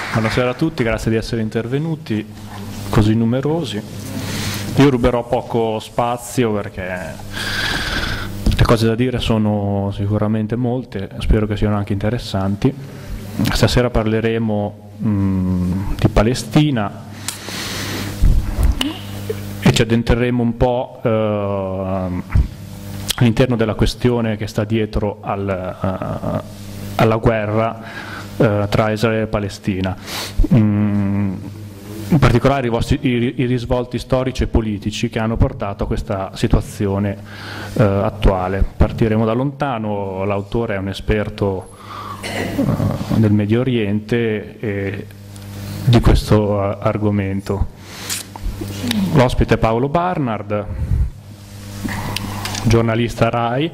Buonasera a tutti, grazie di essere intervenuti così numerosi. Io ruberò poco spazio perché le cose da dire sono sicuramente molte, spero che siano anche interessanti. Stasera parleremo di Palestina e ci addentreremo un po' all'interno della questione che sta dietro alla guerra tra Israele e Palestina, in particolare i risvolti storici e politici che hanno portato a questa situazione attuale. Partiremo da lontano, l'autore è un esperto del Medio Oriente e di questo argomento. L'ospite è Paolo Barnard, giornalista RAI,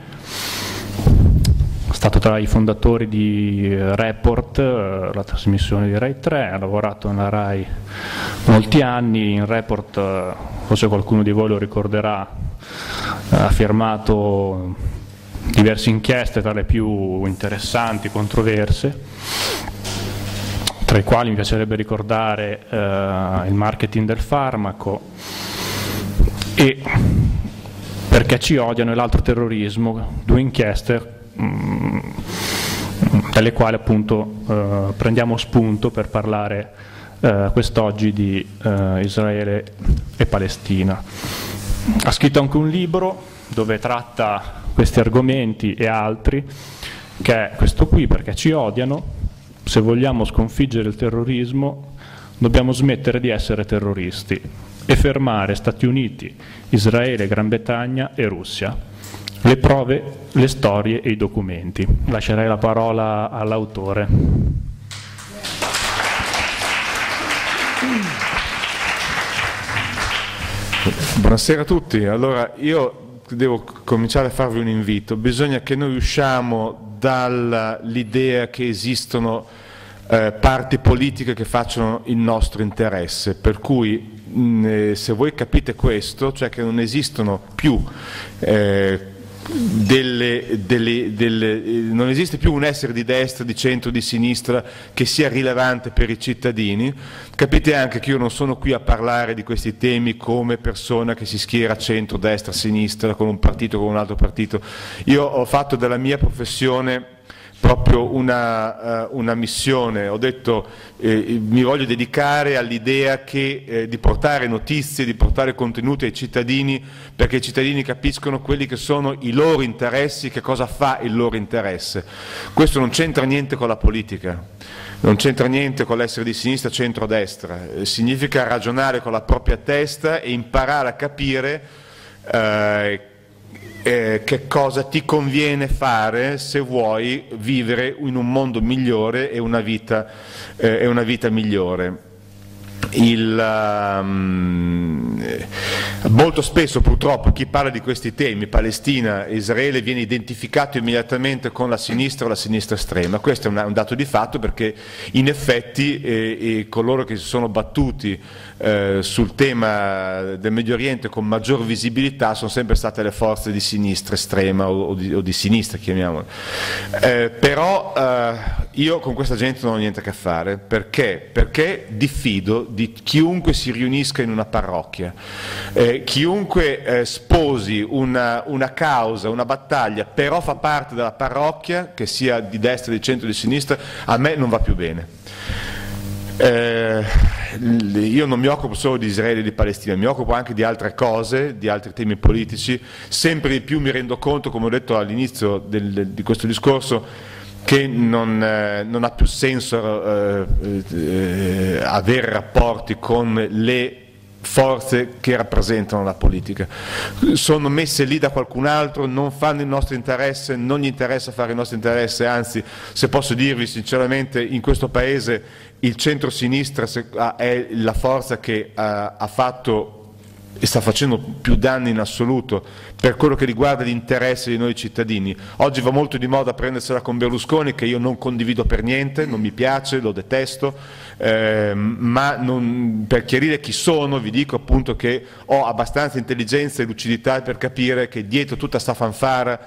è stato tra i fondatori di Report, la trasmissione di Rai 3, ha lavorato nella RAI molti anni. In Report, forse qualcuno di voi lo ricorderà, ha firmato diverse inchieste tra le più interessanti, controverse, tra i quali mi piacerebbe ricordare il marketing del farmaco e Perché ci odiano e l'altro terrorismo, due inchieste dalle quali appunto prendiamo spunto per parlare quest'oggi di Israele e Palestina. Ha scritto anche un libro dove tratta questi argomenti e altri, che è questo qui, Perché ci odiano. Se vogliamo sconfiggere il terrorismo dobbiamo smettere di essere terroristi e fermare Stati Uniti, Israele, Gran Bretagna e Russia. Le prove, le storie e i documenti. Lascerei la parola all'autore. Buonasera a tutti. Allora, io devo cominciare a farvi un invito. Bisogna che noi usciamo dall'idea che esistono parti politiche che facciano il nostro interesse, per cui se voi capite questo, cioè che non esistono più non esiste più un essere di destra, di centro, di sinistra che sia rilevante per i cittadini, capite anche che io non sono qui a parlare di questi temi come persona che si schiera centro, destra, sinistra, con un partito o con un altro partito. Io ho fatto della mia professione proprio una missione, ho detto mi voglio dedicare all'idea di portare notizie, di portare contenuti ai cittadini, perché i cittadini capiscono quelli che sono i loro interessi, che cosa fa il loro interesse. Questo non c'entra niente con la politica, non c'entra niente con l'essere di sinistra, centro o destra, significa ragionare con la propria testa e imparare a capire che cosa ti conviene fare se vuoi vivere in un mondo migliore e una vita migliore. Molto spesso purtroppo chi parla di questi temi, Palestina e Israele, viene identificato immediatamente con la sinistra o la sinistra estrema. Questo è un dato di fatto, perché in effetti coloro che si sono battuti sul tema del Medio Oriente con maggior visibilità sono sempre state le forze di sinistra estrema o di sinistra, chiamiamole. Però io con questa gente non ho niente a che fare, perché diffido di chiunque si riunisca in una parrocchia, chiunque sposi una causa, una battaglia, però fa parte della parrocchia, che sia di destra, di centro, di sinistra, a me non va più bene. Io non mi occupo solo di Israele e di Palestina, mi occupo anche di altre cose, di altri temi politici. Sempre di più mi rendo conto, come ho detto all'inizio di questo discorso, che non ha più senso avere rapporti con le forze che rappresentano la politica. Sono messe lì da qualcun altro, non fanno il nostro interesse, non gli interessa fare il nostro interesse, anzi, se posso dirvi sinceramente, in questo Paese il centro-sinistra è la forza che ha fatto e sta facendo più danni in assoluto per quello che riguarda gli interessi di noi cittadini. Oggi va molto di moda prendersela con Berlusconi, che io non condivido per niente, non mi piace, lo detesto, ma per chiarire chi sono vi dico appunto che ho abbastanza intelligenza e lucidità per capire che dietro tutta sta fanfara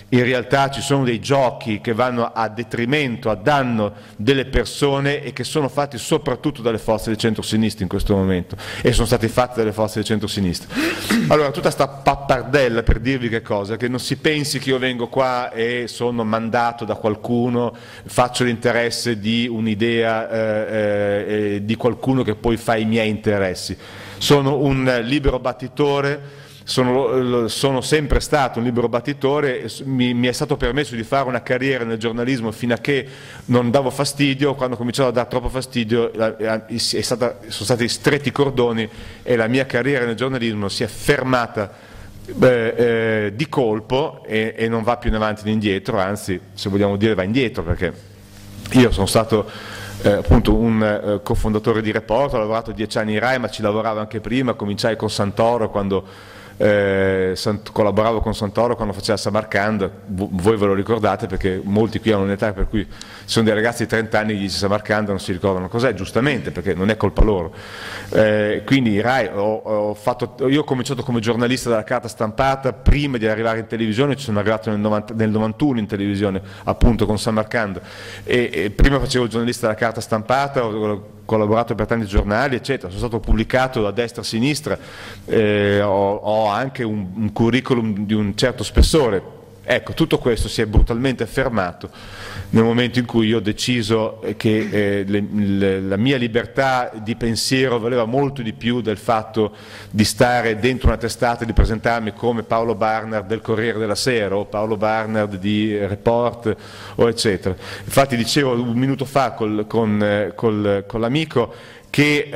in realtà ci sono dei giochi che vanno a detrimento, a danno delle persone e che sono fatti soprattutto dalle forze del centro-sinistra in questo momento, e sono stati fatti dalle forze del centro-sinistra. Allora, tutta sta pappardella per dirvi che cosa? Che non si pensi che io vengo qua e sono mandato da qualcuno, faccio l'interesse di un'idea di qualcuno che poi fa i miei interessi. Sono un libero battitore. Sono sempre stato un libero battitore, mi è stato permesso di fare una carriera nel giornalismo fino a che non davo fastidio. Quando ho cominciato a dare troppo fastidio sono stati stretti i cordoni e la mia carriera nel giornalismo si è fermata di colpo e non va più in avanti né indietro, anzi, se vogliamo dire, va indietro, perché io sono stato appunto un cofondatore di Report, ho lavorato 10 anni in Rai, ma ci lavoravo anche prima. Cominciai con Santoro quando collaboravo con Santoro quando faceva Samarcanda. Voi ve lo ricordate perché molti qui hanno un'età per cui sono dei ragazzi di 30 anni che gli dice Samarcanda non si ricordano cos'è, giustamente, perché non è colpa loro. Quindi in Rai io ho cominciato come giornalista della carta stampata. Prima di arrivare in televisione, ci sono arrivato nel 91 in televisione, appunto con Samarcanda, e prima facevo il giornalista della carta stampata, ho collaborato per tanti giornali, eccetera, sono stato pubblicato da destra a sinistra, ho anche un curriculum di un certo spessore. Ecco, tutto questo si è brutalmente fermato nel momento in cui io ho deciso che la mia libertà di pensiero valeva molto di più del fatto di stare dentro una testata e di presentarmi come Paolo Barnard del Corriere della Sera o Paolo Barnard di Report o eccetera. Infatti dicevo un minuto fa con l'amico che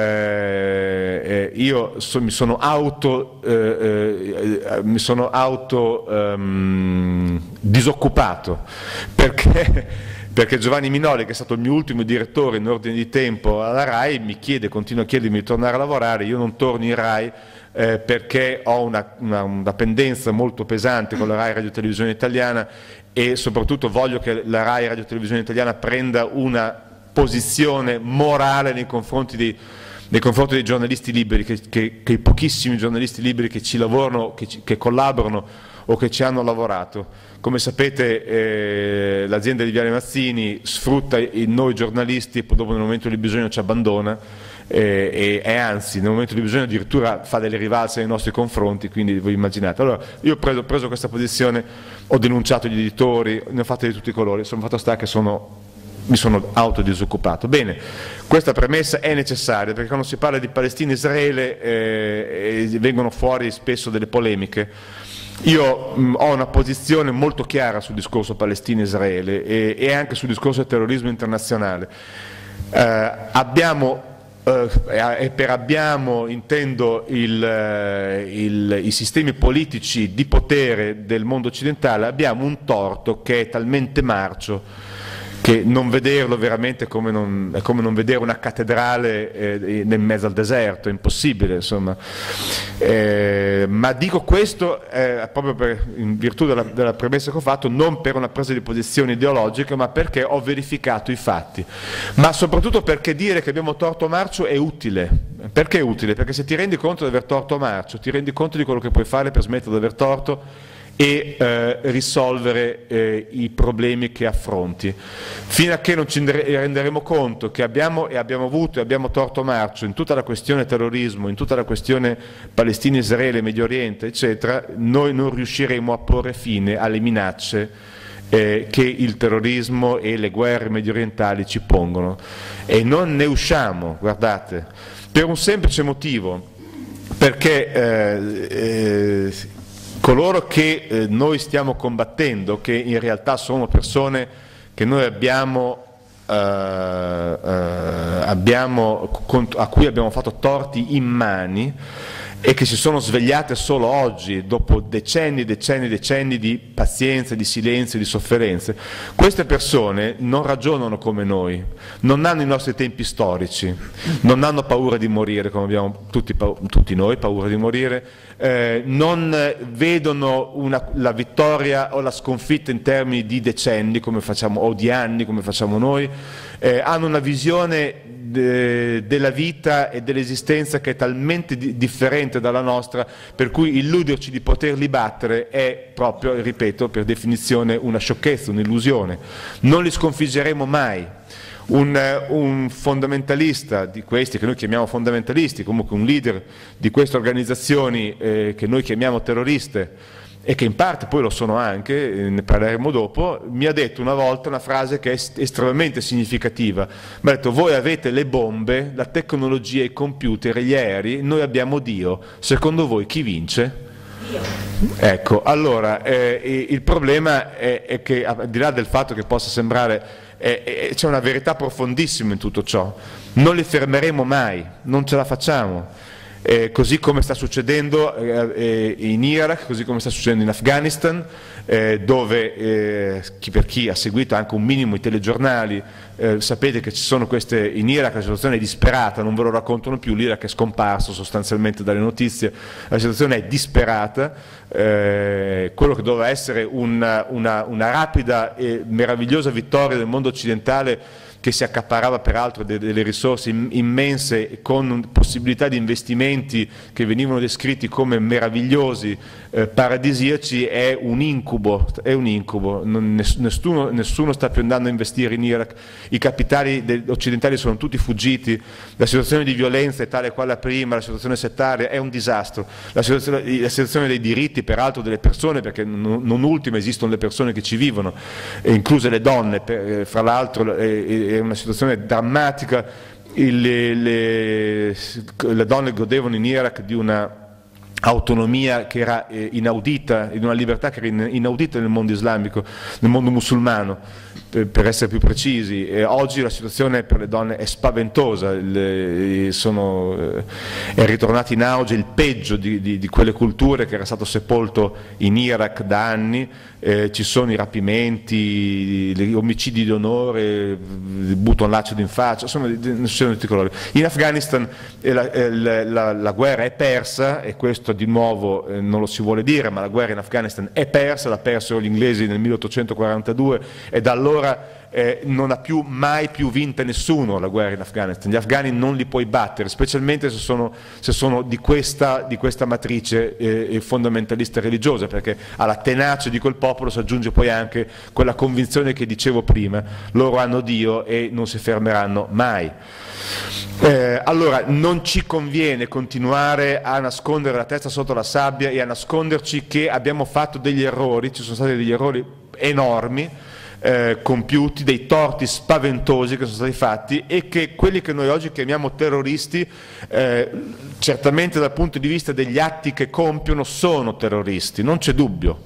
io mi sono auto disoccupato perché Giovanni Minoli, che è stato il mio ultimo direttore in ordine di tempo alla Rai, continua a chiedermi di tornare a lavorare. Io non torno in Rai perché ho una pendenza molto pesante con la Rai Radio Televisione Italiana, e soprattutto voglio che la Rai Radio Televisione Italiana prenda una posizione morale nei confronti dei giornalisti liberi, che i pochissimi giornalisti liberi che ci lavorano, che collaborano o che ci hanno lavorato. Come sapete l'azienda di Viale Mazzini sfrutta noi giornalisti e poi dopo nel momento di bisogno ci abbandona, e anzi nel momento di bisogno addirittura fa delle rivalse nei nostri confronti, quindi voi immaginate. Allora io ho preso questa posizione, ho denunciato gli editori, ne ho fatte di tutti i colori, sono fatto sta che mi sono autodisoccupato. Bene, questa premessa è necessaria perché quando si parla di Palestina e Israele vengono fuori spesso delle polemiche. Io ho una posizione molto chiara sul discorso Palestina e Israele e anche sul discorso del terrorismo internazionale. E per abbiamo intendo i sistemi politici di potere del mondo occidentale. Abbiamo un torto che è talmente marcio che non vederlo veramente è come non vedere una cattedrale nel mezzo al deserto, è impossibile, insomma. Ma dico questo proprio in virtù della premessa che ho fatto, non per una presa di posizione ideologica, ma perché ho verificato i fatti. Ma soprattutto perché dire che abbiamo torto marcio è utile. Perché è utile? Perché se ti rendi conto di aver torto marcio, ti rendi conto di quello che puoi fare per smettere di aver torto e risolvere i problemi che affronti. Fino a che non ci renderemo conto che abbiamo torto marcio in tutta la questione terrorismo, in tutta la questione Palestina, Israele, Medio Oriente, eccetera, noi non riusciremo a porre fine alle minacce che il terrorismo e le guerre mediorientali ci pongono, e non ne usciamo, guardate, per un semplice motivo, perché coloro che noi stiamo combattendo, che in realtà sono persone che noi a cui abbiamo fatto torti immani e che si sono svegliate solo oggi, dopo decenni e decenni e decenni di pazienza, di silenzio, di sofferenze. Queste persone non ragionano come noi, non hanno i nostri tempi storici, non hanno paura di morire come abbiamo tutti noi paura di morire, non vedono la vittoria o la sconfitta in termini di decenni come facciamo, o di anni come facciamo noi, hanno una visione della vita e dell'esistenza che è talmente differente dalla nostra, per cui illuderci di poterli battere è proprio, ripeto, per definizione una sciocchezza, un'illusione. Non li sconfiggeremo mai. Un fondamentalista di questi, che noi chiamiamo fondamentalisti, comunque un leader di queste organizzazioni che noi chiamiamo terroriste, e che in parte poi lo sono anche, ne parleremo dopo, mi ha detto una volta una frase che è estremamente significativa. Mi ha detto: voi avete le bombe, la tecnologia, i computer e gli aerei, noi abbiamo Dio, secondo voi chi vince? Dio. Ecco, allora il problema è che, al di là del fatto che possa sembrare, c'è una verità profondissima in tutto ciò. Non li fermeremo mai, non ce la facciamo. Così come sta succedendo in Iraq, così come sta succedendo in Afghanistan, dove per chi ha seguito anche un minimo i telegiornali, sapete che ci sono queste, in Iraq la situazione è disperata, non ve lo raccontano più, l'Iraq è scomparso sostanzialmente dalle notizie, la situazione è disperata, quello che doveva essere una rapida e meravigliosa vittoria del mondo occidentale, che si accaparrava peraltro delle risorse immense con possibilità di investimenti che venivano descritti come meravigliosi, paradisiaci, è un incubo, nessuno sta più andando a investire in Iraq, i capitali occidentali sono tutti fuggiti, la situazione di violenza è tale quale prima, la situazione settaria è un disastro, la situazione dei diritti peraltro delle persone, perché non ultime esistono le persone che ci vivono, incluse le donne, fra l'altro è una situazione drammatica, le donne godevano in Iraq di una autonomia che era inaudita, di una libertà che era inaudita nel mondo islamico, nel mondo musulmano, per essere più precisi. Oggi la situazione per le donne è spaventosa, è ritornato in auge il peggio di quelle culture che era stato sepolto in Iraq da anni. Ci sono i rapimenti, gli omicidi di onore, buttano l'acido in faccia, insomma ne succedono di tutti i colori. In Afghanistan la guerra è persa, e questo di nuovo non lo si vuole dire, ma la guerra in Afghanistan è persa, l'ha persero gli inglesi nel 1842 e da allora non ha mai più vinta nessuno la guerra in Afghanistan. Gli afghani non li puoi battere, specialmente se sono di questa matrice fondamentalista religiosa, perché alla tenacia di quel popolo si aggiunge poi anche quella convinzione che dicevo prima: loro hanno Dio e non si fermeranno mai. Allora non ci conviene continuare a nascondere la testa sotto la sabbia e a nasconderci che abbiamo fatto degli errori, ci sono stati degli errori enormi compiuti, dei torti spaventosi che sono stati fatti, e che quelli che noi oggi chiamiamo terroristi, certamente dal punto di vista degli atti che compiono sono terroristi, non c'è dubbio,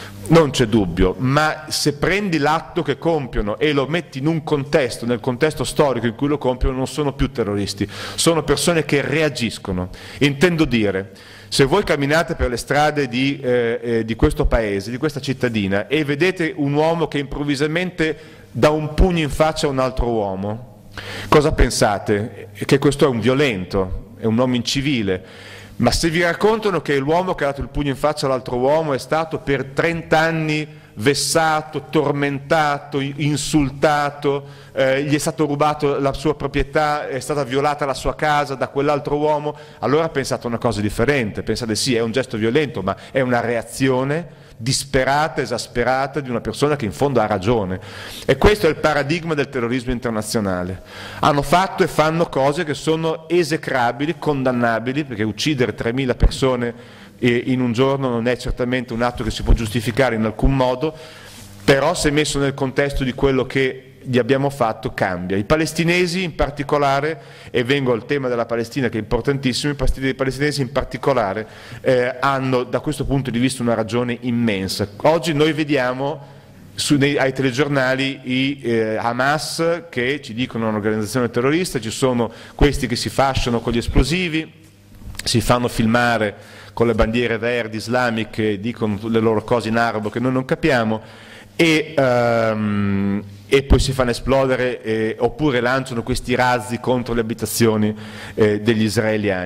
ma se prendi l'atto che compiono e lo metti in un contesto, nel contesto storico in cui lo compiono, non sono più terroristi, sono persone che reagiscono. Intendo dire, se voi camminate per le strade di questo paese, di questa cittadina, e vedete un uomo che improvvisamente dà un pugno in faccia a un altro uomo, cosa pensate? Che questo è un violento, è un uomo incivile. Ma se vi raccontano che l'uomo che ha dato il pugno in faccia all'altro uomo è stato per 30 anni vessato, tormentato, insultato, gli è stato rubato la sua proprietà, è stata violata la sua casa da quell'altro uomo, allora pensate a una cosa differente, pensate sì, è un gesto violento, ma è una reazione disperata, esasperata di una persona che in fondo ha ragione. E questo è il paradigma del terrorismo internazionale. Hanno fatto e fanno cose che sono esecrabili, condannabili, perché uccidere 3.000 persone in un giorno non è certamente un atto che si può giustificare in alcun modo, però se messo nel contesto di quello che gli abbiamo fatto cambia. I palestinesi in particolare, e vengo al tema della Palestina che è importantissimo, i palestinesi in particolare hanno da questo punto di vista una ragione immensa. Oggi noi vediamo ai telegiornali i Hamas che ci dicono un'organizzazione terrorista, ci sono questi che si fasciano con gli esplosivi, si fanno filmare con le bandiere verdi islamiche, dicono le loro cose in arabo che noi non capiamo, e poi si fanno esplodere oppure lanciano questi razzi contro le abitazioni degli israeliani.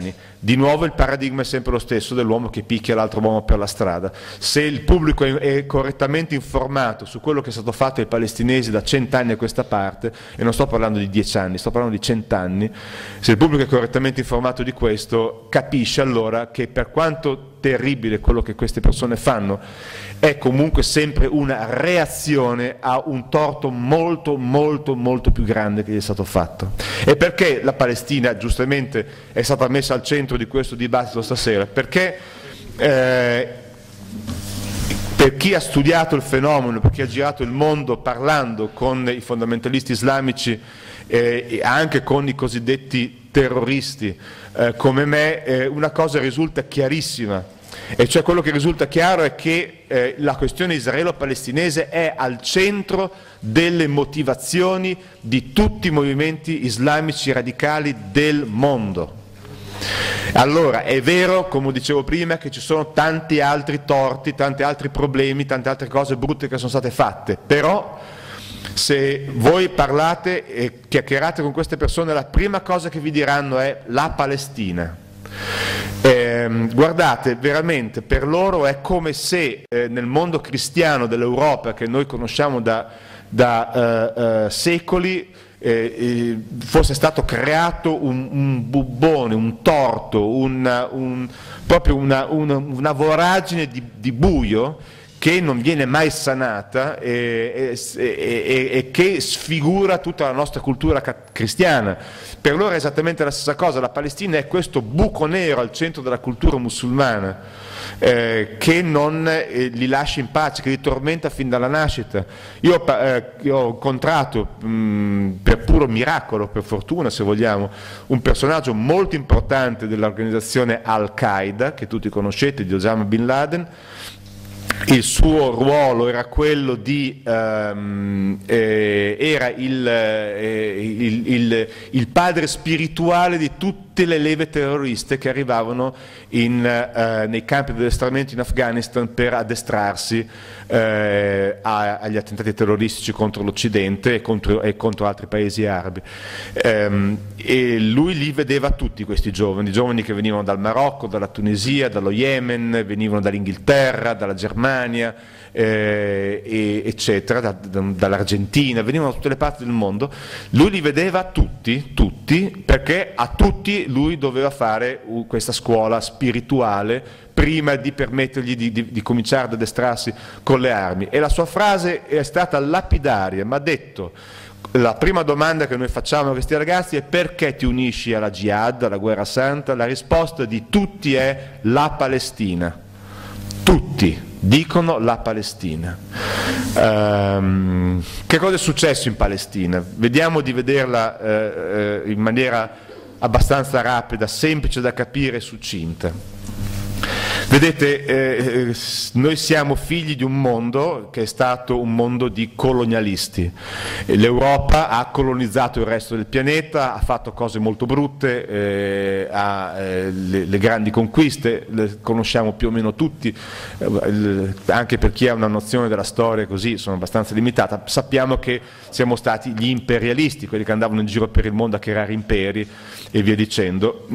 di nuovo il paradigma è sempre lo stesso dell'uomo che picchia l'altro uomo per la strada. Se il pubblico è correttamente informato su quello che è stato fatto ai palestinesi da 100 anni a questa parte, e non sto parlando di 10 anni, sto parlando di 100 anni, se il pubblico è correttamente informato di questo, capisce allora che per quanto terribile quello che queste persone fanno, è comunque sempre una reazione a un torto molto molto molto più grande che gli è stato fatto. E perché la Palestina giustamente è stata messa al centro di questo dibattito stasera? Perché per chi ha studiato il fenomeno, per chi ha girato il mondo parlando con i fondamentalisti islamici e anche con i cosiddetti terroristi come me, una cosa risulta chiarissima, e cioè quello che risulta chiaro è che la questione israelo-palestinese è al centro delle motivazioni di tutti i movimenti islamici radicali del mondo. Allora, è vero, come dicevo prima, che ci sono tanti altri torti, tanti altri problemi, tante altre cose brutte che sono state fatte, però se voi parlate e chiacchierate con queste persone, la prima cosa che vi diranno è la Palestina. Guardate, veramente per loro è come se nel mondo cristiano dell'Europa che noi conosciamo da secoli fosse stato creato un bubbone, un torto, proprio una voragine di buio che non viene mai sanata e che sfigura tutta la nostra cultura cristiana. Per loro è esattamente la stessa cosa, la Palestina è questo buco nero al centro della cultura musulmana che non li lascia in pace, che li tormenta fin dalla nascita. Io ho incontrato per puro miracolo, per fortuna se vogliamo, un personaggio molto importante dell'organizzazione Al-Qaeda, che tutti conoscete, di Osama Bin Laden. Il suo ruolo era quello di era il padre spirituale di tutte le leve terroriste che arrivavano nei campi di addestramento in Afghanistan per addestrarsi agli attentati terroristici contro l'Occidente e contro altri paesi arabi. E lui li vedeva tutti questi giovani che venivano dal Marocco, dalla Tunisia, dallo Yemen, venivano dall'Inghilterra, dalla Germania, eccetera, dall'Argentina, venivano da tutte le parti del mondo. Lui li vedeva tutti, perché a tutti lui doveva fare questa scuola spirituale prima di permettergli di cominciare ad addestrarsi con le armi. E la sua frase è stata lapidaria, mi ha detto: la prima domanda che noi facciamo a questi ragazzi è: perché ti unisci alla jihad, alla guerra santa? La risposta di tutti è: la Palestina. Tutti dicono la Palestina. Che cosa è successo in Palestina? Vediamo di vederla in maniera abbastanza rapida, semplice da capire e succinta. Vedete, noi siamo figli di un mondo che è stato un mondo di colonialisti. L'Europa ha colonizzato il resto del pianeta, ha fatto cose molto brutte, ha le grandi conquiste, le conosciamo più o meno tutti, anche per chi ha una nozione della storia così, sono abbastanza limitata. Sappiamo che siamo stati gli imperialisti, quelli che andavano in giro per il mondo a creare imperi e via dicendo.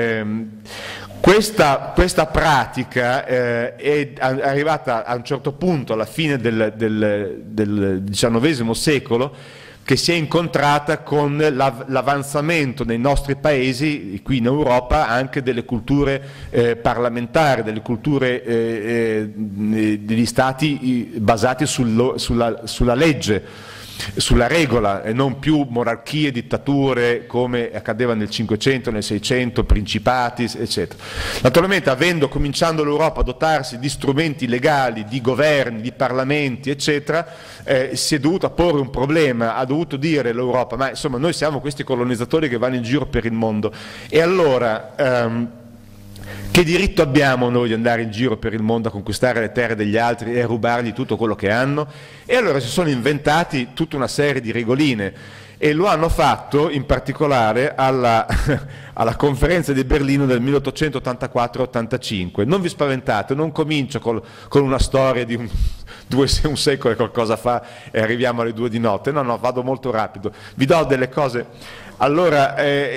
Questa pratica è arrivata a un certo punto, alla fine del XIX secolo, che si è incontrata con l'avanzamento nei nostri paesi, qui in Europa, anche delle culture parlamentari, delle culture degli stati basati sulla legge, sulla regola, e non più monarchie, dittature come accadeva nel 500, nel 600, principati, eccetera. Naturalmente, cominciando l'Europa a dotarsi di strumenti legali, di governi, di parlamenti, eccetera, si è dovuta porre un problema, ha dovuto dire l'Europa: ma insomma noi siamo questi colonizzatori che vanno in giro per il mondo, e allora che diritto abbiamo noi di andare in giro per il mondo a conquistare le terre degli altri e a rubargli tutto quello che hanno? E allora si sono inventati tutta una serie di regoline, e lo hanno fatto in particolare alla conferenza di Berlino del 1884-85. Non vi spaventate, non comincio con una storia di un secolo e qualcosa fa e arriviamo alle 2 di notte. No, vado molto rapido. Vi do delle cose. Allora,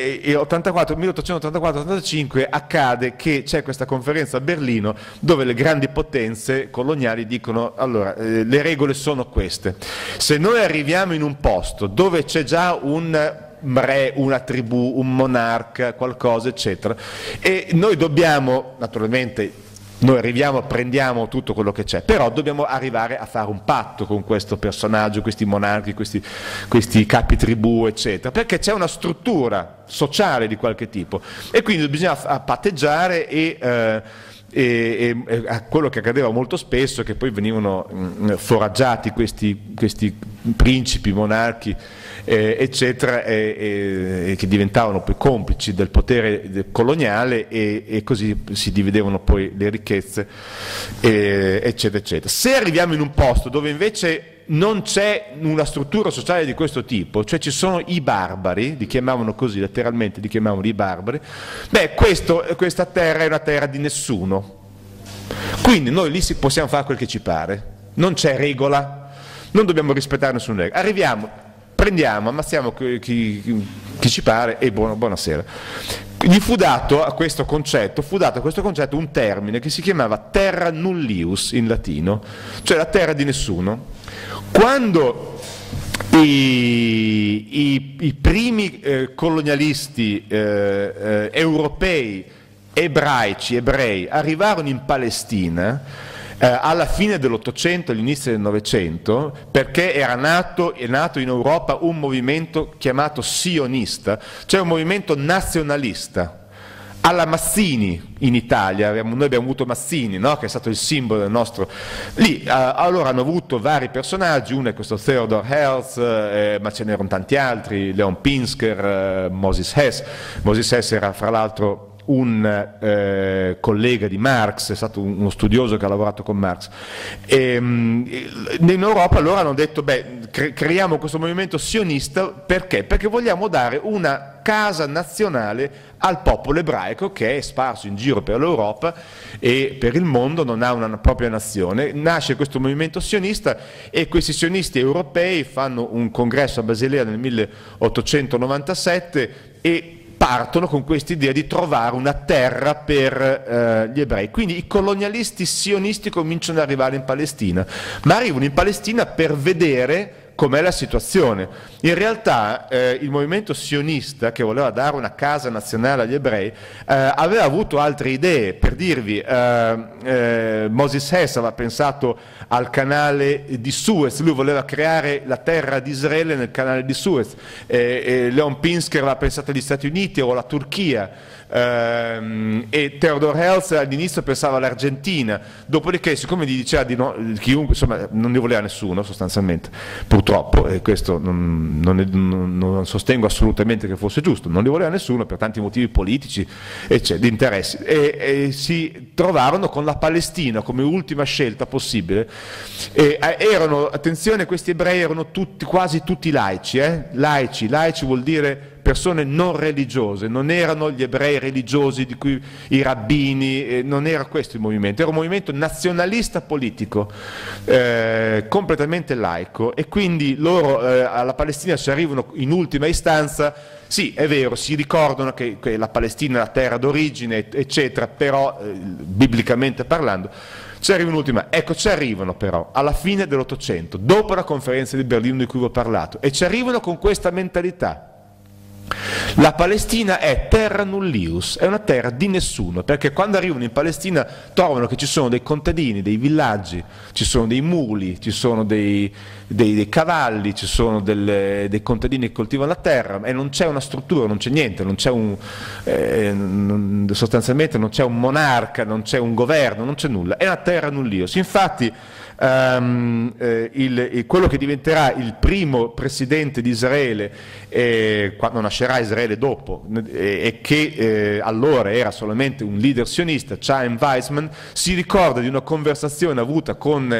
1884-85 accade che c'è questa conferenza a Berlino dove le grandi potenze coloniali dicono: allora, le regole sono queste, se noi arriviamo in un posto dove c'è già un re, una tribù, un monarca, qualcosa eccetera, e noi dobbiamo, naturalmente noi arriviamo, prendiamo tutto quello che c'è, però dobbiamo arrivare a fare un patto con questo personaggio, questi monarchi, questi capi tribù, eccetera, perché c'è una struttura sociale di qualche tipo e quindi bisogna patteggiare e quello che accadeva molto spesso è che poi venivano foraggiati questi principi, monarchi, eccetera, e che diventavano poi complici del potere coloniale e così si dividevano poi le ricchezze, eccetera, eccetera. Se arriviamo in un posto dove invece non c'è una struttura sociale di questo tipo, cioè ci sono i barbari, li chiamavano così, letteralmente li chiamavano i barbari, beh, questa terra è una terra di nessuno, quindi noi lì possiamo fare quel che ci pare, non c'è regola, non dobbiamo rispettare nessuna regola, arriviamo, prendiamo, ammazziamo chi ci pare e buonasera. Gli fu dato a questo concetto un termine che si chiamava terra nullius in latino, cioè la terra di nessuno. Quando i primi colonialisti europei, ebrei, arrivarono in Palestina, alla fine dell'Ottocento, all'inizio del Novecento, perché è nato in Europa un movimento chiamato sionista, cioè un movimento nazionalista, alla Mazzini in Italia, noi abbiamo avuto Mazzini, no? Che è stato il simbolo del nostro. Lì allora hanno avuto vari personaggi, uno è questo Theodor Herzl, ma ce n'erano tanti altri, Leon Pinsker, Moses Hess. Moses Hess era fra l'altro un collega di Marx, è stato uno studioso che ha lavorato con Marx. In Europa allora hanno detto: beh, creiamo questo movimento sionista perché? Perché vogliamo dare una casa nazionale al popolo ebraico che è sparso in giro per l'Europa e per il mondo, non ha una propria nazione. Nasce questo movimento sionista e questi sionisti europei fanno un congresso a Basilea nel 1897 e partono con questa idea di trovare una terra per gli ebrei. Quindi i colonialisti sionisti cominciano ad arrivare in Palestina, ma arrivano in Palestina per vedere com'è la situazione. In realtà il movimento sionista, che voleva dare una casa nazionale agli ebrei, aveva avuto altre idee. Per dirvi, Moses Hess aveva pensato al canale di Suez, lui voleva creare la terra di Israele nel canale di Suez, Leon Pinsker aveva pensato agli Stati Uniti o alla Turchia, e Theodor Herzl all'inizio pensava all'Argentina, dopodiché siccome gli diceva di no, chiunque, insomma non ne voleva nessuno sostanzialmente, purtroppo, e questo non sostengo assolutamente che fosse giusto, non li voleva nessuno per tanti motivi politici e di interessi, e si trovarono con la Palestina come ultima scelta possibile. Attenzione, questi ebrei erano quasi tutti laici, laici vuol dire persone non religiose, non erano gli ebrei religiosi di cui i rabbini, non era questo il movimento, era un movimento nazionalista politico, completamente laico, e quindi loro alla Palestina ci arrivano in ultima istanza. Sì, è vero, si ricordano che la Palestina è la terra d'origine, eccetera, però biblicamente parlando ci arrivano però alla fine dell'Ottocento, dopo la conferenza di Berlino di cui vi ho parlato, e ci arrivano con questa mentalità. La Palestina è terra nullius, è una terra di nessuno, perché quando arrivano in Palestina trovano che ci sono dei contadini, dei villaggi, ci sono dei muli, ci sono dei cavalli, ci sono dei contadini che coltivano la terra, e non c'è una struttura, non c'è niente, non c'è sostanzialmente non c'è un monarca, non c'è un governo, non c'è nulla, è una terra nullius. Infatti quello che diventerà il primo presidente di Israele, quando nascerà Israele dopo, e che allora era solamente un leader sionista, Chaim Weizmann, si ricorda di una conversazione avuta con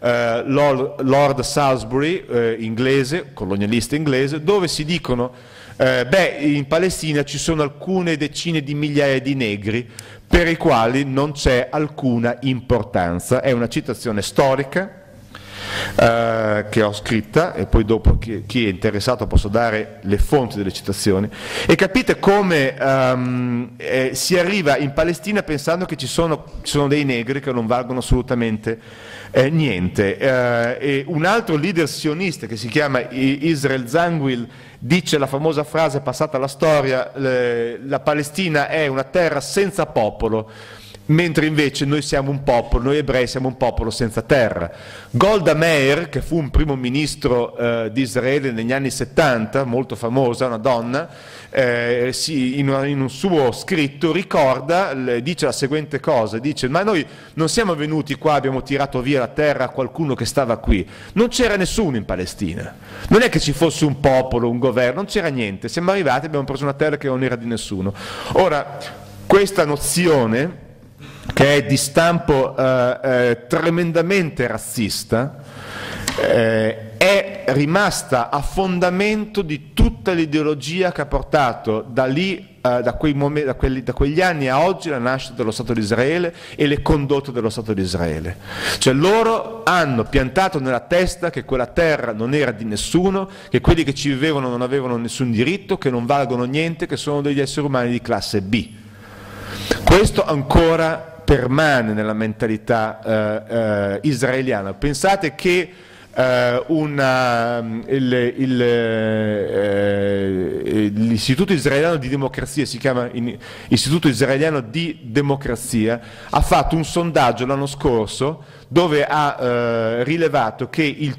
Lord Salisbury, inglese, colonialista inglese, dove si dicono: in Palestina ci sono alcune decine di migliaia di negri per i quali non c'è alcuna importanza. È una citazione storica, che ho scritta, e poi dopo chi è interessato posso dare le fonti delle citazioni, e capite come si arriva in Palestina pensando che ci sono dei negri che non valgono assolutamente niente. E un altro leader sionista che si chiama Israel Zangwill dice la famosa frase passata alla storia: la Palestina è una terra senza popolo, mentre invece noi siamo un popolo, noi ebrei siamo un popolo senza terra. Golda Meir, che fu un primo ministro di Israele negli anni 70, molto famosa, una donna, in un suo scritto ricorda, dice la seguente cosa, dice: ma noi non siamo venuti qua, abbiamo tirato via la terra a qualcuno che stava qui, non c'era nessuno in Palestina, non è che ci fosse un popolo, un governo, non c'era niente, siamo arrivati, abbiamo preso una terra che non era di nessuno. Ora, questa nozione, che è di stampo tremendamente razzista, è rimasta a fondamento di tutta l'ideologia che ha portato da quegli anni a oggi la nascita dello Stato di Israele e le condotte dello Stato di Israele. Cioè loro hanno piantato nella testa che quella terra non era di nessuno, che quelli che ci vivevano non avevano nessun diritto, che non valgono niente, che sono degli esseri umani di classe B. Questo ancora permane nella mentalità israeliana. Pensate che l'istituto israeliano di democrazia, si chiama Istituto Israeliano di Democrazia, ha fatto un sondaggio l'anno scorso dove ha rilevato che il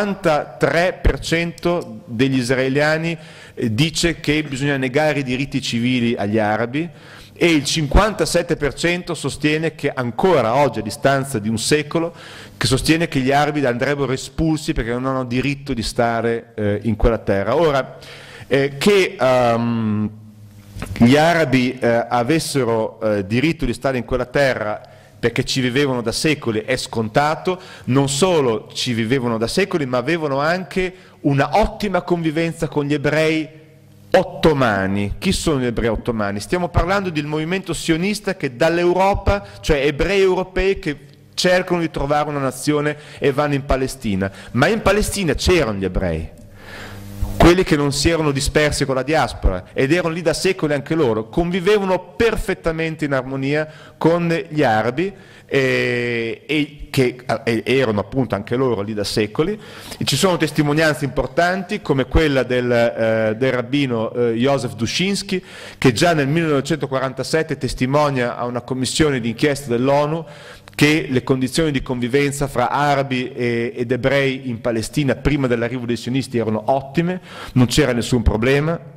53% degli israeliani dice che bisogna negare i diritti civili agli arabi, e il 57% sostiene che ancora oggi, a distanza di un secolo, che sostiene che gli arabi andrebbero espulsi perché non hanno diritto di stare in quella terra. Ora, che gli arabi avessero diritto di stare in quella terra perché ci vivevano da secoli è scontato, non solo ci vivevano da secoli, ma avevano anche una ottima convivenza con gli ebrei ottomani. Chi sono gli ebrei ottomani? Stiamo parlando del movimento sionista che dall'Europa, cioè ebrei europei che cercano di trovare una nazione e vanno in Palestina, ma in Palestina c'erano gli ebrei, quelli che non si erano dispersi con la diaspora, ed erano lì da secoli anche loro, convivevano perfettamente in armonia con gli arabi, e che erano appunto anche loro lì da secoli. E ci sono testimonianze importanti come quella del rabbino Joseph Dushinsky, che già nel 1947 testimonia a una commissione d'inchiesta dell'ONU che le condizioni di convivenza fra arabi ed ebrei in Palestina prima dell'arrivo dei sionisti erano ottime, non c'era nessun problema.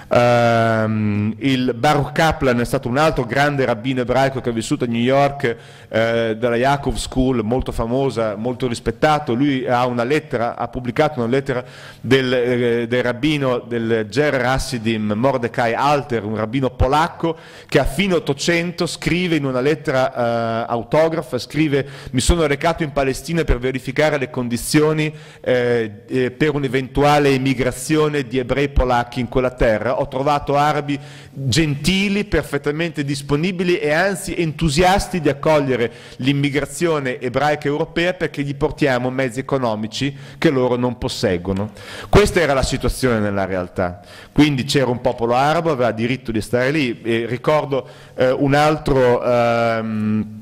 Il Baruch Kaplan è stato un altro grande rabbino ebraico che ha vissuto a New York, dalla Yaakov School, molto famosa, molto rispettato. Lui ha pubblicato una lettera del rabbino del Ger Hasidim Mordecai Alter, un rabbino polacco, che a fine 800 scrive in una lettera autografa, scrive: mi sono recato in Palestina per verificare le condizioni per un'eventuale emigrazione di ebrei polacchi in quella terra. Ho trovato arabi gentili, perfettamente disponibili e anzi entusiasti di accogliere l'immigrazione ebraica europea, perché gli portiamo mezzi economici che loro non posseggono. Questa era la situazione nella realtà. Quindi c'era un popolo arabo, aveva diritto di stare lì. E ricordo un altro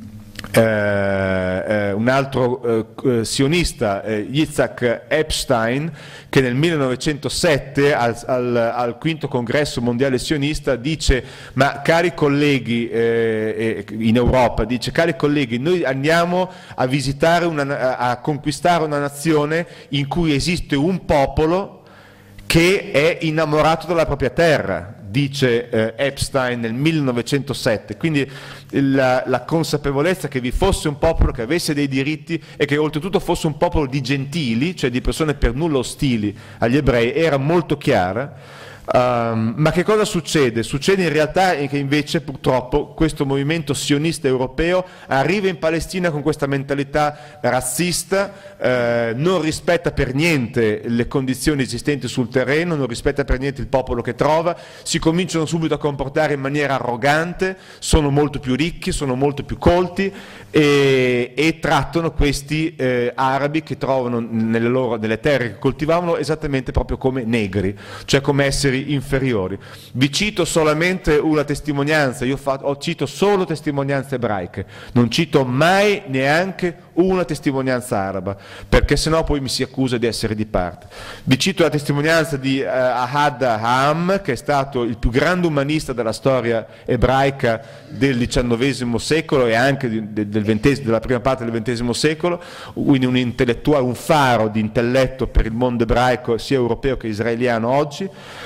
sionista, Yitzhak Epstein, che nel 1907 al quinto congresso mondiale sionista dice: ma cari colleghi, in Europa, dice: cari colleghi, noi andiamo a visitare, a conquistare una nazione in cui esiste un popolo che è innamorato della propria terra, dice Epstein nel 1907. Quindi la consapevolezza che vi fosse un popolo che avesse dei diritti e che oltretutto fosse un popolo di gentili, cioè di persone per nulla ostili agli ebrei, era molto chiara. Ma che cosa succede? Succede in realtà che invece purtroppo questo movimento sionista europeo arriva in Palestina con questa mentalità razzista, non rispetta per niente le condizioni esistenti sul terreno, non rispetta per niente il popolo che trova, si cominciano subito a comportare in maniera arrogante, sono molto più ricchi, sono molto più colti e trattano questi arabi che trovano nelle terre che coltivavano esattamente proprio come negri, cioè come esseri inferiori. Vi cito solamente una testimonianza, cito solo testimonianze ebraiche, non cito mai neanche una testimonianza araba, perché sennò poi mi si accusa di essere di parte. Vi cito la testimonianza di Ahad Ha'am, che è stato il più grande umanista della storia ebraica del XIX secolo e anche della prima parte del XX secolo, quindi un intellettuale, un faro di intelletto per il mondo ebraico sia europeo che israeliano oggi,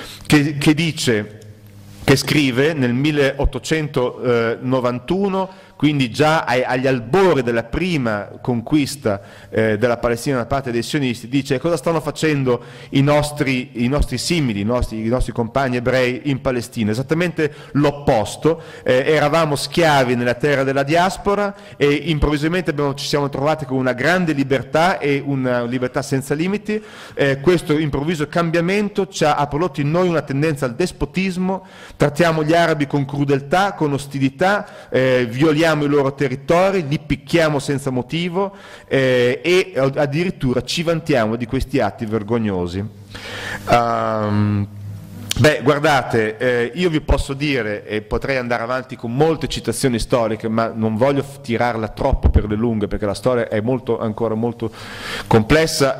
che scrive nel 1891, quindi già agli albori della prima conquista della Palestina da parte dei sionisti, dice: cosa stanno facendo i nostri simili, i nostri compagni ebrei in Palestina? Esattamente l'opposto. Eravamo schiavi nella terra della diaspora e improvvisamente ci siamo trovati con una grande libertà e una libertà senza limiti. Questo improvviso cambiamento ha prodotto in noi una tendenza al despotismo, trattiamo gli arabi con crudeltà, con ostilità, violiamo i loro territori, li picchiamo senza motivo e addirittura ci vantiamo di questi atti vergognosi. Guardate, io vi posso dire, e potrei andare avanti con molte citazioni storiche, ma non voglio tirarla troppo per le lunghe, perché la storia è ancora molto complessa.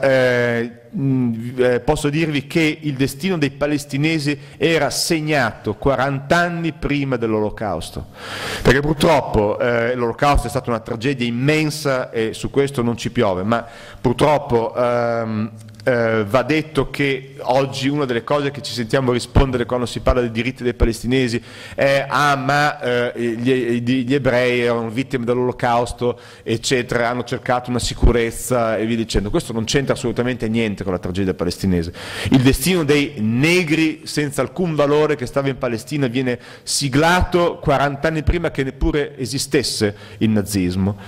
Posso dirvi che il destino dei palestinesi era segnato 40 anni prima dell'Olocausto, perché purtroppo l'Olocausto è stata una tragedia immensa e su questo non ci piove, ma purtroppo va detto che oggi una delle cose che ci sentiamo rispondere quando si parla dei diritti dei palestinesi è gli ebrei erano vittime dell'Olocausto, eccetera, hanno cercato una sicurezza e via dicendo. Questo non c'entra assolutamente niente con la tragedia palestinese. Il destino dei negri senza alcun valore che stava in Palestina viene siglato 40 anni prima che neppure esistesse il nazismo.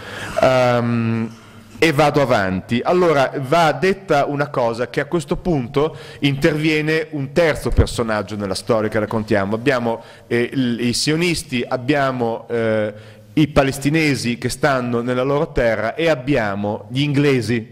E vado avanti. Allora va detta una cosa, che a questo punto interviene un terzo personaggio nella storia che raccontiamo. Abbiamo i sionisti, abbiamo i palestinesi che stanno nella loro terra e abbiamo gli inglesi.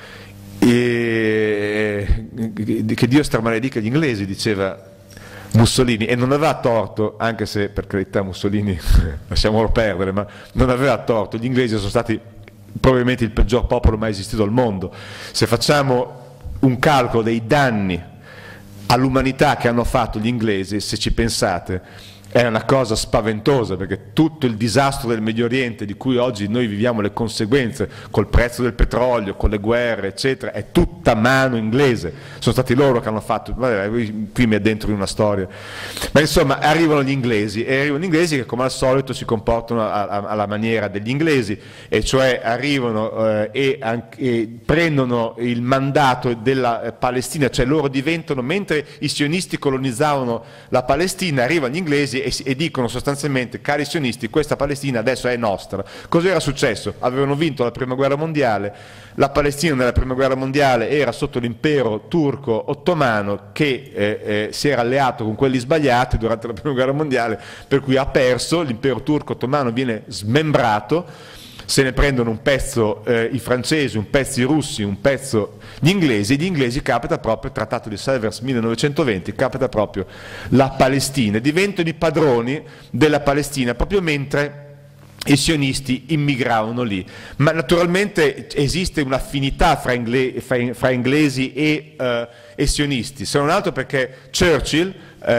Che Dio stramaledica gli inglesi, diceva Mussolini, e non aveva torto, anche se per carità Mussolini lasciamolo perdere, ma non aveva torto. Gli inglesi sono stati probabilmente il peggior popolo mai esistito al mondo. Se facciamo un calcolo dei danni all'umanità che hanno fatto gli inglesi, se ci pensate, è una cosa spaventosa, perché tutto il disastro del Medio Oriente di cui oggi noi viviamo le conseguenze, col prezzo del petrolio, con le guerre, eccetera, è tutta mano inglese. Sono stati loro che hanno fatto, qui mi addentro in una storia, ma insomma arrivano gli inglesi che come al solito si comportano alla maniera degli inglesi, e cioè arrivano e prendono il mandato della Palestina, cioè loro diventano, mentre i sionisti colonizzavano la Palestina, arrivano gli inglesi e dicono sostanzialmente: cari sionisti, questa Palestina adesso è nostra. Cos'era successo? Avevano vinto la prima guerra mondiale, la Palestina nella prima guerra mondiale era sotto l'impero turco ottomano che si era alleato con quelli sbagliati durante la prima guerra mondiale, per cui ha perso, l'impero turco ottomano viene smembrato, se ne prendono un pezzo i francesi, un pezzo i russi, un pezzo gli inglesi capita proprio il Trattato di Sèvres 1920, capita proprio la Palestina, diventano i padroni della Palestina proprio mentre i sionisti immigravano lì. Ma naturalmente esiste un'affinità fra inglesi e sionisti, se non altro perché Churchill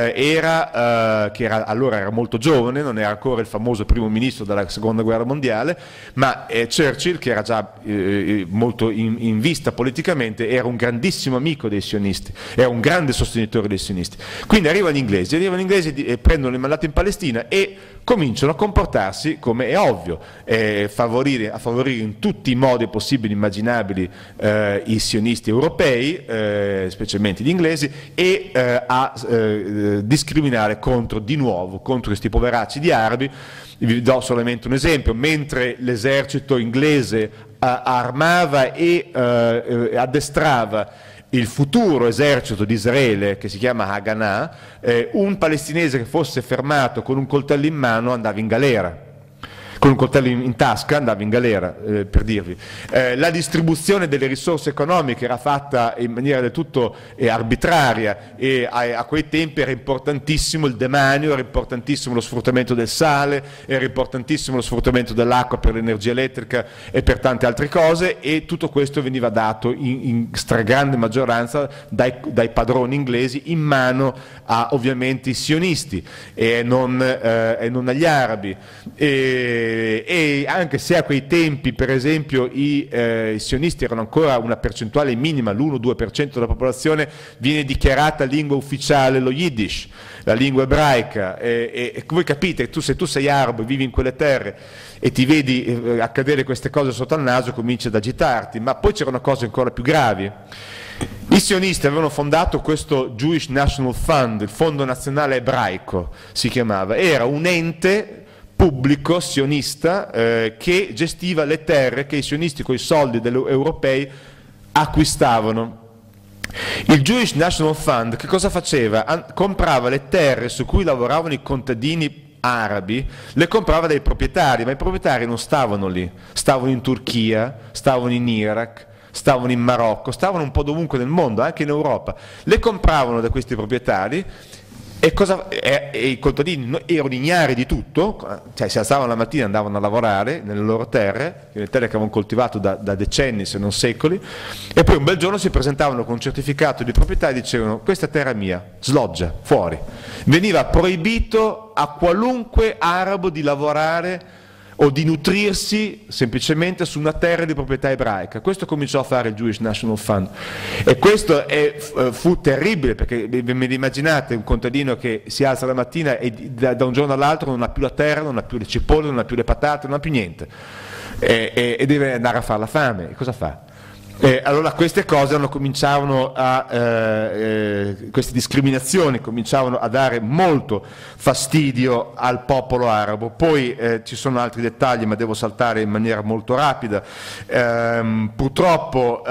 allora era molto giovane, non era ancora il famoso primo ministro della seconda guerra mondiale, ma Churchill, che era già molto in vista politicamente, era un grandissimo amico dei sionisti, era un grande sostenitore dei sionisti. Quindi arrivano gli inglesi e prendono il mandato in Palestina e cominciano a comportarsi come è ovvio, a favorire in tutti i modi possibili e immaginabili i sionisti europei, specialmente semplicemente gli inglesi, e a discriminare di nuovo contro questi poveracci di arabi. Vi do solamente un esempio: mentre l'esercito inglese armava e addestrava il futuro esercito di Israele, che si chiama Haganah, un palestinese che fosse fermato con un coltello in mano andava in galera. Con un coltello in tasca andava in galera, per dirvi. La distribuzione delle risorse economiche era fatta in maniera del tutto arbitraria, e a quei tempi era importantissimo il demanio, era importantissimo lo sfruttamento del sale, era importantissimo lo sfruttamento dell'acqua per l'energia elettrica e per tante altre cose, e tutto questo veniva dato in stragrande maggioranza dai padroni inglesi in mano a, ovviamente, i sionisti e non agli arabi. E anche se a quei tempi, per esempio, i sionisti erano ancora una percentuale minima, l'1-2% della popolazione, viene dichiarata lingua ufficiale lo Yiddish, la lingua ebraica, e voi capite, se tu sei arabo e vivi in quelle terre e ti vedi accadere queste cose sotto al naso, cominci ad agitarti. Ma poi c'erano cose ancora più gravi. I sionisti avevano fondato questo Jewish National Fund, il Fondo Nazionale Ebraico si chiamava, era un ente pubblico sionista che gestiva le terre che i sionisti con i soldi degli europei acquistavano. Il Jewish National Fund che cosa faceva? Comprava le terre su cui lavoravano i contadini arabi, le comprava dai proprietari, ma i proprietari non stavano lì, stavano in Turchia, stavano in Iraq, stavano in Marocco, stavano un po' dovunque nel mondo, anche in Europa. Le compravano da questi proprietari. E i contadini erano ignari di tutto, cioè si alzavano la mattina e andavano a lavorare nelle loro terre, nelle terre che avevano coltivato da decenni se non secoli, e poi un bel giorno si presentavano con un certificato di proprietà e dicevano: questa terra è mia, sloggia, fuori. Veniva proibito a qualunque arabo di lavorare o di nutrirsi semplicemente su una terra di proprietà ebraica. Questo cominciò a fare il Jewish National Fund, e questo fu terribile, perché vi immaginate un contadino che si alza la mattina e da un giorno all'altro non ha più la terra, non ha più le cipolle, non ha più le patate, non ha più niente, e deve andare a fare la fame. E cosa fa? Allora queste cose cominciavano queste discriminazioni cominciavano a dare molto fastidio al popolo arabo. Poi ci sono altri dettagli, ma devo saltare in maniera molto rapida. Purtroppo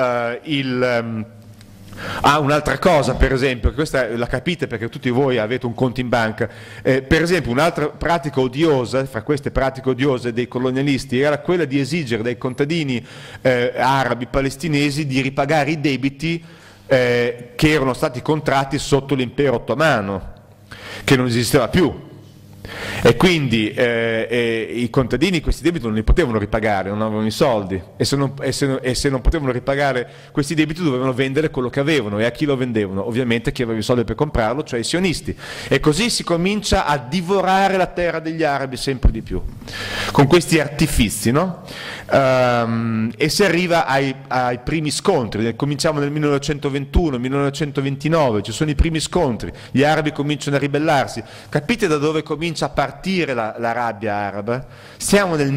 un'altra cosa, per esempio, questa la capite perché tutti voi avete un conto in banca, per esempio un'altra pratica odiosa, fra queste pratiche odiose dei colonialisti, era quella di esigere dai contadini arabi palestinesi di ripagare i debiti che erano stati contratti sotto l'impero ottomano, che non esisteva più. E quindi i contadini questi debiti non li potevano ripagare, non avevano i soldi, e se non potevano ripagare questi debiti dovevano vendere quello che avevano. E a chi lo vendevano? Ovviamente a chi aveva i soldi per comprarlo, cioè i sionisti. E così si comincia a divorare la terra degli arabi sempre di più, con questi artifizi, no? E si arriva ai primi scontri. Cominciamo nel 1921, 1929, ci sono i primi scontri, gli arabi cominciano a ribellarsi. Capite da dove comincia a partire la rabbia araba? Siamo nel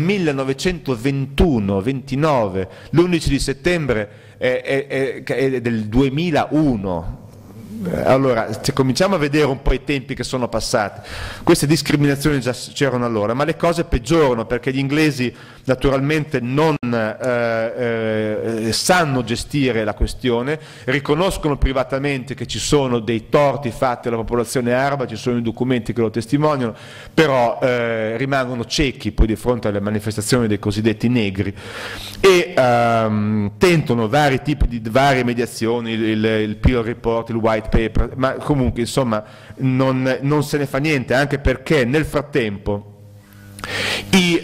1921-29, l'11 di settembre è del 2001. Allora, cominciamo a vedere un po' i tempi che sono passati. Queste discriminazioni già c'erano allora, ma le cose peggiorano perché gli inglesi naturalmente non sanno gestire la questione, riconoscono privatamente che ci sono dei torti fatti alla popolazione araba, ci sono i documenti che lo testimoniano, però rimangono ciechi poi di fronte alle manifestazioni dei cosiddetti negri, e tentano varie mediazioni, il Peel Report, il White Paper, ma comunque insomma non se ne fa niente, anche perché nel frattempo i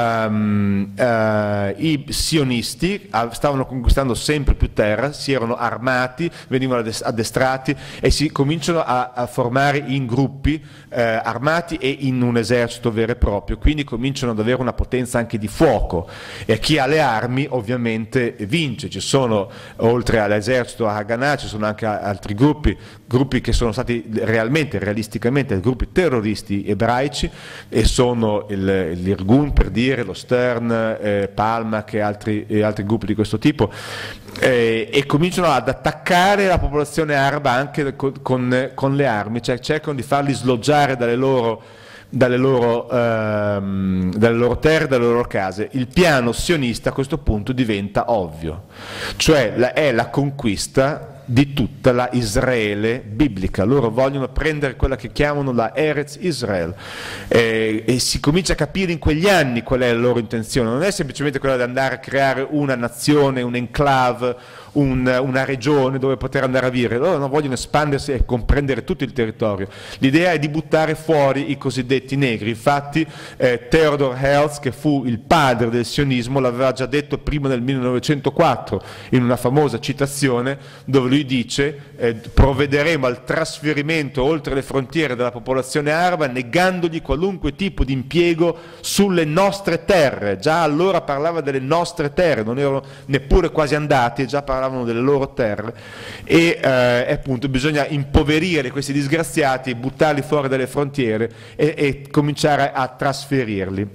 sionisti stavano conquistando sempre più terra, si erano armati, venivano addestrati e si cominciano a formare in gruppi armati e in un esercito vero e proprio, quindi cominciano ad avere una potenza anche di fuoco, e chi ha le armi ovviamente vince. Ci sono, oltre all'esercito a Haganah, ci sono anche altri gruppi gruppi che sono stati realmente, realisticamente, gruppi terroristi ebraici, e sono l'Irgun, per dire, lo Stern, Palmach e altri gruppi di questo tipo, e cominciano ad attaccare la popolazione araba anche con le armi, cioè cercano di farli sloggiare dalle loro terre, dalle loro case. Il piano sionista a questo punto diventa ovvio, cioè è la conquista di tutta la Israele biblica. Loro vogliono prendere quella che chiamano la Eretz Israel, e si comincia a capire in quegli anni qual è la loro intenzione. Non è semplicemente quella di andare a creare una nazione, un enclave, una regione dove poter andare a vivere. Loro non vogliono espandersi e comprendere tutto il territorio. L'idea è di buttare fuori i cosiddetti negri. Infatti Theodor Herzl, che fu il padre del sionismo, l'aveva già detto prima del 1904 in una famosa citazione, dove lui dice: provvederemo al trasferimento oltre le frontiere della popolazione araba, negandogli qualunque tipo di impiego sulle nostre terre. Già allora parlava delle nostre terre, non erano neppure quasi andati e già parlavano delle loro terre, e appunto bisogna impoverire questi disgraziati, buttarli fuori dalle frontiere e cominciare a trasferirli.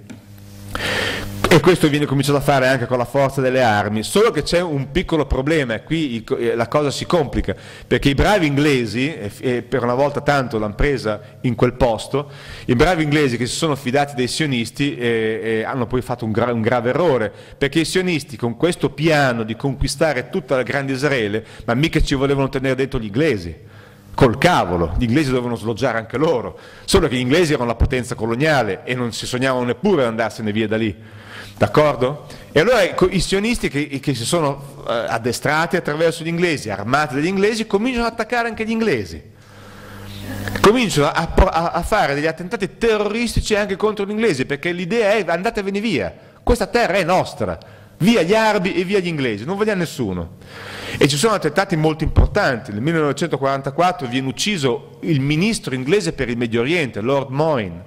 E questo viene cominciato a fare anche con la forza delle armi, solo che c'è un piccolo problema, e qui la cosa si complica, perché i bravi inglesi, e per una volta tanto l'hanno presa in quel posto, i bravi inglesi che si sono fidati dei sionisti hanno poi fatto un grave errore, perché i sionisti con questo piano di conquistare tutta la grande Israele, ma mica ci volevano tenere dentro gli inglesi. Col cavolo, gli inglesi dovevano sloggiare anche loro, solo che gli inglesi erano la potenza coloniale e non si sognavano neppure di andarsene via da lì. D'accordo? E allora i sionisti che si sono addestrati attraverso gli inglesi, armati dagli inglesi, cominciano ad attaccare anche gli inglesi. Cominciano a fare degli attentati terroristici anche contro gli inglesi, perché l'idea è: andatevene via, questa terra è nostra, via gli arabi e via gli inglesi, non vogliamo nessuno. E ci sono attentati molto importanti. Nel 1944 viene ucciso il ministro inglese per il Medio Oriente, Lord Moyne.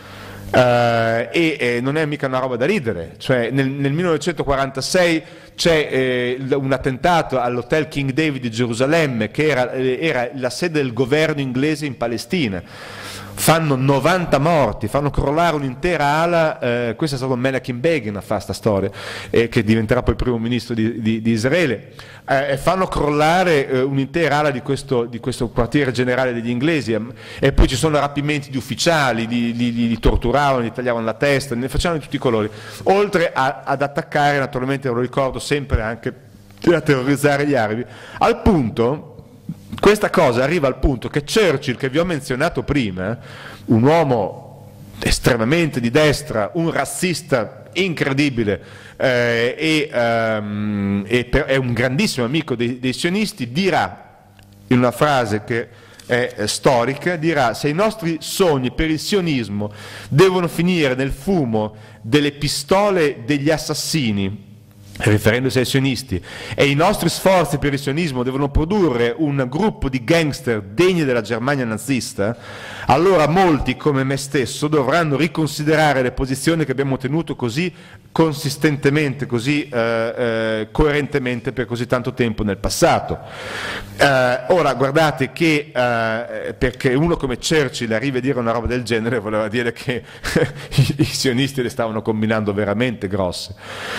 E non è mica una roba da ridere, cioè nel 1946 c'è un attentato all'hotel King David di Gerusalemme, che era la sede del governo inglese in Palestina. Fanno 90 morti, fanno crollare un'intera ala, questo è stato Menachem Begin a fare sta storia, che diventerà poi il primo ministro di Israele, fanno crollare un'intera ala di questo quartiere generale degli inglesi, e poi ci sono rapimenti di ufficiali, li torturavano, gli tagliavano la testa, ne facevano di tutti i colori, oltre ad attaccare, naturalmente lo ricordo sempre, anche a terrorizzare gli arabi, al punto. Questa cosa arriva al punto che Churchill, che vi ho menzionato prima, un uomo estremamente di destra, un razzista incredibile, è un grandissimo amico dei sionisti, dirà, in una frase che è storica, dirà: se i nostri sogni per il sionismo devono finire nel fumo delle pistole degli assassini, riferendosi ai sionisti, e i nostri sforzi per il sionismo devono produrre un gruppo di gangster degni della Germania nazista, allora molti, come me stesso, dovranno riconsiderare le posizioni che abbiamo tenuto così consistentemente, così coerentemente per così tanto tempo nel passato. Ora guardate che perché uno come Churchill arriva a dire una roba del genere, voleva dire che i sionisti le stavano combinando veramente grosse.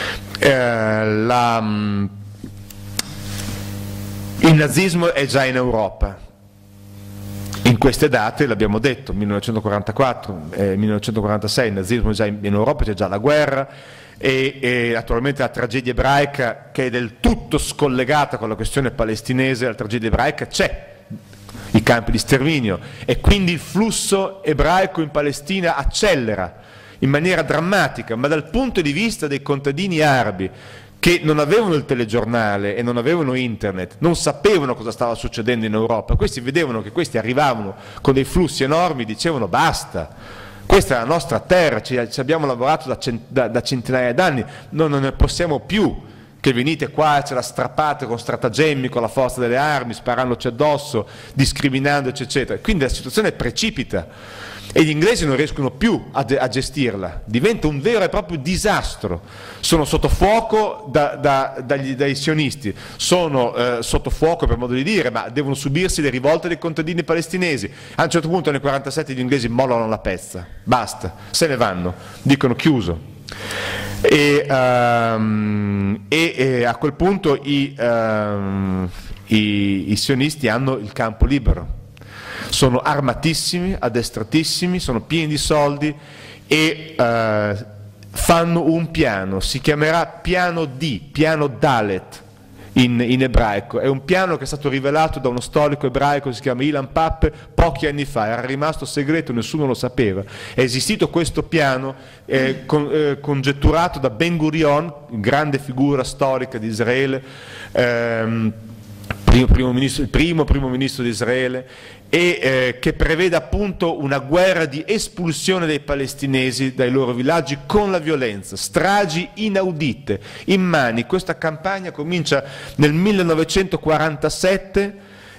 Il nazismo è già in Europa. In queste date, l'abbiamo detto, 1944, 1946, il nazismo è già in Europa, c'è già la guerra, e naturalmente la tragedia ebraica, che è del tutto scollegata con la questione palestinese. La tragedia ebraica c'è, i campi di sterminio, e quindi il flusso ebraico in Palestina accelera in maniera drammatica, ma dal punto di vista dei contadini arabi, che non avevano il telegiornale e non avevano internet, non sapevano cosa stava succedendo in Europa, questi vedevano che questi arrivavano con dei flussi enormi, dicevano: basta, questa è la nostra terra, ci abbiamo lavorato da centinaia d'anni, non ne possiamo più che venite qua e ce la strappate con stratagemmi, con la forza delle armi, sparandoci addosso, discriminandoci, eccetera. Quindi la situazione precipita. e gli inglesi non riescono più a gestirla, diventa un vero e proprio disastro, sono sotto fuoco dai sionisti, sono sotto fuoco per modo di dire, ma devono subirsi le rivolte dei contadini palestinesi. A un certo punto nel 1947 gli inglesi mollano la pezza, basta, se ne vanno, dicono chiuso. E a quel punto i sionisti hanno il campo libero, sono armatissimi, addestratissimi, sono pieni di soldi e fanno un piano, si chiamerà piano D, piano Dalet in ebraico, è un piano che è stato rivelato da uno storico ebraico che si chiama Ilan Pappe pochi anni fa, era rimasto segreto, nessuno lo sapeva. È esistito questo piano congetturato da Ben Gurion, grande figura storica di Israele, il primo primo ministro di Israele, e che prevede appunto una guerra di espulsione dei palestinesi dai loro villaggi con la violenza, stragi inaudite, immani. Questa campagna comincia nel 1947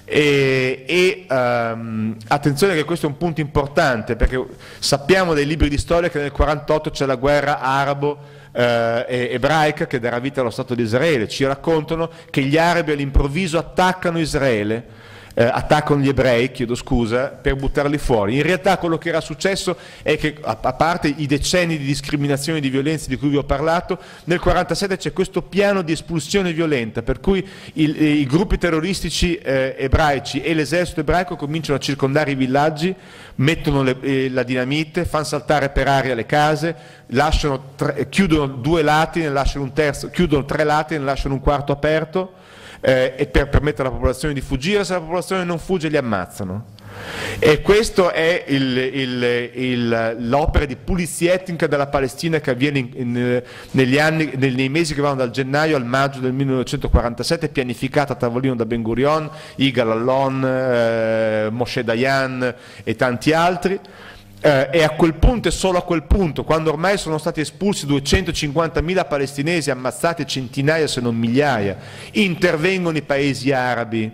attenzione che questo è un punto importante, perché sappiamo dai libri di storia che nel 1948 c'è la guerra arabo-ebraica che darà vita allo Stato di Israele. Ci raccontano che gli arabi all'improvviso attaccano Israele, attaccano gli ebrei, chiedo scusa, per buttarli fuori. In realtà quello che era successo è che, a parte i decenni di discriminazione e di violenza di cui vi ho parlato, nel 1947 c'è questo piano di espulsione violenta, per cui i gruppi terroristici ebraici e l'esercito ebraico cominciano a circondare i villaggi, mettono la dinamite, fanno saltare per aria le case, chiudono 2 lati, ne lasciano un terzo, chiudono 3 lati, ne lasciano un quarto aperto, e per permettere alla popolazione di fuggire. Se la popolazione non fugge li ammazzano. E questo è l'opera di pulizia etnica della Palestina che avviene nei mesi che vanno dal gennaio al maggio del 1947, pianificata a tavolino da Ben Gurion, Yigal Allon, Moshe Dayan e tanti altri. E a quel punto, e solo a quel punto, quando ormai sono stati espulsi 250.000 palestinesi, ammazzati centinaia se non migliaia, intervengono i paesi arabi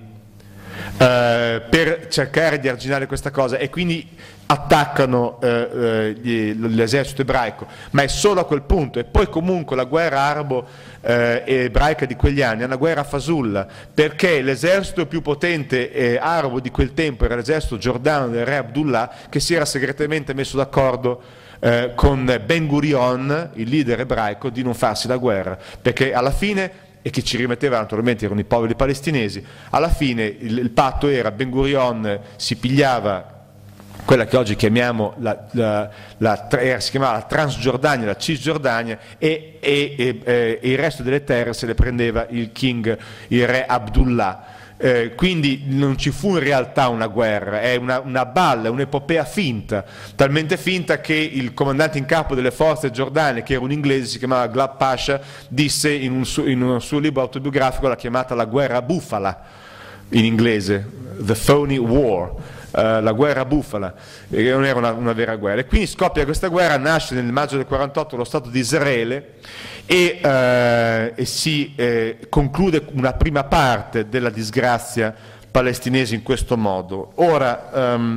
per cercare di arginare questa cosa, e quindi attaccano l'esercito ebraico, ma è solo a quel punto. E poi comunque la guerra arabo-ebraica di quegli anni è una guerra fasulla, perché l'esercito più potente arabo di quel tempo era l'esercito giordano del re Abdullah, che si era segretamente messo d'accordo con Ben Gurion, il leader ebraico, di non farsi la guerra, perché alla fine, e che ci rimetteva naturalmente erano i poveri palestinesi, alla fine il patto era: Ben Gurion si pigliava quella che oggi chiamiamo si chiamava la Transgiordania, la Cisgiordania, e il resto delle terre se le prendeva il re Abdullah. Quindi non ci fu in realtà una guerra, è una balla, un'epopea finta, talmente finta che il comandante in capo delle forze giordane, che era un inglese, si chiamava Glab Pasha, disse in un suo libro autobiografico, l'ha chiamata la guerra bufala in inglese, The Phony War, la guerra bufala, che non era una vera guerra. E quindi scoppia questa guerra, nasce nel maggio del 1948 lo Stato di Israele, e si conclude una prima parte della disgrazia palestinese in questo modo. Ora,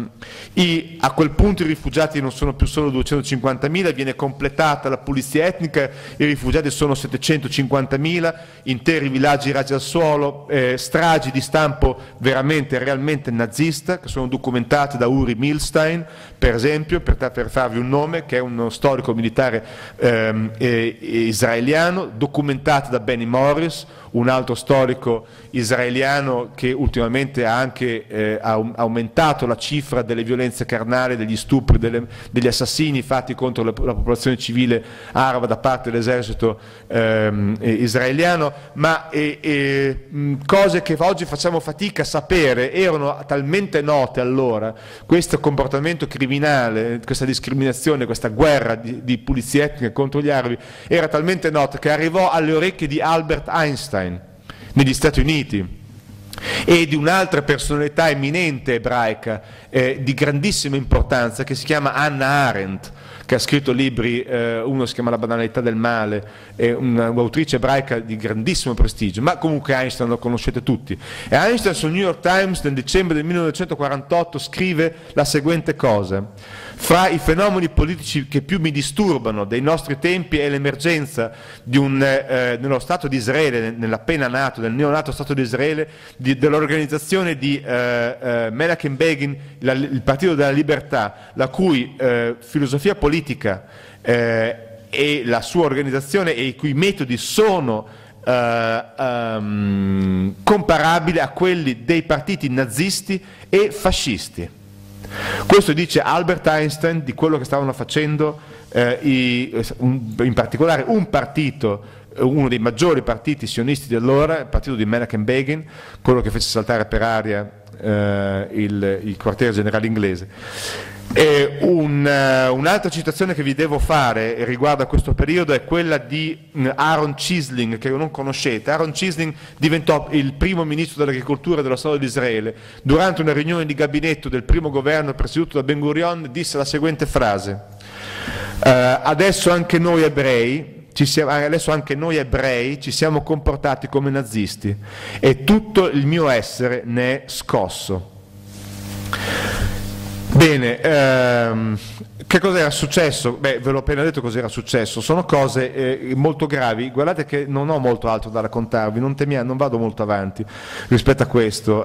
a quel punto i rifugiati non sono più solo 250.000, viene completata la pulizia etnica, i rifugiati sono 750.000, interi villaggi rasi al suolo, stragi di stampo veramente, realmente nazista, che sono documentate da Uri Milstein, per esempio, per farvi un nome, che è uno storico militare israeliano, documentate da Benny Morris, un altro storico israeliano che ultimamente ha anche aumentato la cifra delle violenze carnali, degli stupri, degli assassini fatti contro la popolazione civile araba da parte dell'esercito israeliano, ma cose che oggi facciamo fatica a sapere, erano talmente note allora, questo comportamento criminale, questa discriminazione, questa guerra di pulizia etnica contro gli arabi, era talmente nota che arrivò alle orecchie di Albert Einstein negli Stati Uniti e di un'altra personalità eminente ebraica di grandissima importanza che si chiama Hannah Arendt, che ha scritto libri, uno si chiama La banalità del male, è un'autrice ebraica di grandissimo prestigio, ma comunque Einstein lo conoscete tutti. E Einstein sul New York Times nel dicembre del 1948 scrive la seguente cosa: fra i fenomeni politici che più mi disturbano dei nostri tempi è l'emergenza di nello Stato di Israele, nell'appena nato, nel neonato Stato di Israele, dell'organizzazione di Menachem Begin, il Partito della Libertà, la cui filosofia politica e la sua organizzazione e i cui metodi sono comparabili a quelli dei partiti nazisti e fascisti. Questo dice Albert Einstein di quello che stavano facendo in particolare un partito, uno dei maggiori partiti sionisti di allora, il partito di Menachem Begin, quello che fece saltare per aria il quartiere generale inglese. E un'altra citazione che vi devo fare riguardo a questo periodo è quella di Aaron Chisling, che non conoscete. Aaron Chisling diventò il primo ministro dell'agricoltura dello Stato di Israele. Durante una riunione di gabinetto del primo governo presieduto da Ben Gurion disse la seguente frase: adesso anche noi ebrei ci siamo comportati come nazisti e tutto il mio essere ne è scosso. Bene, che cosa era successo? Beh, ve l'ho appena detto cosa era successo, sono cose molto gravi. Guardate che non ho molto altro da raccontarvi, non vado molto avanti rispetto a questo.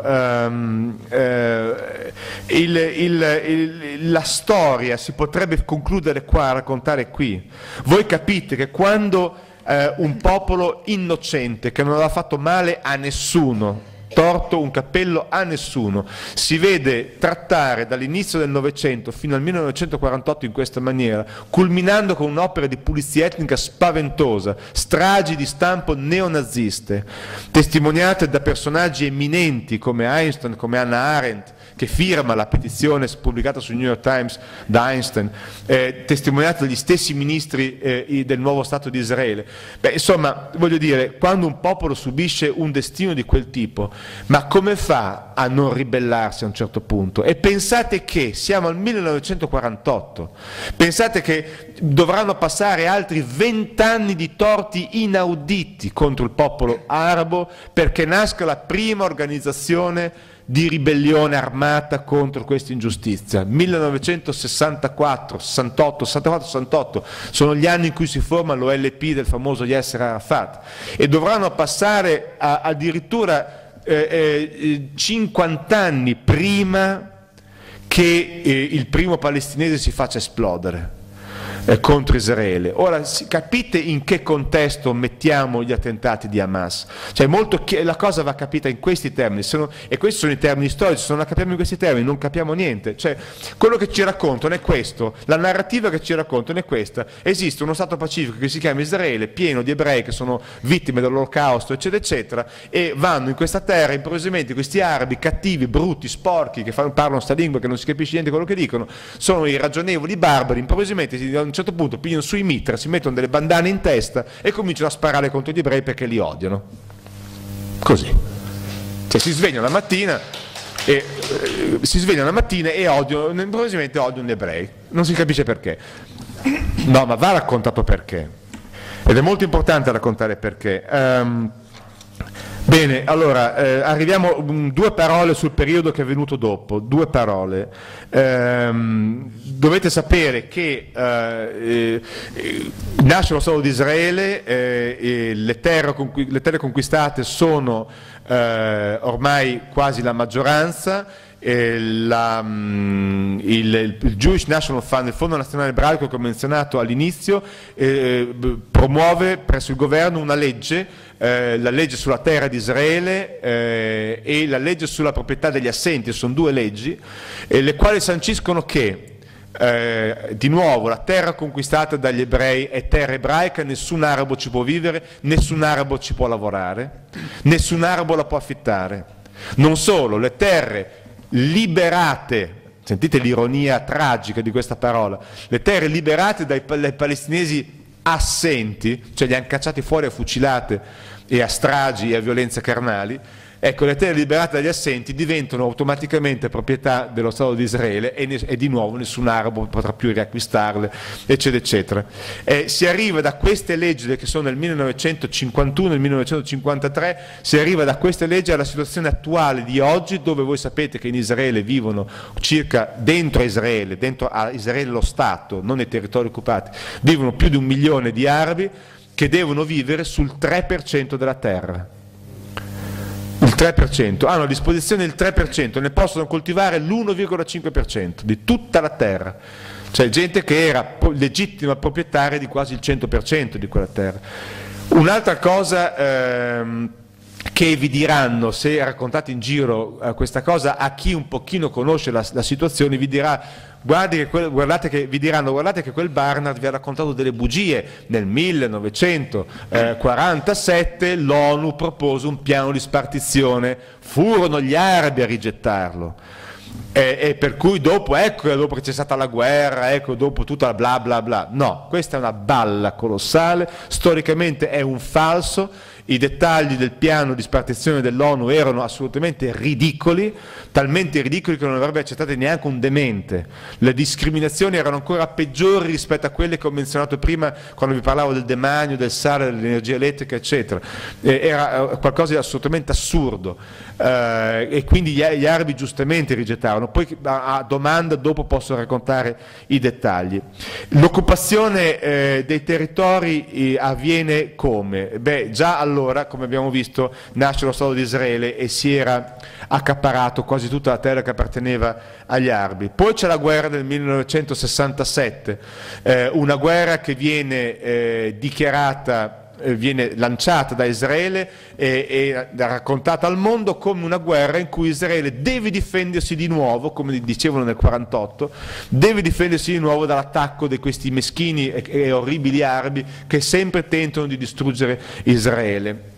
La storia si potrebbe concludere qua, raccontare qui. Voi capite che quando un popolo innocente che non aveva fatto male a nessuno, torto un cappello a nessuno, si vede trattare dall'inizio del Novecento fino al 1948 in questa maniera, culminando con un'opera di pulizia etnica spaventosa, stragi di stampo neonaziste, testimoniate da personaggi eminenti come Einstein, come Hannah Arendt, che firma la petizione pubblicata sul New York Times da Einstein, testimoniata dagli stessi ministri del nuovo Stato di Israele. Beh, insomma, voglio dire, quando un popolo subisce un destino di quel tipo, ma come fa a non ribellarsi a un certo punto? E pensate che siamo al 1948, pensate che dovranno passare altri 20 anni di torti inauditi contro il popolo arabo perché nasca la prima organizzazione di ribellione armata contro questa ingiustizia. 1964, 68, 64, 68 sono gli anni in cui si forma l'OLP del famoso Yasser Arafat, e dovranno passare addirittura 50 anni prima che il primo palestinese si faccia esplodere contro Israele. Ora capite in che contesto mettiamo gli attentati di Hamas, cioè la cosa va capita in questi termini, e questi sono i termini storici. Se non la capiamo in questi termini non capiamo niente. Cioè, quello che ci raccontano è questo, la narrativa che ci raccontano è questa: esiste uno stato pacifico che si chiama Israele, pieno di ebrei che sono vittime dell'olocausto eccetera eccetera, e vanno in questa terra improvvisamente questi arabi cattivi, brutti, sporchi, che parlano sta lingua che non si capisce niente quello che dicono, sono i ragionevoli barbari, improvvisamente a un certo punto pigliano sui mitra, si mettono delle bandane in testa e cominciano a sparare contro gli ebrei perché li odiano. Così. Cioè si svegliano la mattina e improvvisamente odiano gli ebrei. Non si capisce perché. No, ma va raccontato perché. Ed è molto importante raccontare perché. Bene, allora, arriviamo due parole sul periodo che è venuto dopo, due parole. Dovete sapere che nasce lo Stato di Israele, le terre conquistate sono ormai quasi la maggioranza. Il Jewish National Fund, il Fondo Nazionale Ebraico che ho menzionato all'inizio, promuove presso il governo una legge, la legge sulla terra di Israele e la legge sulla proprietà degli assenti. Sono due leggi, le quali sanciscono che di nuovo la terra conquistata dagli ebrei è terra ebraica, nessun arabo ci può vivere, nessun arabo ci può lavorare, nessun arabo la può affittare. Non solo, le terre liberate, sentite l'ironia tragica di questa parola, le terre liberate dai palestinesi assenti, cioè li hanno cacciati fuori a fucilate e a stragi e a violenze carnali, ecco, le terre liberate dagli assenti diventano automaticamente proprietà dello Stato di Israele e di nuovo nessun arabo potrà più riacquistarle, eccetera, eccetera. Si arriva da queste leggi che sono nel 1951 e nel 1953, si arriva da queste leggi alla situazione attuale di oggi, dove voi sapete che in Israele vivono circa, dentro a Israele lo Stato, non i territori occupati, vivono più di 1 milione di arabi che devono vivere sul 3% della terra. Il 3%, hanno a disposizione il 3%, ne possono coltivare l'1,5% di tutta la terra. Cioè gente che era legittima proprietaria di quasi il 100% di quella terra. Un'altra cosa che vi diranno, se raccontate in giro questa cosa, a chi un pochino conosce la situazione, vi dirà guardate che quel Barnard vi ha raccontato delle bugie. Nel 1947 l'ONU propose un piano di spartizione, furono gli arabi a rigettarlo. E per cui dopo che c'è stata la guerra, dopo tutta la bla bla bla. No, questa è una balla colossale, storicamente è un falso. I dettagli del piano di spartizione dell'ONU erano assolutamente ridicoli, talmente ridicoli che non avrebbe accettato neanche un demente. Le discriminazioni erano ancora peggiori rispetto a quelle che ho menzionato prima quando vi parlavo del demanio, del sale, dell'energia elettrica, eccetera. Era qualcosa di assolutamente assurdo. E quindi gli arabi giustamente rigettarono. Poi a domanda dopo posso raccontare i dettagli. L'occupazione dei territori avviene come? Beh, già allora, come abbiamo visto, nasce lo Stato di Israele e si era accaparato quasi tutta la terra che apparteneva agli arabi. Poi c'è la guerra del 1967, una guerra che viene viene lanciata da Israele e raccontata al mondo come una guerra in cui Israele deve difendersi di nuovo, come dicevano nel 48, deve difendersi di nuovo dall'attacco di questi meschini e orribili arabi che sempre tentano di distruggere Israele.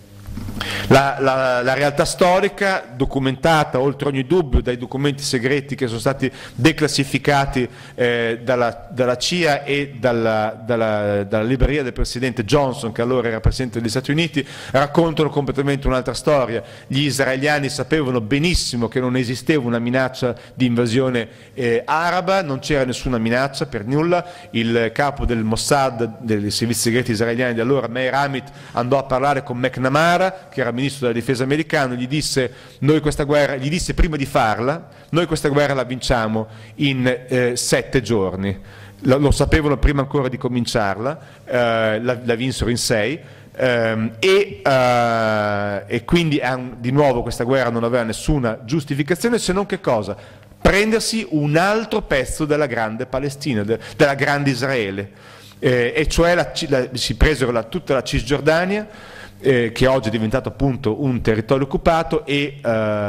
La realtà storica, documentata oltre ogni dubbio dai documenti segreti che sono stati declassificati dalla CIA e dalla libreria del presidente Johnson, che allora era presidente degli Stati Uniti, raccontano completamente un'altra storia. Gli israeliani sapevano benissimo che non esisteva una minaccia di invasione araba, non c'era nessuna minaccia per nulla. Il capo del Mossad, dei servizi segreti israeliani di allora, Meir Amit, andò a parlare con McNamara, che era ministro della difesa americano, gli disse prima di farla, noi questa guerra la vinciamo in 7 giorni. Lo sapevano prima ancora di cominciarla, la vinsero in 6. E quindi di nuovo questa guerra non aveva nessuna giustificazione, se non che cosa? Prendersi un altro pezzo della grande Palestina, della grande Israele, e cioè si presero tutta la Cisgiordania, che oggi è diventato appunto un territorio occupato, e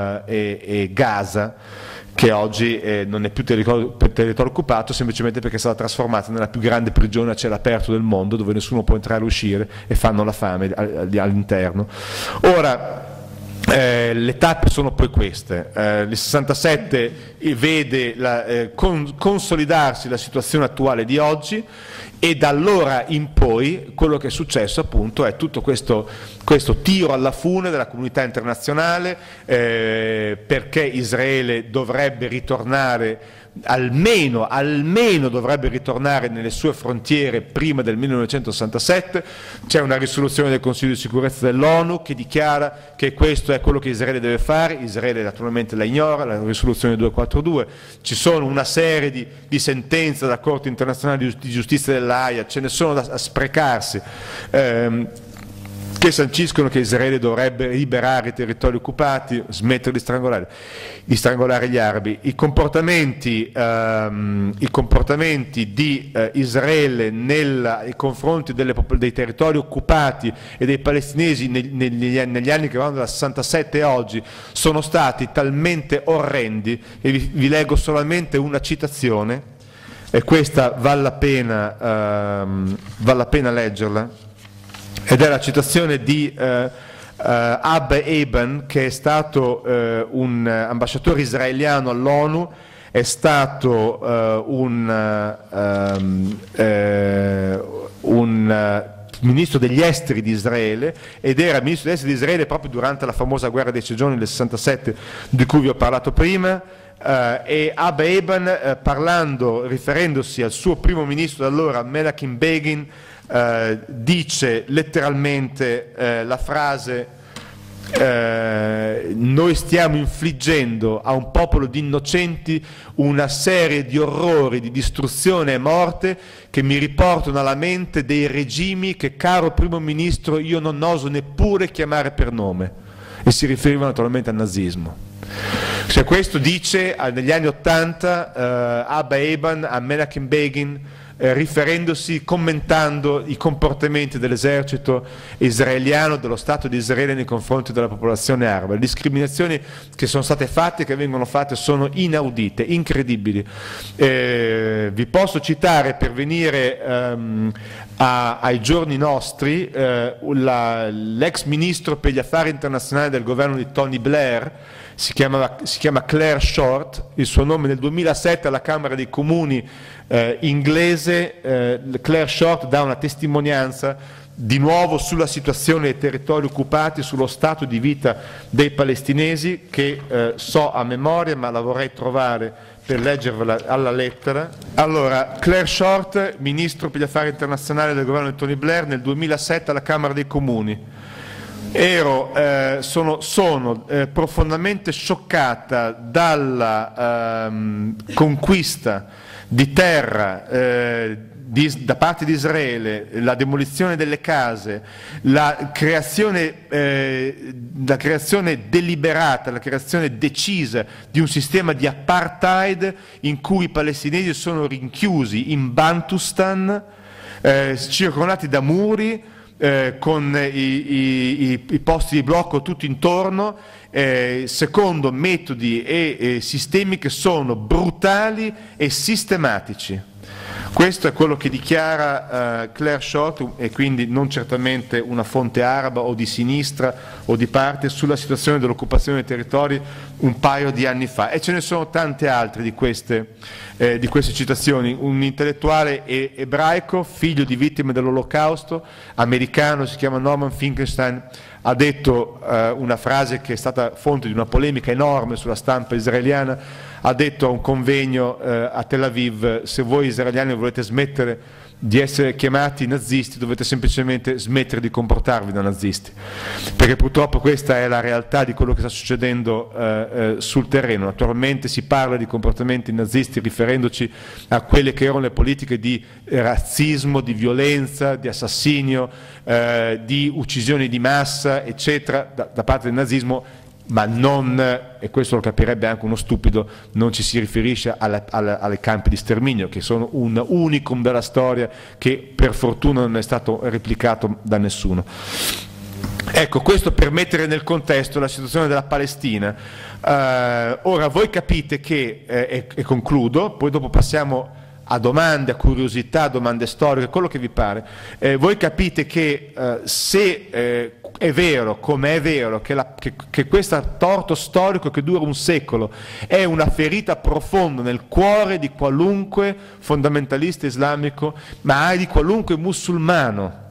Gaza, che oggi non è più territorio occupato semplicemente perché è stata trasformata nella più grande prigione a cielo aperto del mondo, dove nessuno può entrare e uscire e fanno la fame all'interno. Ora, le tappe sono poi queste. Il 67 vede consolidarsi la situazione attuale di oggi, e da allora in poi quello che è successo appunto è tutto questo tiro alla fune della comunità internazionale, perché Israele dovrebbe ritornare, almeno dovrebbe ritornare nelle sue frontiere prima del 1967. C'è una risoluzione del Consiglio di sicurezza dell'ONU che dichiara che questo è quello che Israele deve fare. Israele naturalmente la ignora, la risoluzione 242. Ci sono una serie di sentenze della Corte internazionale di giustizia dell'Aia, ce ne sono da sprecarsi, che sanciscono che Israele dovrebbe liberare i territori occupati, smettere di strangolare gli arabi. I comportamenti di Israele nei confronti dei territori occupati e dei palestinesi negli anni che vanno dal 67 a oggi sono stati talmente orrendi, e vi leggo solamente una citazione, e questa vale la pena leggerla. Ed è la citazione di Abba Eban, che è stato un ambasciatore israeliano all'ONU, è stato un ministro degli esteri di Israele, ed era ministro degli esteri di Israele proprio durante la famosa guerra dei 6 giorni del 67 di cui vi ho parlato prima. E Abba Eban, riferendosi al suo primo ministro da allora, Menachem Begin, dice letteralmente la frase: noi stiamo infliggendo a un popolo di innocenti una serie di orrori, di distruzione e morte che mi riportano alla mente dei regimi che, caro primo ministro, io non oso neppure chiamare per nome, e si riferiva naturalmente al nazismo. Cioè, questo dice negli anni '80 Abba Eban a Menachem Begin, riferendosi, commentando i comportamenti dell'esercito israeliano, dello Stato di Israele nei confronti della popolazione araba. Le discriminazioni che sono state fatte, che vengono fatte, sono inaudite, incredibili. Vi posso citare, per venire ai giorni nostri, l'ex ministro per gli affari internazionali del governo di Tony Blair, si chiama Claire Short. Il suo nome nel 2007 alla Camera dei Comuni inglese. Claire Short dà una testimonianza di nuovo sulla situazione dei territori occupati, sullo stato di vita dei palestinesi, che so a memoria, ma la vorrei trovare per leggervela alla lettera. Allora, Claire Short, ministro per gli affari internazionali del governo di Tony Blair, nel 2007 alla Camera dei Comuni. Sono profondamente scioccata dalla conquista di terra da parte di Israele, la demolizione delle case, la creazione deliberata, la creazione decisa di un sistema di apartheid in cui i palestinesi sono rinchiusi in Bantustan, circondati da muri, con i posti di blocco tutto intorno, secondo metodi e sistemi che sono brutali e sistematici. Questo è quello che dichiara Claire Short, e quindi non certamente una fonte araba o di sinistra o di parte, sulla situazione dell'occupazione dei territori un paio di anni fa. E ce ne sono tante altre di queste citazioni. Un intellettuale ebraico, figlio di vittime dell'Olocausto, americano, si chiama Norman Finkelstein, ha detto una frase che è stata fonte di una polemica enorme sulla stampa israeliana. Ha detto a un convegno a Tel Aviv: se voi israeliani volete smettere di essere chiamati nazisti, dovete semplicemente smettere di comportarvi da nazisti, perché purtroppo questa è la realtà di quello che sta succedendo sul terreno. Naturalmente si parla di comportamenti nazisti riferendoci a quelle che erano le politiche di razzismo, di violenza, di assassinio, di uccisioni di massa, eccetera, da parte del nazismo, ma non, e questo lo capirebbe anche uno stupido, non ci si riferisce ai campi di sterminio, che sono un unicum della storia che per fortuna non è stato replicato da nessuno. Ecco, questo per mettere nel contesto la situazione della Palestina. Ora voi capite che, e concludo, poi dopo passiamo a domande, a curiosità, domande storiche, quello che vi pare. Voi capite che se è vero, come è vero, che questo torto storico che dura un secolo è una ferita profonda nel cuore di qualunque fondamentalista islamico, ma di qualunque musulmano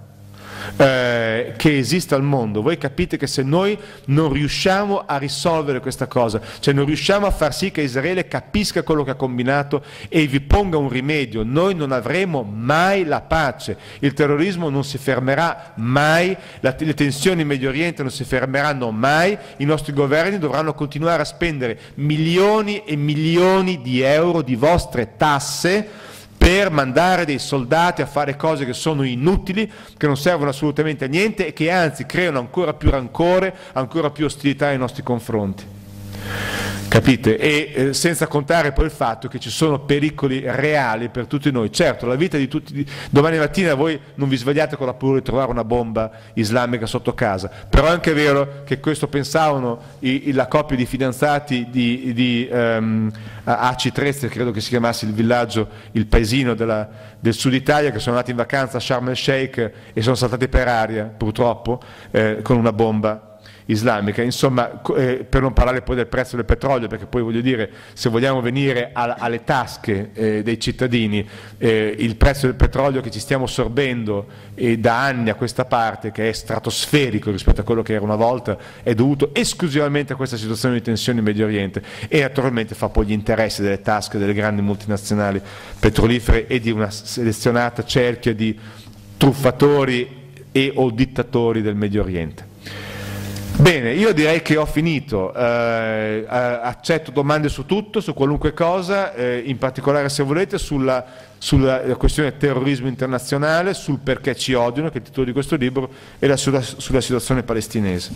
che esista al mondo, voi capite che se noi non riusciamo a risolvere questa cosa, cioè non riusciamo a far sì che Israele capisca quello che ha combinato e vi ponga un rimedio, noi non avremo mai la pace, il terrorismo non si fermerà mai, le tensioni in Medio Oriente non si fermeranno mai, i nostri governi dovranno continuare a spendere milioni e milioni di euro di vostre tasse per mandare dei soldati a fare cose che sono inutili, che non servono assolutamente a niente e che anzi creano ancora più rancore, ancora più ostilità nei nostri confronti. Capite? E senza contare poi il fatto che ci sono pericoli reali per tutti noi. Certo, la vita di tutti, domani mattina voi non vi svegliate con la paura di trovare una bomba islamica sotto casa, però è anche vero che questo pensavano la coppia di fidanzati di Aci Trezze, credo che si chiamasse il villaggio, il paesino del sud Italia, che sono andati in vacanza a Sharm el Sheikh e sono saltati per aria, purtroppo, con una bomba islamica. Insomma, per non parlare poi del prezzo del petrolio, perché poi voglio dire, se vogliamo venire alle tasche dei cittadini, il prezzo del petrolio che ci stiamo sorbendo da anni a questa parte, che è stratosferico rispetto a quello che era una volta, è dovuto esclusivamente a questa situazione di tensione in Medio Oriente, e naturalmente fa poi gli interessi delle tasche delle grandi multinazionali petrolifere e di una selezionata cerchia di truffatori e o dittatori del Medio Oriente. Bene, io direi che ho finito, accetto domande su tutto, su qualunque cosa, in particolare se volete sulla questione del terrorismo internazionale, sul perché ci odiano, che è il titolo di questo libro, e sulla situazione palestinese.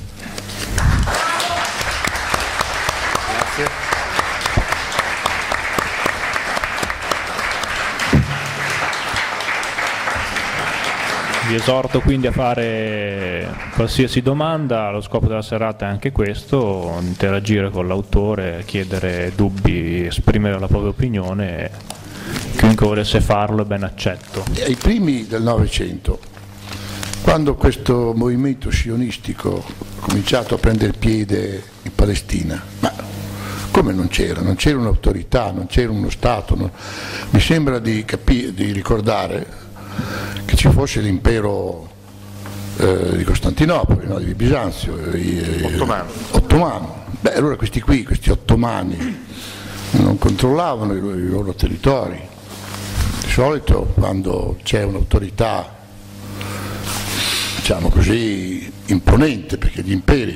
Grazie. Vi esorto quindi a fare qualsiasi domanda, lo scopo della serata è anche questo, interagire con l'autore, chiedere dubbi, esprimere la propria opinione, chiunque volesse farlo è ben accetto. Ai primi del Novecento, quando questo movimento sionistico ha cominciato a prendere piede in Palestina, ma come non c'era un'autorità, non c'era uno Stato, mi sembra di ricordare che ci fosse l'impero di Costantinopoli, no? Di Bisanzio, ottomano. Beh, allora questi ottomani non controllavano i loro territori. Di solito quando c'è un'autorità, diciamo così, imponente, perché gli imperi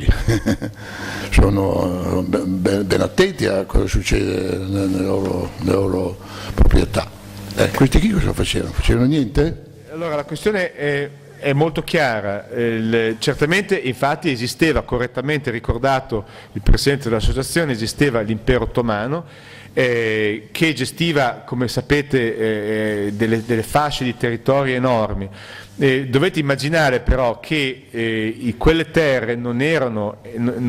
sono ben attenti a cosa succede nelle loro proprietà. Questi qui cosa facevano? Facevano niente? Allora la questione è molto chiara, certamente infatti esisteva, correttamente ricordato il Presidente dell'Associazione, esisteva l'impero ottomano che gestiva, come sapete, delle fasce di territori enormi. Dovete immaginare però che quelle terre non erano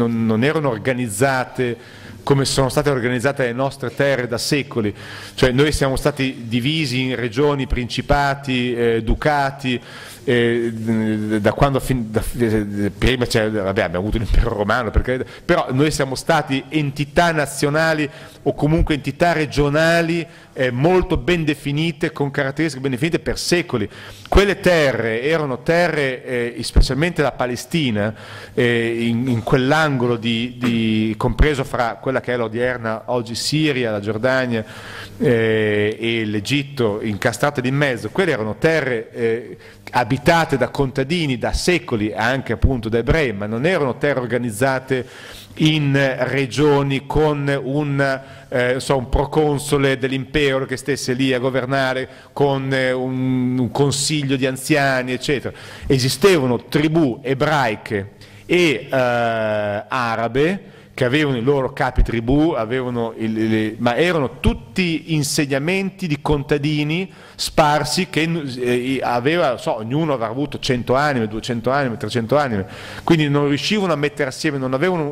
organizzate come sono state organizzate le nostre terre da secoli, cioè noi siamo stati divisi in regioni, principati, ducati, da quando prima abbiamo avuto l'impero romano, però noi siamo stati entità nazionali o comunque entità regionali molto ben definite, con caratteristiche ben definite per secoli. Quelle terre erano terre, specialmente la Palestina, in quell'angolo compreso fra quella che è l'odierna oggi Siria, la Giordania e l'Egitto, incastrate lì in mezzo. Quelle erano terre abitate da contadini da secoli, anche appunto da ebrei, ma non erano terre organizzate in regioni con un proconsole dell'impero che stesse lì a governare, con un consiglio di anziani, eccetera. Esistevano tribù ebraiche e arabe che avevano i loro capi tribù, ma erano tutti insegnamenti di contadini sparsi che ognuno aveva avuto 100 anime, 200 anime, 300 anime, quindi non riuscivano a mettere assieme, non avevano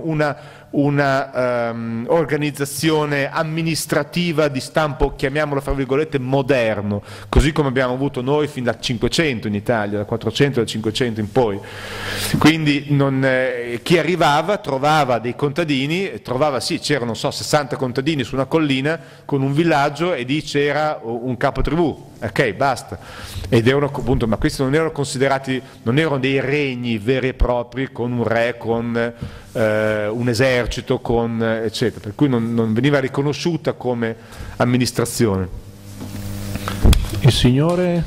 una organizzazione amministrativa di stampo, chiamiamolo fra virgolette, moderno, così come abbiamo avuto noi fin dal 500 in Italia, dal 400 al 500 in poi. Quindi chi arrivava trovava dei contadini, c'erano 60 contadini su una collina con un villaggio e lì c'era un capo tribù, ok, basta. Ed erano appunto, ma questi non erano considerati, non erano dei regni veri e propri con un re, con un esercito, eccetera, per cui non veniva riconosciuta come amministrazione. Il signore?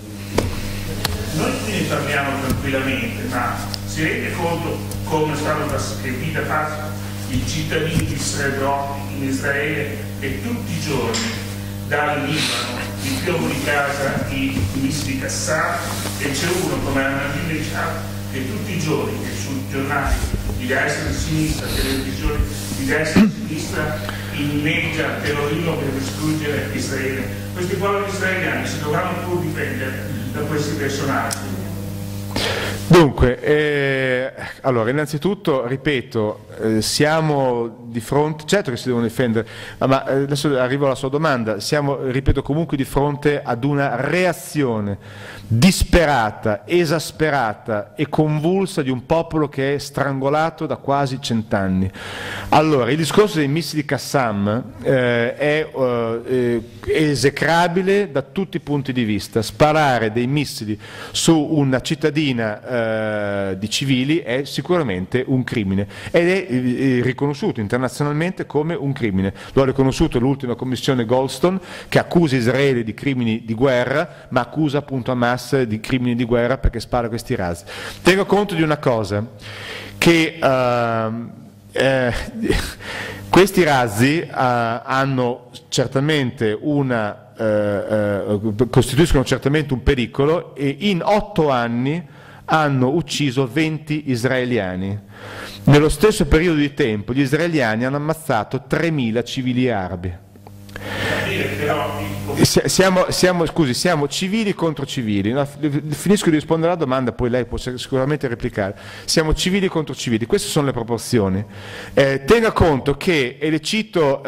Noi ne parliamo tranquillamente, ma si rende conto come stanno vita passa i cittadini in Israele e tutti i giorni dal Libano li piombo di casa i missili Qassam, e c'è uno come Anadine Richard che tutti i giorni che sui giornali di destra e di sinistra, televisioni di destra e di sinistra, inneggia terrorismo per distruggere Israele. Questi poveri israeliani si dovranno pur difendere da questi personaggi. Dunque, allora innanzitutto ripeto, siamo di fronte, certo che si devono difendere, ma adesso arrivo alla sua domanda, siamo, ripeto, comunque di fronte ad una reazione disperata, esasperata e convulsa di un popolo che è strangolato da quasi 100 anni. Allora, il discorso dei missili Qassam è esecrabile da tutti i punti di vista. Sparare dei missili su una cittadina di civili è sicuramente un crimine ed è riconosciuto internazionalmente come un crimine. Lo ha riconosciuto l'ultima commissione Goldstone, che accusa Israele di crimini di guerra, ma accusa appunto Hamas di crimini di guerra perché spara questi razzi. Tengo conto di una cosa, che questi razzi hanno certamente costituiscono certamente un pericolo, e in 8 anni hanno ucciso 20 israeliani. Nello stesso periodo di tempo gli israeliani hanno ammazzato 3.000 civili arabi. Siamo civili contro civili. No, finisco di rispondere alla domanda, poi lei può sicuramente replicare. Siamo civili contro civili, queste sono le proporzioni. Tenga conto che, e le cito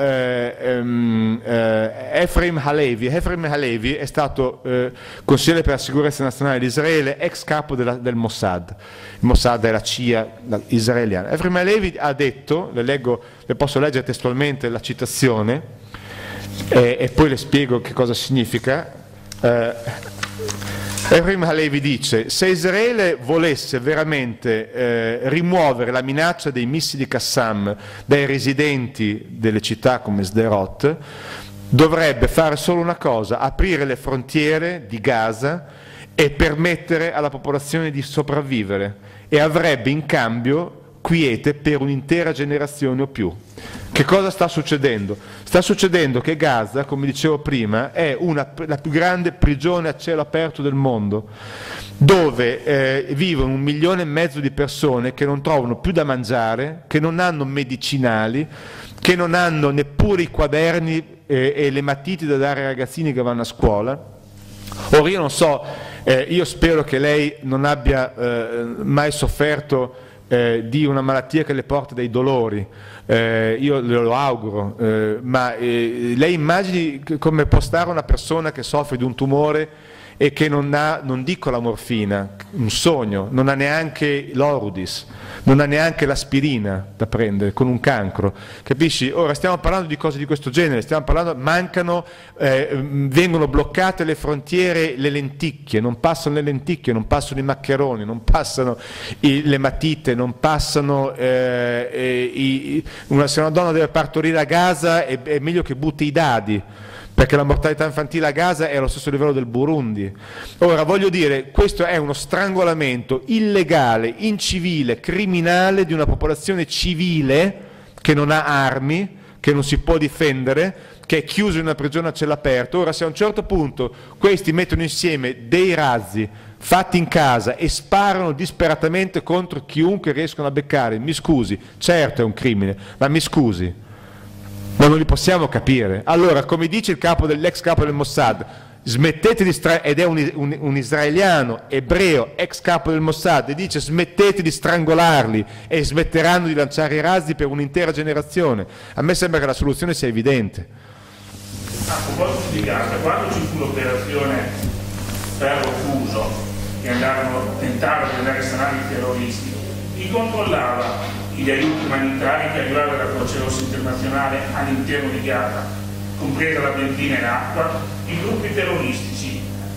Efraim Halevi. Efraim Halevi è stato consigliere per la sicurezza nazionale di Israele, ex capo del Mossad. Il Mossad è la CIA israeliana. Efraim Halevi ha detto, le posso leggere testualmente la citazione, e poi le spiego che cosa significa. Efraim Halevi dice: se Israele volesse veramente rimuovere la minaccia dei missili Qassam dai residenti delle città come Sderot, dovrebbe fare solo una cosa: aprire le frontiere di Gaza e permettere alla popolazione di sopravvivere, e avrebbe in cambio quiete per un'intera generazione o più. Che cosa sta succedendo? Sta succedendo che Gaza, come dicevo prima, è la più grande prigione a cielo aperto del mondo, dove vivono 1,5 milioni di persone che non trovano più da mangiare, che non hanno medicinali, che non hanno neppure i quaderni e le matite da dare ai ragazzini che vanno a scuola. Ora io non so, io spero che lei non abbia mai sofferto di una malattia che le porta dei dolori, io lo auguro, ma lei immagini come può stare una persona che soffre di un tumore e che non dico la morfina, un sogno, non ha neanche l'Orudis, non ha neanche l'aspirina da prendere con un cancro, capisci? Ora stiamo parlando di cose di questo genere, stiamo parlando, vengono bloccate le frontiere, le lenticchie, non passano le lenticchie, non passano i maccheroni, non passano le matite, non passano, se una donna deve partorire a Gaza è meglio che butti i dadi, perché la mortalità infantile a Gaza è allo stesso livello del Burundi. Ora, voglio dire, questo è uno strangolamento illegale, incivile, criminale di una popolazione civile che non ha armi, che non si può difendere, che è chiusa in una prigione a cielo aperto. Ora, se a un certo punto questi mettono insieme dei razzi fatti in casa e sparano disperatamente contro chiunque riescono a beccare, mi scusi, certo è un crimine, ma mi scusi, ma non li possiamo capire. Allora, come dice l'ex capo del Mossad, smettete ed è un israeliano, ebreo, ex capo del Mossad, e dice: smettete di strangolarli e smetteranno di lanciare i razzi per un'intera generazione. A me sembra che la soluzione sia evidente. A proposito di Gaza, quando ci fu l'operazione Ferro Fuso, che tentarono di andare a sanare i terroristi, chi controllava gli aiuti umanitari che arrivavano dalla Croce Rossa internazionale all'interno di Gaza, compresa la benzina e l'acqua? I gruppi terroristici,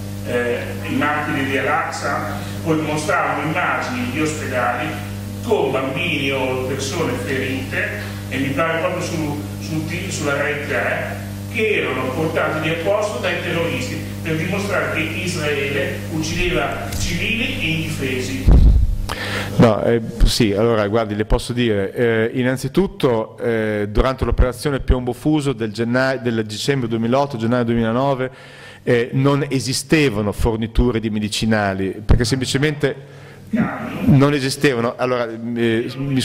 i martiri di Al-Aqsa, poi mostravano immagini di ospedali con bambini o persone ferite, e mi pare proprio sulla Rai 3, che erano portati lì apposta dai terroristi per dimostrare che Israele uccideva civili e indifesi. No, sì, allora guardi, le posso dire, innanzitutto durante l'operazione Piombo Fuso del dicembre 2008, gennaio 2009, non esistevano forniture di medicinali, perché semplicemente non esistevano. Allora, mi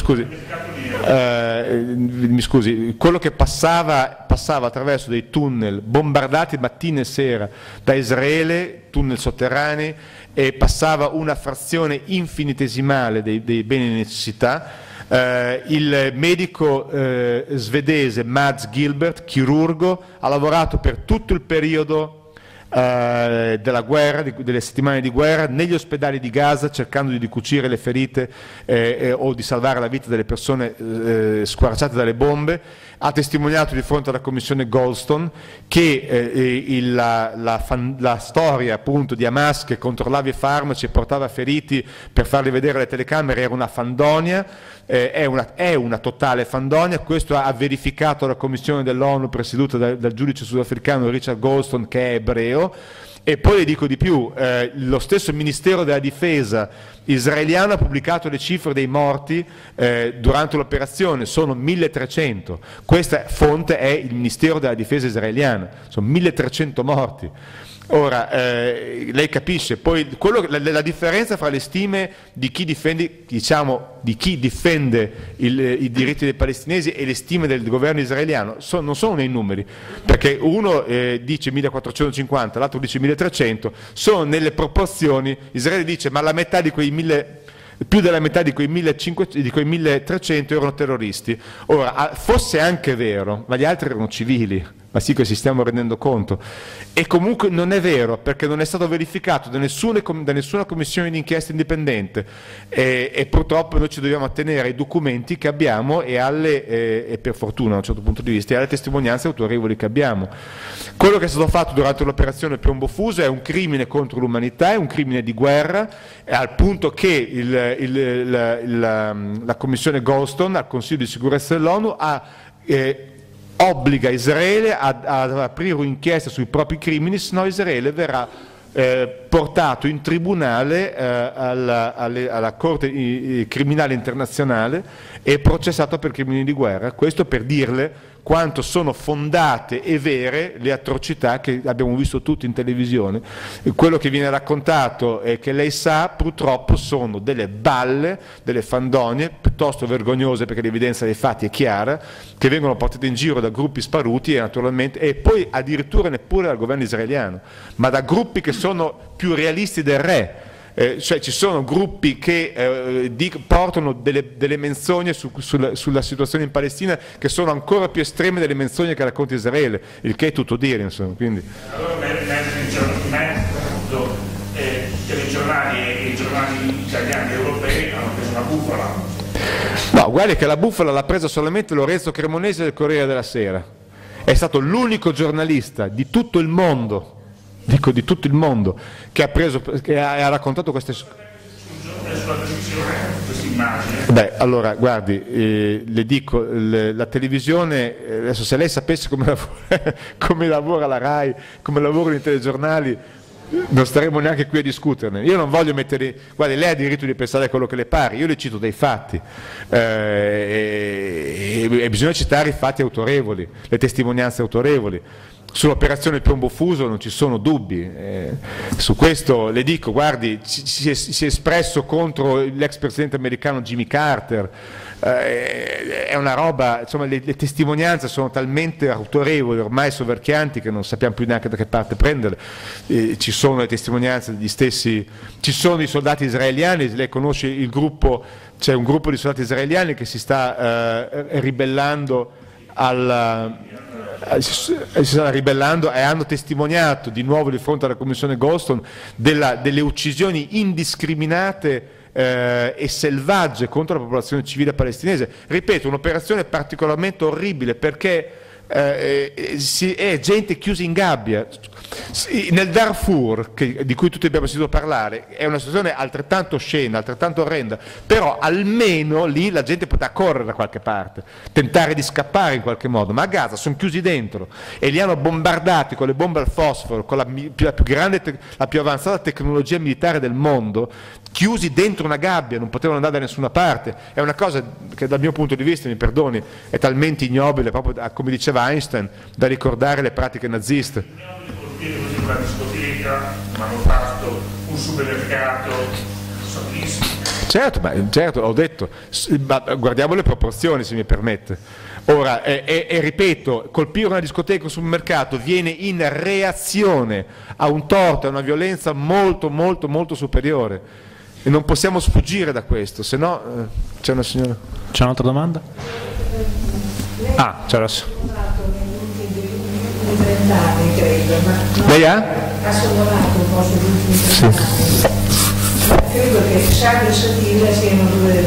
scusi, quello che passava attraverso dei tunnel bombardati mattina e sera da Israele, tunnel sotterranei, e passava una frazione infinitesimale dei beni di necessità. Il medico svedese Mads Gilbert, chirurgo, ha lavorato per tutto il periodo della guerra, delle settimane di guerra, negli ospedali di Gaza, cercando di ricucire le ferite o di salvare la vita delle persone squarciate dalle bombe. Ha testimoniato di fronte alla commissione Goldstone che la storia appunto di Hamas che controllava i farmaci e portava feriti per farli vedere alle telecamere era una fandonia, è una totale fandonia. Questo ha verificato la commissione dell'ONU presieduta dal giudice sudafricano Richard Goldstone, che è ebreo. E poi le dico di più, lo stesso Ministero della Difesa israeliano ha pubblicato le cifre dei morti durante l'operazione, sono 1300, questa fonte è il Ministero della Difesa israeliana, sono 1300 morti. Ora, lei capisce, poi la differenza fra le stime di chi difende, diciamo, di chi difende i diritti dei palestinesi e le stime del governo israeliano non sono nei numeri, perché uno dice 1450, l'altro dice 1300, sono nelle proporzioni. Israele dice ma la metà di quei più della metà di quei 1300 erano terroristi. Ora, fosse anche vero, ma gli altri erano civili, ma sì che ci stiamo rendendo conto, e comunque non è vero, perché non è stato verificato da nessuna commissione d'inchiesta indipendente, e purtroppo noi ci dobbiamo attenere ai documenti che abbiamo e per fortuna da un certo punto di vista, e alle testimonianze autorevoli che abbiamo. Quello che è stato fatto durante l'operazione Piombo Fuso è un crimine contro l'umanità, è un crimine di guerra, al punto che la commissione Goldstone al Consiglio di sicurezza dell'ONU obbliga Israele ad aprire un'inchiesta sui propri crimini, se no Israele verrà portato in tribunale alla Corte Criminale Internazionale e processato per crimini di guerra. Questo per dirle quanto sono fondate e vere le atrocità che abbiamo visto tutti in televisione. Quello che viene raccontato e che lei sa purtroppo sono delle balle, delle fandonie piuttosto vergognose, perché l'evidenza dei fatti è chiara, che vengono portate in giro da gruppi sparuti e poi addirittura neppure dal governo israeliano, ma da gruppi che sono più realisti del re. Cioè ci sono gruppi che portano delle menzogne sulla situazione in Palestina che sono ancora più estreme delle menzogne che racconta Israele, il che è tutto dire, insomma. Quindi. Allora telegiornali e i giornali italiani e europei hanno preso una bufala. No, guardi che la bufala l'ha presa solamente Lorenzo Cremonese del Corriere della Sera, è stato l'unico giornalista di tutto il mondo, dico di tutto il mondo, che ha raccontato queste Beh, allora, guardi, le dico, la televisione, adesso se lei sapesse come lavora la RAI, come lavorano i telegiornali, non staremo neanche qui a discuterne. Io non voglio mettere, guardi, lei ha diritto di pensare a quello che le pare, io le cito dei fatti, e bisogna citare i fatti autorevoli, le testimonianze autorevoli. Sull'operazione Piombo Fuso non ci sono dubbi, su questo le dico, guardi, si è espresso contro l'ex presidente americano Jimmy Carter, è una roba, insomma le testimonianze sono talmente autorevoli, ormai soverchianti, che non sappiamo più neanche da che parte prenderle. Ci sono le testimonianze degli stessi, ci sono i soldati israeliani, lei conosce il gruppo, c'è un gruppo di soldati israeliani che si sta ribellando e hanno testimoniato di nuovo di fronte alla commissione Goldstone delle uccisioni indiscriminate e selvagge contro la popolazione civile palestinese. Ripeto, un'operazione particolarmente orribile, perché è gente chiusa in gabbia. Nel Darfur, di cui tutti abbiamo sentito parlare, è una situazione altrettanto scena, altrettanto orrenda, però almeno lì la gente poteva correre da qualche parte, tentare di scappare in qualche modo, ma a Gaza sono chiusi dentro e li hanno bombardati con le bombe al fosforo, con la più avanzata tecnologia militare del mondo, chiusi dentro una gabbia, non potevano andare da nessuna parte. È una cosa che dal mio punto di vista, mi perdoni, è talmente ignobile, proprio come diceva Einstein, da ricordare le pratiche naziste. Una discoteca, un manufatto, un supermercato, certo, ho detto, ma guardiamo le proporzioni, se mi permette. Ora, ripeto, colpire una discoteca o un supermercato viene in reazione a un torto, a una violenza molto, molto, molto superiore. e non possiamo sfuggire da questo, se no c'è una signora. C'è un'altra domanda? Ah, c'era. 30 anni credo, ma Lei ha? Assommorato un po' sugli ultimi 30 anni. Credo che Sardo e Shatila siano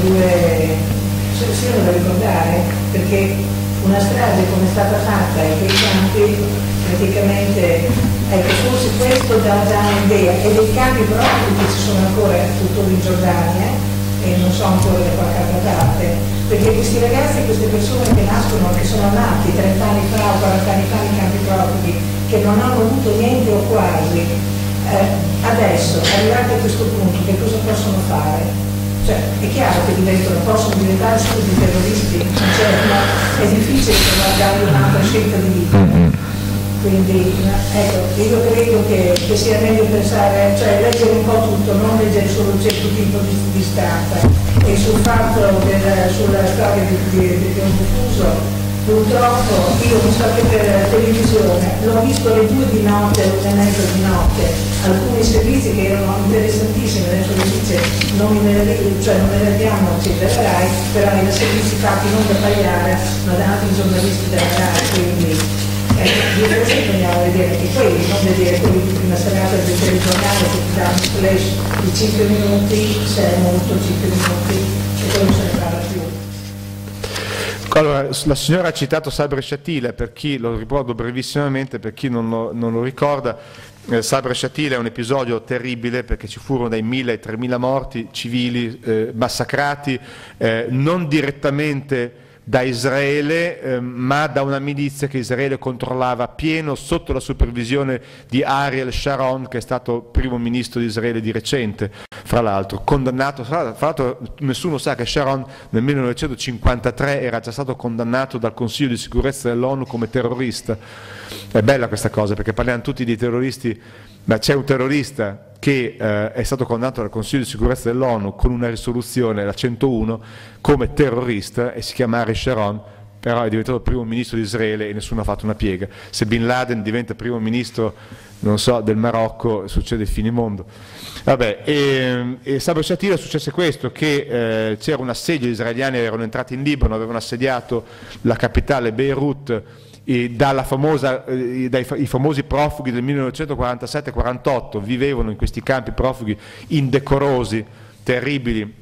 da ricordare, perché una strage come è stata fatta in quei campi, praticamente, ecco, forse questo dà un'idea, e dei campi proprio che ci sono ancora tuttora in Giordania, e non so ancora da qualche altra parte, perché questi ragazzi, queste persone che nascono, che sono nati 30 anni fa o 40 anni fa nei campi profughi, che non hanno avuto niente o quasi, adesso, arrivati a questo punto, che cosa possono fare? Cioè, è chiaro che possono diventare subito terroristi, ma è difficile dargli un'altra scelta di vita. Quindi, ecco, io credo che sia meglio pensare, cioè leggere un po' tutto, non leggere solo un certo tipo di stampa. E sul fatto sulla storia di un diffuso, purtroppo io ho visto anche per televisione, l'ho visto alle 2 di notte, alle 1:30 di notte, alcuni servizi che erano interessantissimi, adesso le dice non me ne abbiamo della RAI, però erano servizi fatti non da Pagliara, ma da altri giornalisti della RAI, quindi forse bisogna vedere anche quelli, non vedere quelli di prima serata del telegiornale che ti dà un flash di 5 minuti, se è molto 5 minuti, e poi non se ne parla più. Allora, la signora ha citato Sabra e Shatila, per chi lo ricordo brevissimamente, per chi non lo ricorda, Sabra e Shatila è un episodio terribile perché ci furono dai 1.000 ai 3.000 morti civili massacrati, non direttamente da Israele, ma da una milizia che Israele controllava pieno sotto la supervisione di Ariel Sharon, che è stato primo ministro di Israele di recente, fra l'altro, condannato, fra l'altro nessuno sa che Sharon nel 1953 era già stato condannato dal Consiglio di sicurezza dell'ONU come terrorista. È bella questa cosa perché parliamo tutti di terroristi, ma c'è un terrorista che è stato condannato dal Consiglio di sicurezza dell'ONU con una risoluzione, la 101, come terrorista, e si chiama Ariel Sharon, però è diventato primo ministro di Israele e nessuno ha fatto una piega. Se Bin Laden diventa primo ministro, non so, del Marocco, succede il finimondo. Vabbè, e Sabra e Shatila successe questo, che c'era un assedio, gli israeliani erano entrati in Libano, avevano assediato la capitale Beirut, i famosi profughi del 1947-48 vivevano in questi campi profughi indecorosi, terribili,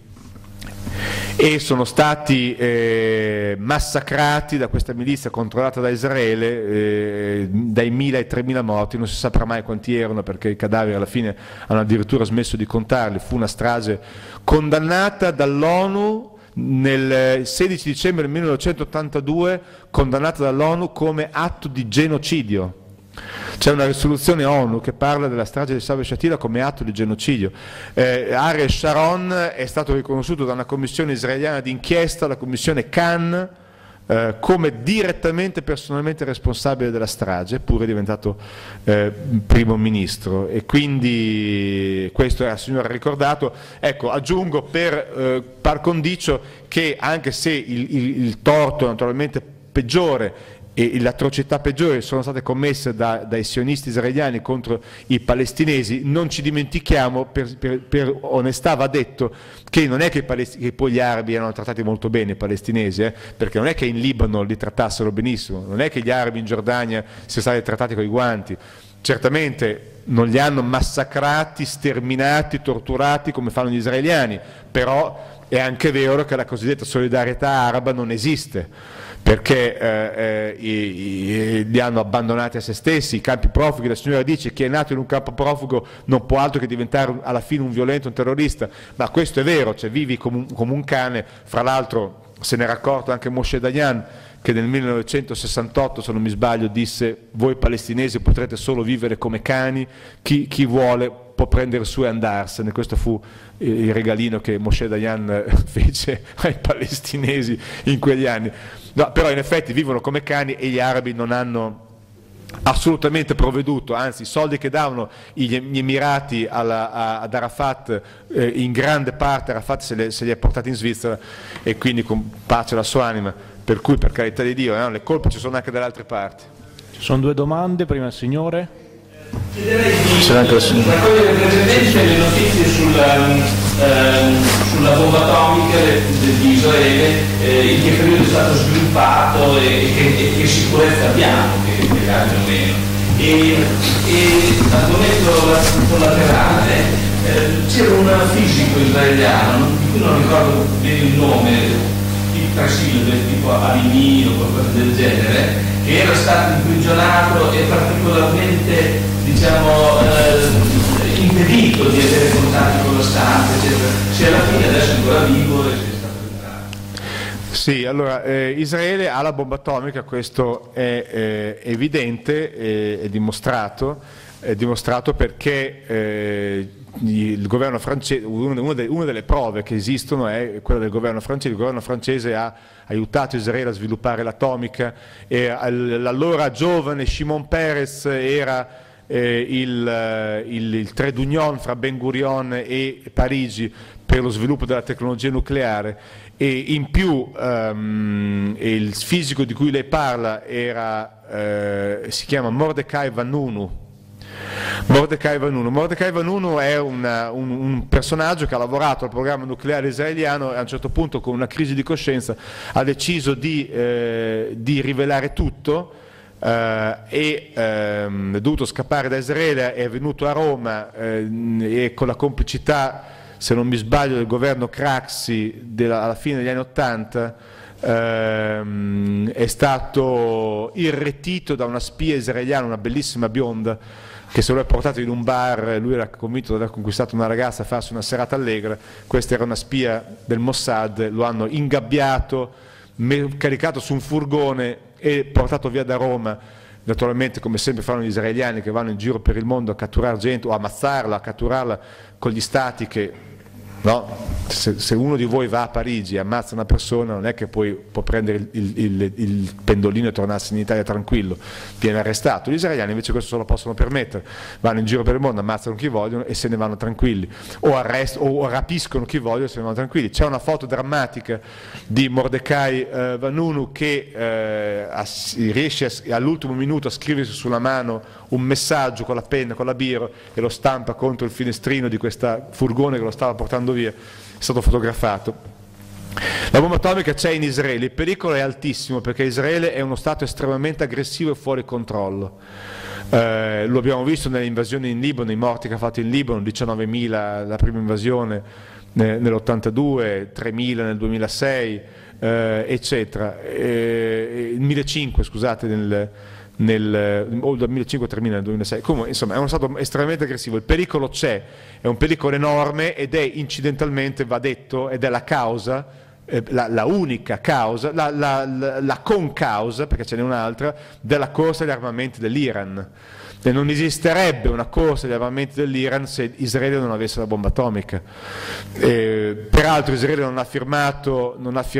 e sono stati massacrati da questa milizia controllata da Israele, dai 1.000 ai 3.000 morti, non si saprà mai quanti erano perché i cadaveri alla fine hanno addirittura smesso di contarli. Fu una strage condannata dall'ONU nel 16 dicembre del 1982, condannata dall'ONU come atto di genocidio. C'è una risoluzione ONU che parla della strage di Sabra e Shatila come atto di genocidio. Ariel Sharon è stato riconosciuto da una commissione israeliana d'inchiesta, la commissione Khan, come direttamente, personalmente responsabile della strage, eppure è diventato primo ministro, e quindi questo era, il signore ha ricordato. Ecco, aggiungo per par condicio che anche se il torto naturalmente peggiore e le atrocità peggiori sono state commesse dai sionisti israeliani contro i palestinesi, non ci dimentichiamo, per onestà va detto, che non è che poi gli arabi erano trattati molto bene i palestinesi, perché non è che in Libano li trattassero benissimo, non è che gli arabi in Giordania siano stati trattati coi guanti, certamente non li hanno massacrati, sterminati, torturati come fanno gli israeliani, però è anche vero che la cosiddetta solidarietà araba non esiste, perché li hanno abbandonati a se stessi. I campi profughi, la signora dice che è nato in un campo profugo non può altro che diventare alla fine un violento, un terrorista, ma questo è vero, cioè vivi come un cane. Fra l'altro se n'era accorto anche Moshe Dayan, che nel 1968, se non mi sbaglio, disse: voi palestinesi potrete solo vivere come cani, chi vuole può prendere su e andarsene. Questo fu il regalino che Moshe Dayan fece ai palestinesi in quegli anni. No, però in effetti vivono come cani e gli arabi non hanno assolutamente provveduto, anzi i soldi che davano gli Emirati ad Arafat, in grande parte Arafat se li è portati in Svizzera, e quindi con pace alla sua anima, per cui per carità di Dio, le colpe ci sono anche dalle altre parti. Ci sono due domande, prima il signore. Chiederei di raccogliere brevemente le notizie sul sulla bomba atomica di Israele, in che periodo è stato sviluppato e che sicurezza abbiamo, che abbia o meno. E argomento collaterale, c'era un fisico israeliano, di cui non ricordo bene il nome, tipo tre sillabe, tipo Alimi o qualcosa del genere, che era stato imprigionato e particolarmente, diciamo, impedito di avere contatti con la stampa, eccetera. Se alla fine adesso è ancora vivo e si è stato liberato. Sì, allora Israele ha la bomba atomica, questo è evidente, è dimostrato perché il governo francese, una delle prove che esistono è quella del governo francese. Il governo francese ha aiutato Israele a sviluppare l'atomica e l'allora giovane Shimon Peres era il trade union fra Ben Gurion e Parigi per lo sviluppo della tecnologia nucleare, e in più il fisico di cui lei parla si chiama Mordechai Vanunu. Mordechai Vanunu è un personaggio che ha lavorato al programma nucleare israeliano e a un certo punto, con una crisi di coscienza, ha deciso di rivelare tutto. È dovuto scappare da Israele, è venuto a Roma e con la complicità, se non mi sbaglio, del governo Craxi alla fine degli anni '80 è stato irretito da una spia israeliana, una bellissima bionda, che se lo è portato in un bar. Lui era convinto di aver conquistato una ragazza a farsi una serata allegra. Questa era una spia del Mossad, lo hanno ingabbiato, caricato su un furgone e portato via da Roma, naturalmente come sempre fanno gli israeliani che vanno in giro per il mondo a catturare gente o ammazzarla, a catturarla con gli stati che, no? Se uno di voi va a Parigi e ammazza una persona, non è che poi può prendere il pendolino e tornarsi in Italia tranquillo, viene arrestato. Gli israeliani invece questo se lo possono permettere, vanno in giro per il mondo, ammazzano chi vogliono e se ne vanno tranquilli, o rapiscono chi vogliono e se ne vanno tranquilli. C'è una foto drammatica di Mordechai Vanunu che riesce all'ultimo minuto a scriversi sulla mano un messaggio con la penna, con la biro, e lo stampa contro il finestrino di questa furgone che lo stava portando via. È stato fotografato. La bomba atomica c'è in Israele, il pericolo è altissimo perché Israele è uno stato estremamente aggressivo e fuori controllo. Lo abbiamo visto nelle invasioni in Libano, i morti che ha fatto in Libano, 19.000 la prima invasione nell'82, 3.000 nel 2006, eccetera, 1.500, scusate, dal 1500 nel 2006. Comunque, insomma, è uno stato estremamente aggressivo. Il pericolo c'è, è un pericolo enorme ed è incidentalmente, va detto, ed è la causa, la unica causa, la concausa, perché ce n'è un'altra, della corsa agli armamenti dell'Iran. E non esisterebbe una corsa agli armamenti dell'Iran se Israele non avesse la bomba atomica. Peraltro Israele non ha firmato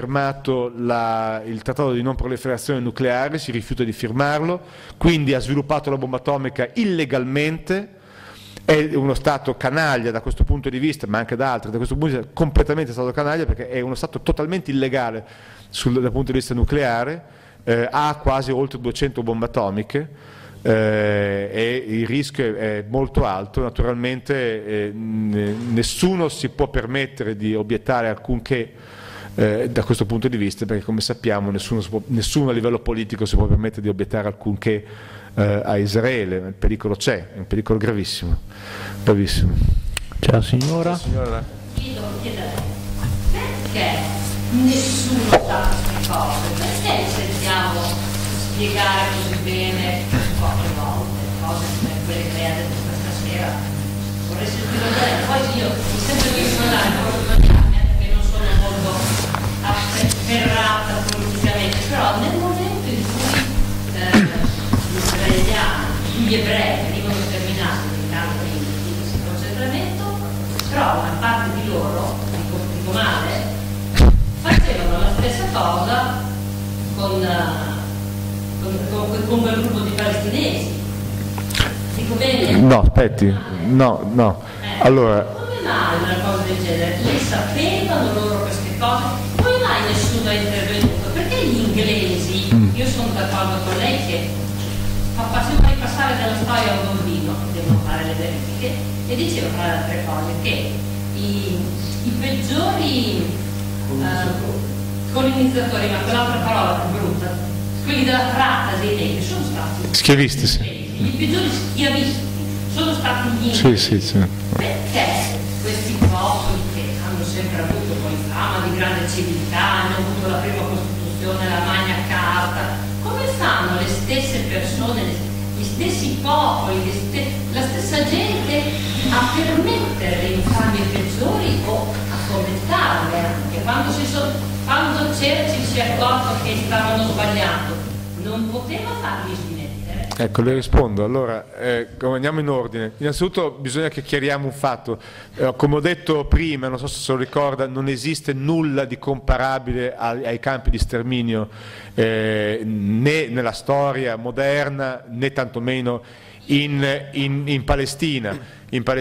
il trattato di non proliferazione nucleare, si rifiuta di firmarlo, quindi ha sviluppato la bomba atomica illegalmente. È uno Stato canaglia da questo punto di vista, ma anche da altri, da questo punto di vista completamente Stato canaglia, perché è uno Stato totalmente illegale dal punto di vista nucleare, ha quasi oltre 200 bombe atomiche. E il rischio è molto alto. Naturalmente nessuno si può permettere di obiettare alcunché da questo punto di vista, perché come sappiamo nessuno a livello politico si può permettere di obiettare alcunché a Israele. Il pericolo c'è, è un pericolo gravissimo, gravissimo. C'è la signora? Io devo chiedere, perché nessuno sa queste cose? Perché sentiamo spiegare così bene poche volte cose come quelle che lei ha detto questa sera? Vorrei sentire bene. Poi io mi sento di suonare molto sbagliarmi, perché non sono molto afferrata politicamente, però nel momento in cui gli israeliani, gli ebrei venivano sterminati nei campi di concentramento, però una parte di loro, dico male, facevano la stessa cosa con quel gruppo di palestinesi. Dico bene? No, aspetti, no. Allora, come mai una cosa del genere? Le sapevano loro queste cose? Come mai nessuno è intervenuto? Perché gli inglesi, io sono d'accordo con lei che facevano ripassare dalla storia a un bambino, devono fare le verifiche, e dicevano tra le altre cose che i peggiori colonizzatori, ma quell'altra parola più brutta, quelli della tratta dei negri sono stati schiavisti, sì. I peggiori schiavisti sono stati gli Sì, inglesi. sì, sì. Perché questi popoli che hanno sempre avuto poi fama di grande civiltà, hanno avuto la prima Costituzione, la Magna Carta, come fanno le stesse persone, gli stessi popoli, la stessa gente a permettere le infamie peggiori o a fomentarle anche? Quando ci si è accorto che stavano sbagliando, non poteva farli smettere. Ecco, le rispondo. Allora, andiamo in ordine. Innanzitutto bisogna che chiariamo un fatto. Come ho detto prima, non so se se lo ricorda, non esiste nulla di comparabile ai campi di sterminio né nella storia moderna né tantomeno in Palestina.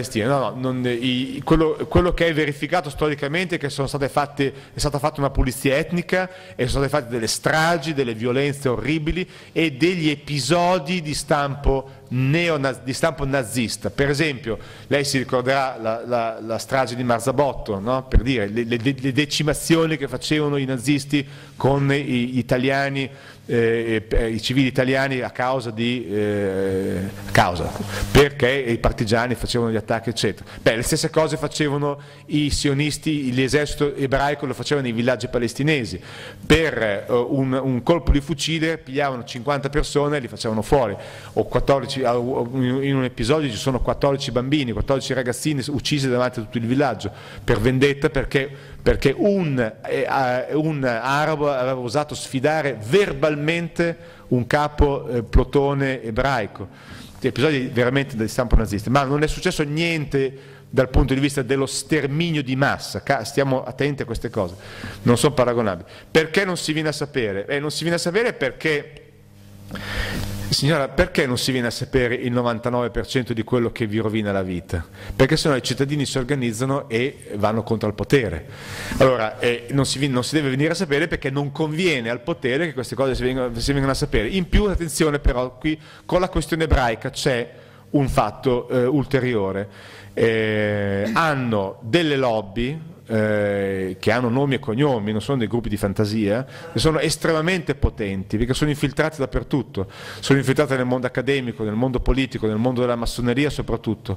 Quello che è verificato storicamente è che è stata fatta una pulizia etnica e sono state fatte delle stragi, delle violenze orribili e degli episodi di stampo nazista. Per esempio, lei si ricorderà la strage di Marzabotto, no? Per dire le decimazioni che facevano i nazisti con gli italiani, i civili italiani a causa perché i partigiani facevano gli attacchi, eccetera. Le stesse cose facevano i sionisti, l'esercito ebraico lo faceva nei villaggi palestinesi. Per un colpo di fucile pigliavano 50 persone e li facevano fuori, o 14. In un episodio ci sono 14 bambini, 14 ragazzini uccisi davanti a tutto il villaggio per vendetta, perché un arabo aveva osato sfidare verbalmente un capo plotone ebraico. Episodi veramente di stampo nazista, ma non è successo niente dal punto di vista dello sterminio di massa. Stiamo attenti a queste cose, non sono paragonabili. Perché non si viene a sapere? Non si viene a sapere perché, signora, perché non si viene a sapere il 99% di quello che vi rovina la vita? Perché sennò i cittadini si organizzano e vanno contro il potere. Allora, non si deve venire a sapere perché non conviene al potere che queste cose si vengano a sapere. In più, attenzione però, qui con la questione ebraica c'è un fatto ulteriore. Hanno delle lobby che hanno nomi e cognomi, non sono dei gruppi di fantasia, che sono estremamente potenti perché sono infiltrati dappertutto, sono infiltrati nel mondo accademico, nel mondo politico, nel mondo della massoneria soprattutto,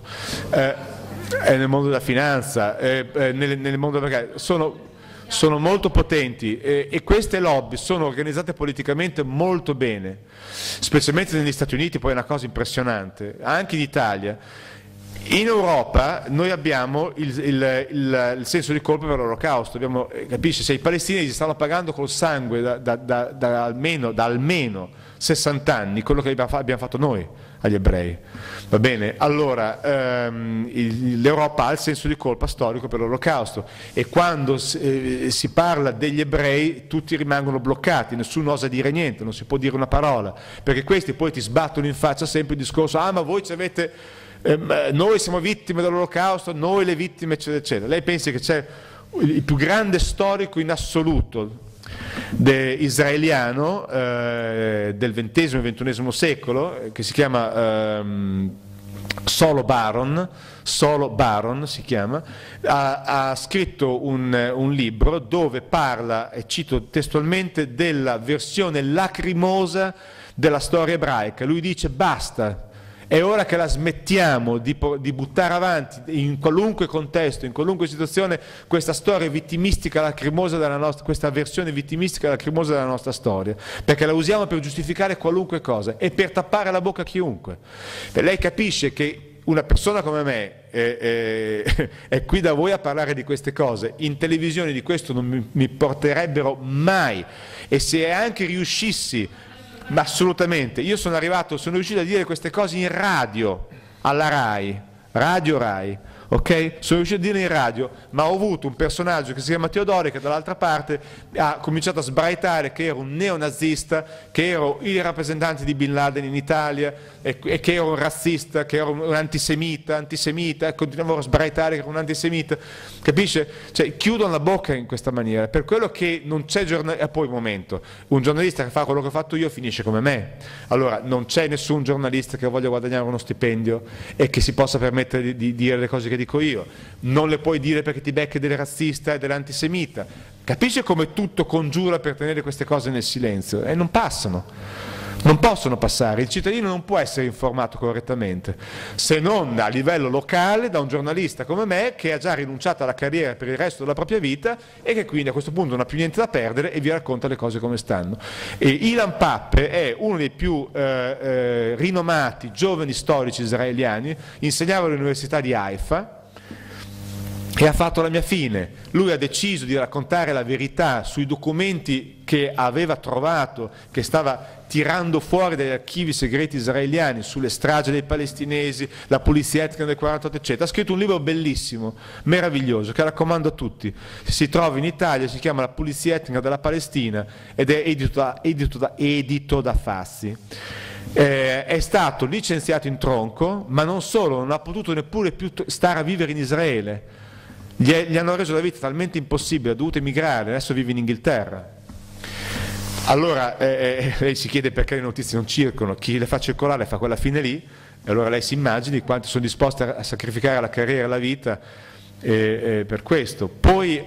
nel mondo della finanza, nel mondo sono molto potenti e queste lobby sono organizzate politicamente molto bene, specialmente negli Stati Uniti. Poi è una cosa impressionante, anche in Italia. In Europa noi abbiamo il senso di colpa per l'Olocausto, capisci? Se i palestinesi stanno pagando col sangue da almeno 60 anni quello che abbiamo fatto noi agli ebrei, va bene? Allora l'Europa ha il senso di colpa storico per l'Olocausto e quando si parla degli ebrei tutti rimangono bloccati, nessuno osa dire niente, non si può dire una parola, perché questi poi ti sbattono in faccia sempre il discorso: ma voi ci avete... noi siamo vittime dell'Olocausto, noi le vittime, eccetera, eccetera. Lei pensi che c'è il più grande storico in assoluto israeliano del XX e XXI secolo, che si chiama Solo Baron si chiama, ha scritto un libro dove parla, e cito testualmente, della versione lacrimosa della storia ebraica. Lui dice: basta, è ora che la smettiamo di buttare avanti in qualunque contesto, in qualunque situazione, questa storia vittimistica lacrimosa questa versione vittimistica lacrimosa della nostra storia, perché la usiamo per giustificare qualunque cosa e per tappare la bocca a chiunque. Lei capisce che una persona come me è qui da voi a parlare di queste cose, in televisione di questo non mi porterebbero mai, e se anche riuscissi, ma assolutamente, io sono riuscito a dire queste cose in radio, alla RAI, Radio RAI, ok? Sono riuscito a dire in radio, ma ho avuto un personaggio che si chiama Teodori che dall'altra parte ha cominciato a sbraitare che ero un neonazista, che ero il rappresentante di Bin Laden in Italia e che ero un razzista, che ero un antisemita, e continuavo a sbraitare che ero un antisemita, capisce? Cioè chiudono la bocca in questa maniera, per quello che non c'è giornalista. E poi un giornalista che fa quello che ho fatto io finisce come me. Allora non c'è nessun giornalista che voglia guadagnare uno stipendio e che si possa permettere di dire le cose che dico dico io, non le puoi dire perché ti becchi del razzista e dell'antisemita. Capisce come tutto congiura per tenere queste cose nel silenzio? E non passano, non possono passare. Il cittadino non può essere informato correttamente, se non a livello locale da un giornalista come me che ha già rinunciato alla carriera per il resto della propria vita e che quindi a questo punto non ha più niente da perdere e vi racconta le cose come stanno. E Ilan Pappe è uno dei più rinomati giovani storici israeliani, insegnava all'università di Haifa e ha fatto la mia fine. Lui ha deciso di raccontare la verità sui documenti che aveva trovato, che stava tirando fuori dagli archivi segreti israeliani sulle stragi dei palestinesi, la pulizia etnica del 48 eccetera. Ha scritto un libro bellissimo, meraviglioso, che raccomando a tutti. Si trova in Italia, si chiama La pulizia etnica della Palestina ed è edito da Fassi. È stato licenziato in tronco, ma non solo, non ha potuto neppure più stare a vivere in Israele. Gli hanno reso la vita talmente impossibile, ha dovuto emigrare, adesso vive in Inghilterra. Allora lei si chiede perché le notizie non circolano, chi le fa circolare fa quella fine lì, e allora lei si immagini quanto sono disposti a sacrificare la carriera e la vita per questo. Poi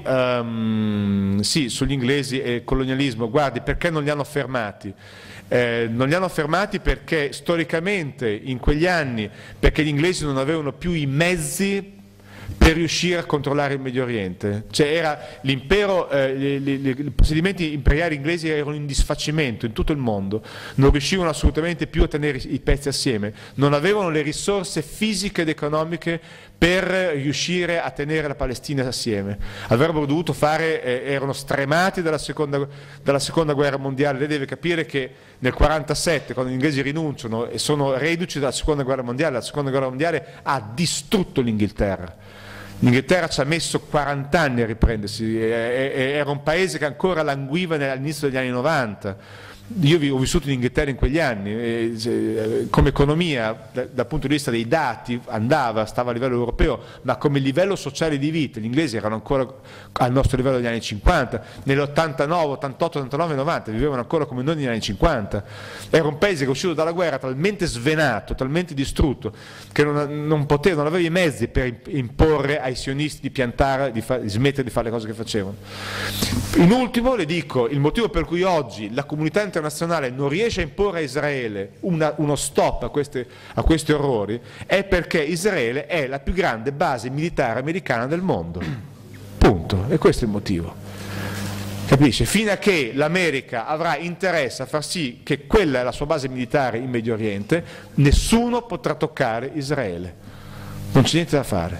sì, sugli inglesi e il colonialismo, guardi, perché non li hanno fermati? Non li hanno fermati perché storicamente in quegli anni, perché gli inglesi non avevano più i mezzi per riuscire a controllare il Medio Oriente. Cioè era l'impero, i possedimenti imperiali inglesi erano in disfacimento in tutto il mondo, non riuscivano assolutamente più a tenere i pezzi assieme, non avevano le risorse fisiche ed economiche per riuscire a tenere la Palestina assieme. Avrebbero dovuto fare, erano stremati dalla seconda guerra mondiale. Lei deve capire che nel 1947, quando gli inglesi rinunciano e sono reduci dalla seconda guerra mondiale, la seconda guerra mondiale ha distrutto l'Inghilterra. L'Inghilterra ci ha messo 40 anni a riprendersi, era un paese che ancora languiva all'inizio degli anni 90. Io ho vissuto in Inghilterra in quegli anni, come economia dal punto di vista dei dati stava a livello europeo, ma come livello sociale di vita gli inglesi erano ancora al nostro livello degli anni 50, nell'89, 88, 89, 90 vivevano ancora come noi negli anni 50. Era un paese che è uscito dalla guerra talmente svenato, talmente distrutto, che non aveva i mezzi per imporre ai sionisti di piantare, di smettere di fare le cose che facevano. In ultimo le dico, il motivo per cui oggi la comunità internazionale non riesce a imporre a Israele uno stop a questi orrori è perché Israele è la più grande base militare americana del mondo. Punto. E questo è il motivo. Capisce? Fino a che l'America avrà interesse a far sì che quella è la sua base militare in Medio Oriente, nessuno potrà toccare Israele. Non c'è niente da fare.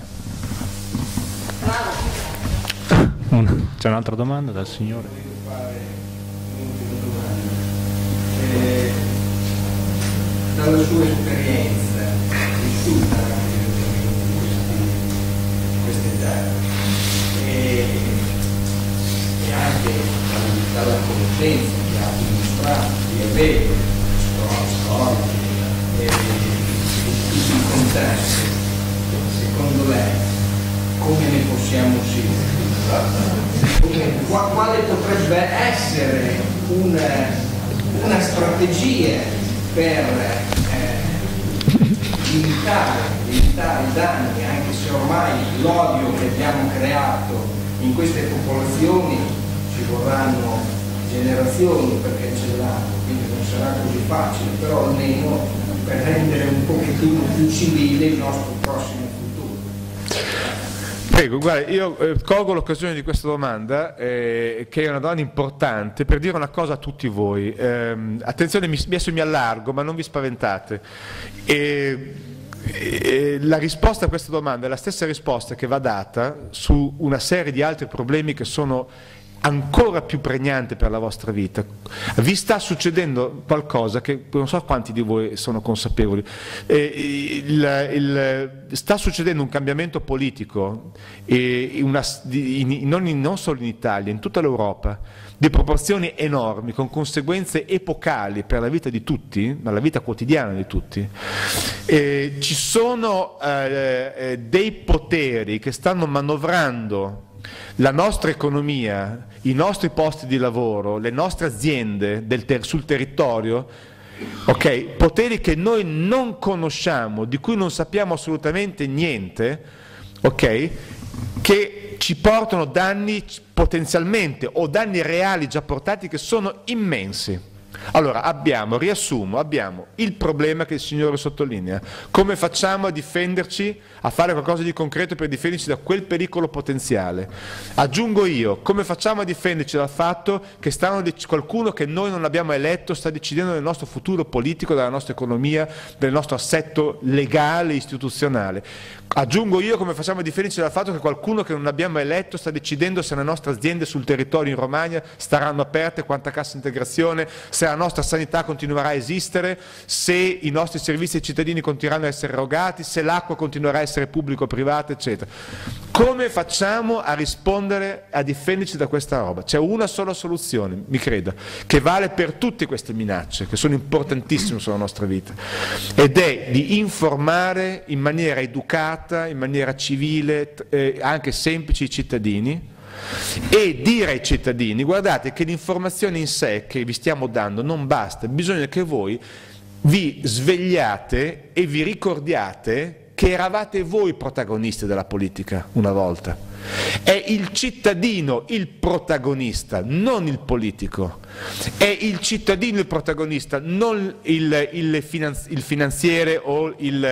C'è un'altra domanda dal signore? Dalla sua esperienza vissuta in queste terre e anche dalla conoscenza che ha dimostrato di avere storiche e tutti i contesti, secondo lei come ne possiamo uscire? Quale potrebbe essere una strategia per limitare i danni, anche se ormai l'odio che abbiamo creato in queste popolazioni ci vorranno generazioni per cancellarlo, quindi non sarà così facile, però almeno per rendere un pochettino più civile il nostro prossimo futuro. Prego, guarda, io colgo l'occasione di questa domanda, che è una domanda importante, per dire una cosa a tutti voi. Attenzione, adesso mi allargo, ma non vi spaventate. La risposta a questa domanda è la stessa risposta che va data su una serie di altri problemi che sono ancora più pregnante per la vostra vita. Vi sta succedendo qualcosa che non so quanti di voi sono consapevoli. Sta succedendo un cambiamento politico, non solo in Italia, in tutta l'Europa, di proporzioni enormi, con conseguenze epocali per la vita di tutti, ma la vita quotidiana di tutti. Ci sono dei poteri che stanno manovrando la nostra economia, i nostri posti di lavoro, le nostre aziende sul territorio, poteri che noi non conosciamo, di cui non sappiamo assolutamente niente, ok? Che ci portano danni potenzialmente o danni reali già portati che sono immensi. Allora abbiamo il problema che il Signore sottolinea: come facciamo a difenderci, a fare qualcosa di concreto per difenderci da quel pericolo potenziale. Aggiungo io, come facciamo a difenderci dal fatto che qualcuno che noi non abbiamo eletto sta decidendo del nostro futuro politico, della nostra economia, del nostro assetto legale, istituzionale. Aggiungo io, come facciamo a difenderci dal fatto che qualcuno che non abbiamo eletto sta decidendo se le nostre aziende sul territorio in Romagna staranno aperte, quanta cassa integrazione, se la nostra sanità continuerà a esistere, se i nostri servizi ai cittadini continueranno a essere erogati, se l'acqua continuerà a essere pubblico-privata, eccetera. Come facciamo a rispondere, a difenderci da questa roba? C'è una sola soluzione, mi creda, che vale per tutte queste minacce, che sono importantissime sulla nostra vita, ed è di informare in maniera educata, in maniera civile, anche semplice, i cittadini, e dire ai cittadini: guardate che l'informazione in sé che vi stiamo dando non basta, bisogna che voi vi svegliate e vi ricordiate che eravate voi protagonisti della politica una volta. È il cittadino il protagonista, non il politico. È il cittadino il protagonista, non il finanziere o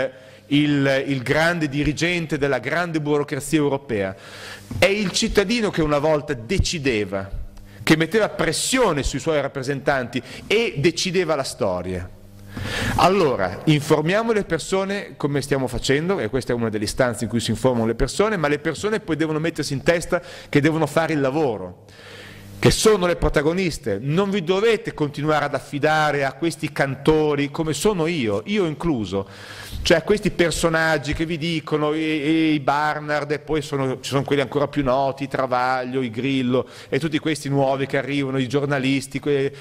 il grande dirigente della grande burocrazia europea. È il cittadino che una volta decideva, che metteva pressione sui suoi rappresentanti e decideva la storia. Allora, informiamo le persone come stiamo facendo, e questa è una delle istanze in cui si informano le persone, ma le persone poi devono mettersi in testa che devono fare il lavoro, che sono le protagoniste. Non vi dovete continuare ad affidare a questi cantori, come sono io incluso, cioè a questi personaggi che vi dicono, i Barnard, e poi ci sono quelli ancora più noti, i Travaglio, i Grillo, e tutti questi nuovi che arrivano, i giornalisti,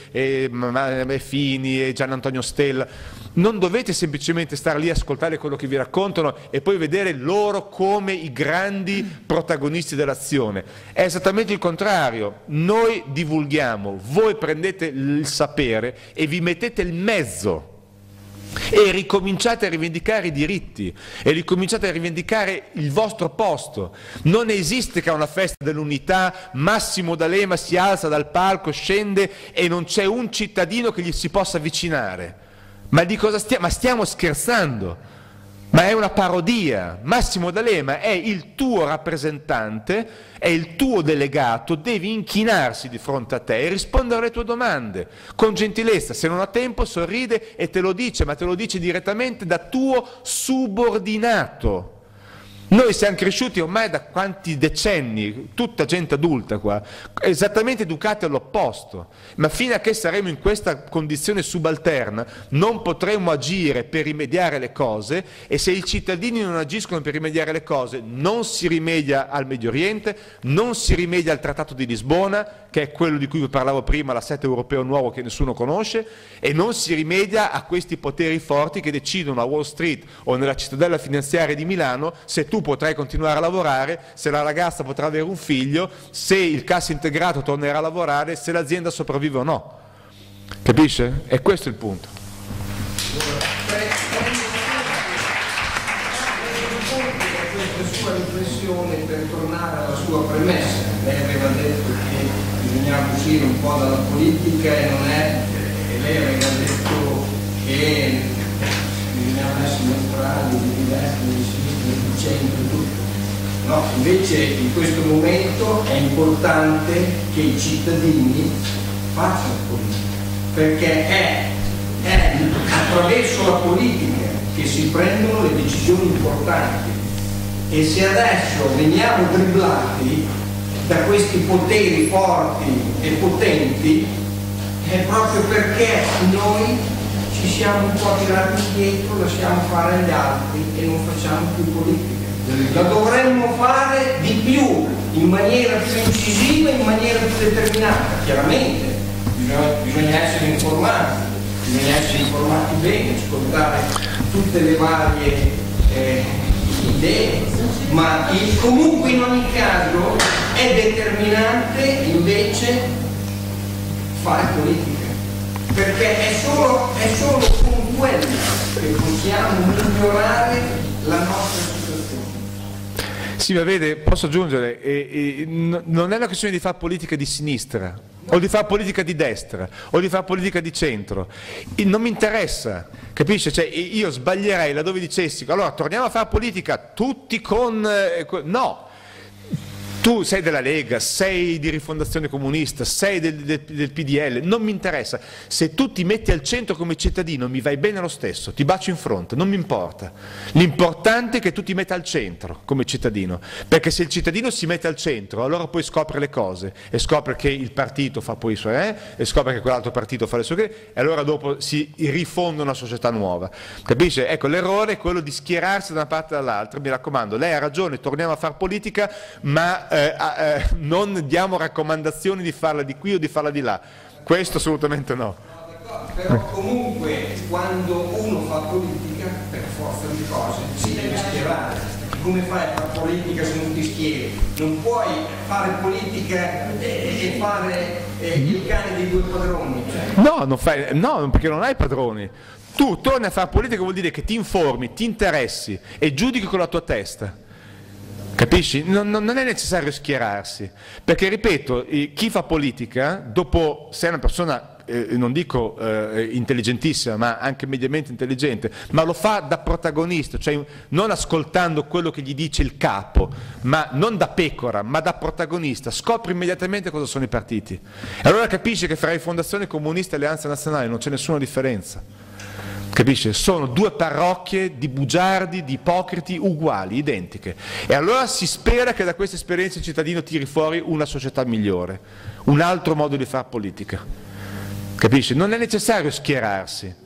Fini e Gian Antonio Stella. Non dovete semplicemente stare lì a ascoltare quello che vi raccontano e poi vedere loro come i grandi protagonisti dell'azione. È esattamente il contrario. Noi divulghiamo, voi prendete il sapere e vi mettete il mezzo e ricominciate a rivendicare i diritti e ricominciate a rivendicare il vostro posto. Non esiste che a una festa dell'unità Massimo D'Alema si alza dal palco, scende e non c'è un cittadino che gli si possa avvicinare. Ma di cosa stiamo? Ma stiamo scherzando? Ma è una parodia. Massimo D'Alema è il tuo rappresentante, è il tuo delegato, devi inchinarsi di fronte a te e rispondere alle tue domande con gentilezza. Se non ha tempo sorride e te lo dice, ma te lo dice direttamente da tuo subordinato. Noi siamo cresciuti ormai da quanti decenni, tutta gente adulta qua, esattamente educati all'opposto, ma fino a che saremo in questa condizione subalterna non potremo agire per rimediare le cose, e se i cittadini non agiscono per rimediare le cose non si rimedia al Medio Oriente, non si rimedia al Trattato di Lisbona, che è quello di cui vi parlavo prima, l'assetto europeo nuovo che nessuno conosce, e non si rimedia a questi poteri forti che decidono a Wall Street o nella cittadella finanziaria di Milano se tu potrai continuare a lavorare, se la ragazza potrà avere un figlio, se il cassa integrato tornerà a lavorare, se l'azienda sopravvive o no. Capisce? E questo è il punto. Questa sua riflessione, per tornare alla sua premessa, lei aveva detto che bisognava uscire un po' dalla politica e non è, e lei aveva detto che bisognava essere neutrali, di destra, di sinistra, di centro, tutto. No, invece in questo momento è importante che i cittadini facciano politica, perché è attraverso la politica che si prendono le decisioni importanti, e se adesso veniamo dribblati da questi poteri forti e potenti è proprio perché noi ci siamo un po' tirati indietro, lasciamo fare agli altri e non facciamo più politica. La dovremmo fare di più, in maniera più incisiva, in maniera più determinata. Chiaramente bisogna essere informati bene, ascoltare tutte le varie idee, ma comunque in ogni caso è determinante invece fare politica, perché è solo con quella che possiamo migliorare la nostra situazione. Sì, ma vede, posso aggiungere, non è una questione di fare politica di sinistra, o di fare politica di destra, o di fare politica di centro. Non mi interessa, capisce? Cioè, io sbaglierei laddove dicessi, allora torniamo a fare politica tutti con... no! Tu sei della Lega, sei di Rifondazione Comunista, sei del PDL, non mi interessa. Se tu ti metti al centro come cittadino mi vai bene lo stesso, ti bacio in fronte, non mi importa. L'importante è che tu ti metta al centro come cittadino, perché se il cittadino si mette al centro allora poi scopre le cose e scopre che il partito fa poi i suoi e scopre che quell'altro partito fa le sue e allora dopo si rifonda una società nuova. Capisce? Ecco, l'errore è quello di schierarsi da una parte o dall'altra. Mi raccomando, lei ha ragione, torniamo a fare politica, ma non diamo raccomandazioni di farla di qui o di farla di là, questo assolutamente no. Però comunque quando uno fa politica per forza di cose si deve schierare. Come fai a fare politica se non ti schieri? Non puoi fare politica e fare il cane dei due padroni, cioè. No, perché non hai padroni. Tu torni a fare politica vuol dire che ti informi, ti interessi e giudichi con la tua testa. Capisci? Non è necessario schierarsi, perché ripeto, chi fa politica, dopo, se è una persona, non dico intelligentissima, ma anche mediamente intelligente, ma lo fa da protagonista, cioè non ascoltando quello che gli dice il capo, ma non da pecora, ma da protagonista, scopre immediatamente cosa sono i partiti. E allora capisce che fra Rifondazione Comunista e Alleanza Nazionale non c'è nessuna differenza. Capisce? Sono due parrocchie di bugiardi, di ipocriti uguali, identiche. E allora si spera che da questa esperienza il cittadino tiri fuori una società migliore, un altro modo di fare politica. Capisce? Non è necessario schierarsi.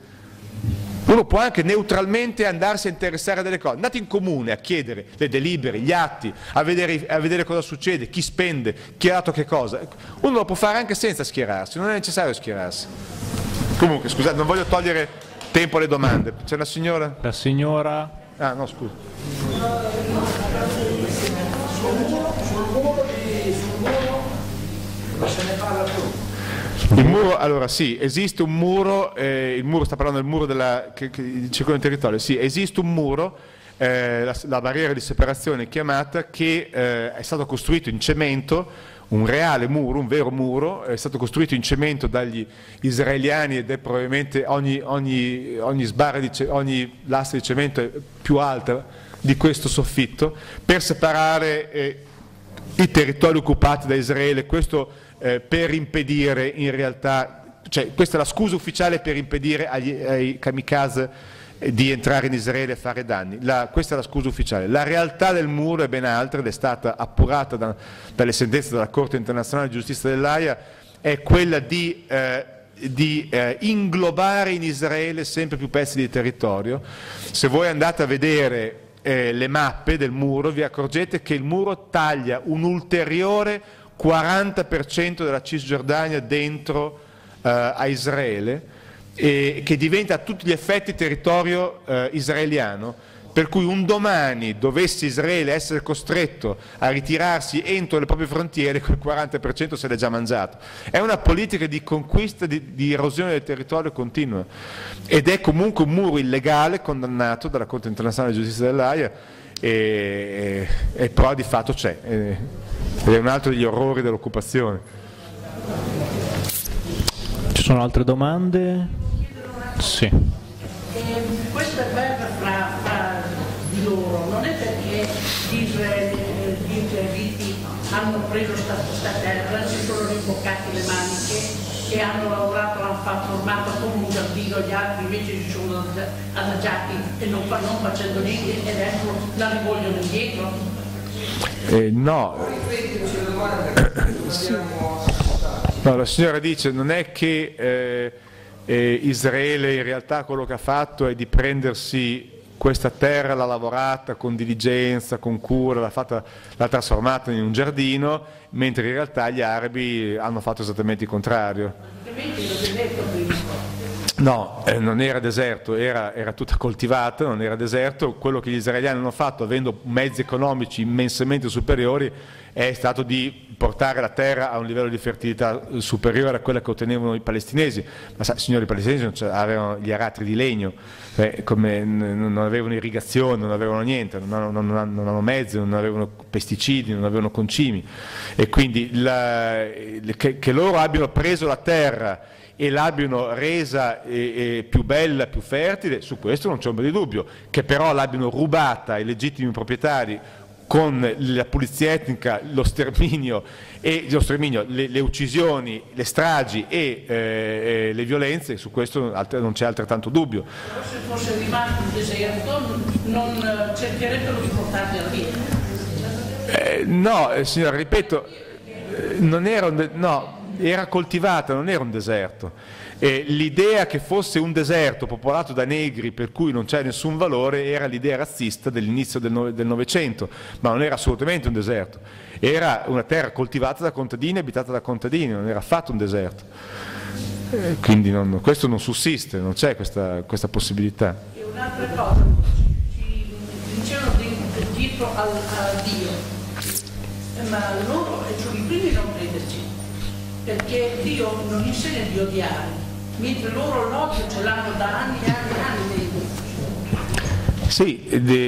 Uno può anche neutralmente andarsi a interessare delle cose. Andate in comune a chiedere le delibere, gli atti, a vedere cosa succede, chi spende, chi ha dato che cosa. Uno lo può fare anche senza schierarsi, non è necessario schierarsi. Comunque, scusate, non voglio togliere tempo alle domande. C'è la signora? La signora... Ah, no, scusa. Il muro, allora sì, esiste un muro, il muro, sta parlando del muro che circonda il territorio, sì, esiste un muro, la barriera di separazione chiamata, che è stato costruito in cemento, un reale muro, un vero muro, è stato costruito in cemento dagli israeliani ed è probabilmente ogni lastra di cemento è più alta di questo soffitto, per separare i territori occupati da Israele, questo per impedire in realtà, cioè questa è la scusa ufficiale per impedire ai kamikaze di entrare in Israele e fare danni. Questa è la scusa ufficiale. La realtà del muro è ben altra ed è stata appurata dalle sentenze della Corte internazionale di giustizia dell'Aia, è quella di inglobare in Israele sempre più pezzi di territorio. Se voi andate a vedere le mappe del muro vi accorgete che il muro taglia un ulteriore 40% della Cisgiordania dentro a Israele, che diventa a tutti gli effetti territorio israeliano, per cui un domani dovesse Israele essere costretto a ritirarsi entro le proprie frontiere, quel 40% se l'è già mangiato. È una politica di conquista, di erosione del territorio continua, ed è comunque un muro illegale condannato dalla Corte internazionale di giustizia dell'Aia, e però di fatto c'è, ed è un altro degli orrori dell'occupazione. Ci sono altre domande? Sì. Questa guerra fra di loro non è perché gli israeliti hanno preso questa terra, si sono rimboccati le maniche e hanno lavorato, hanno formato come un giardino, gli altri invece si sono adagiati e non facendo niente, e adesso la rivogliono indietro? No. No, la signora dice non è che Israele in realtà quello che ha fatto è di prendersi questa terra, l'ha lavorata con diligenza, con cura, l'ha trasformata in un giardino, mentre in realtà gli arabi hanno fatto esattamente il contrario. No, non era deserto, era tutta coltivata, non era deserto. Quello che gli israeliani hanno fatto, avendo mezzi economici immensamente superiori, è stato di portare la terra a un livello di fertilità superiore a quella che ottenevano i palestinesi. Ma signori, i palestinesi avevano gli aratri di legno, non avevano irrigazione, non avevano niente, non avevano mezzi, non avevano pesticidi, non avevano concimi. E quindi che loro abbiano preso la terra e l'abbiano resa più bella, più fertile, su questo non c'è ombra di dubbio. Che però l'abbiano rubata ai legittimi proprietari con la pulizia etnica, lo sterminio, le uccisioni, le stragi e le violenze, su questo non c'è altrettanto dubbio. Però se fosse rimasto un deserto non cercherebbero di portarli via. No, signora, ripeto, era coltivata, non era un deserto. L'idea che fosse un deserto popolato da negri per cui non c'è nessun valore era l'idea razzista dell'inizio del Novecento, ma non era assolutamente un deserto, era una terra coltivata da contadini, abitata da contadini, non era affatto un deserto. Quindi questo non sussiste, non c'è questa possibilità. E un'altra cosa, ci dicevano dietro a Dio, ma loro sono i primi a non crederci, perché Dio non insegna di odiare, mentre loro l'odio ce l'hanno da anni e anni e anni. Sì,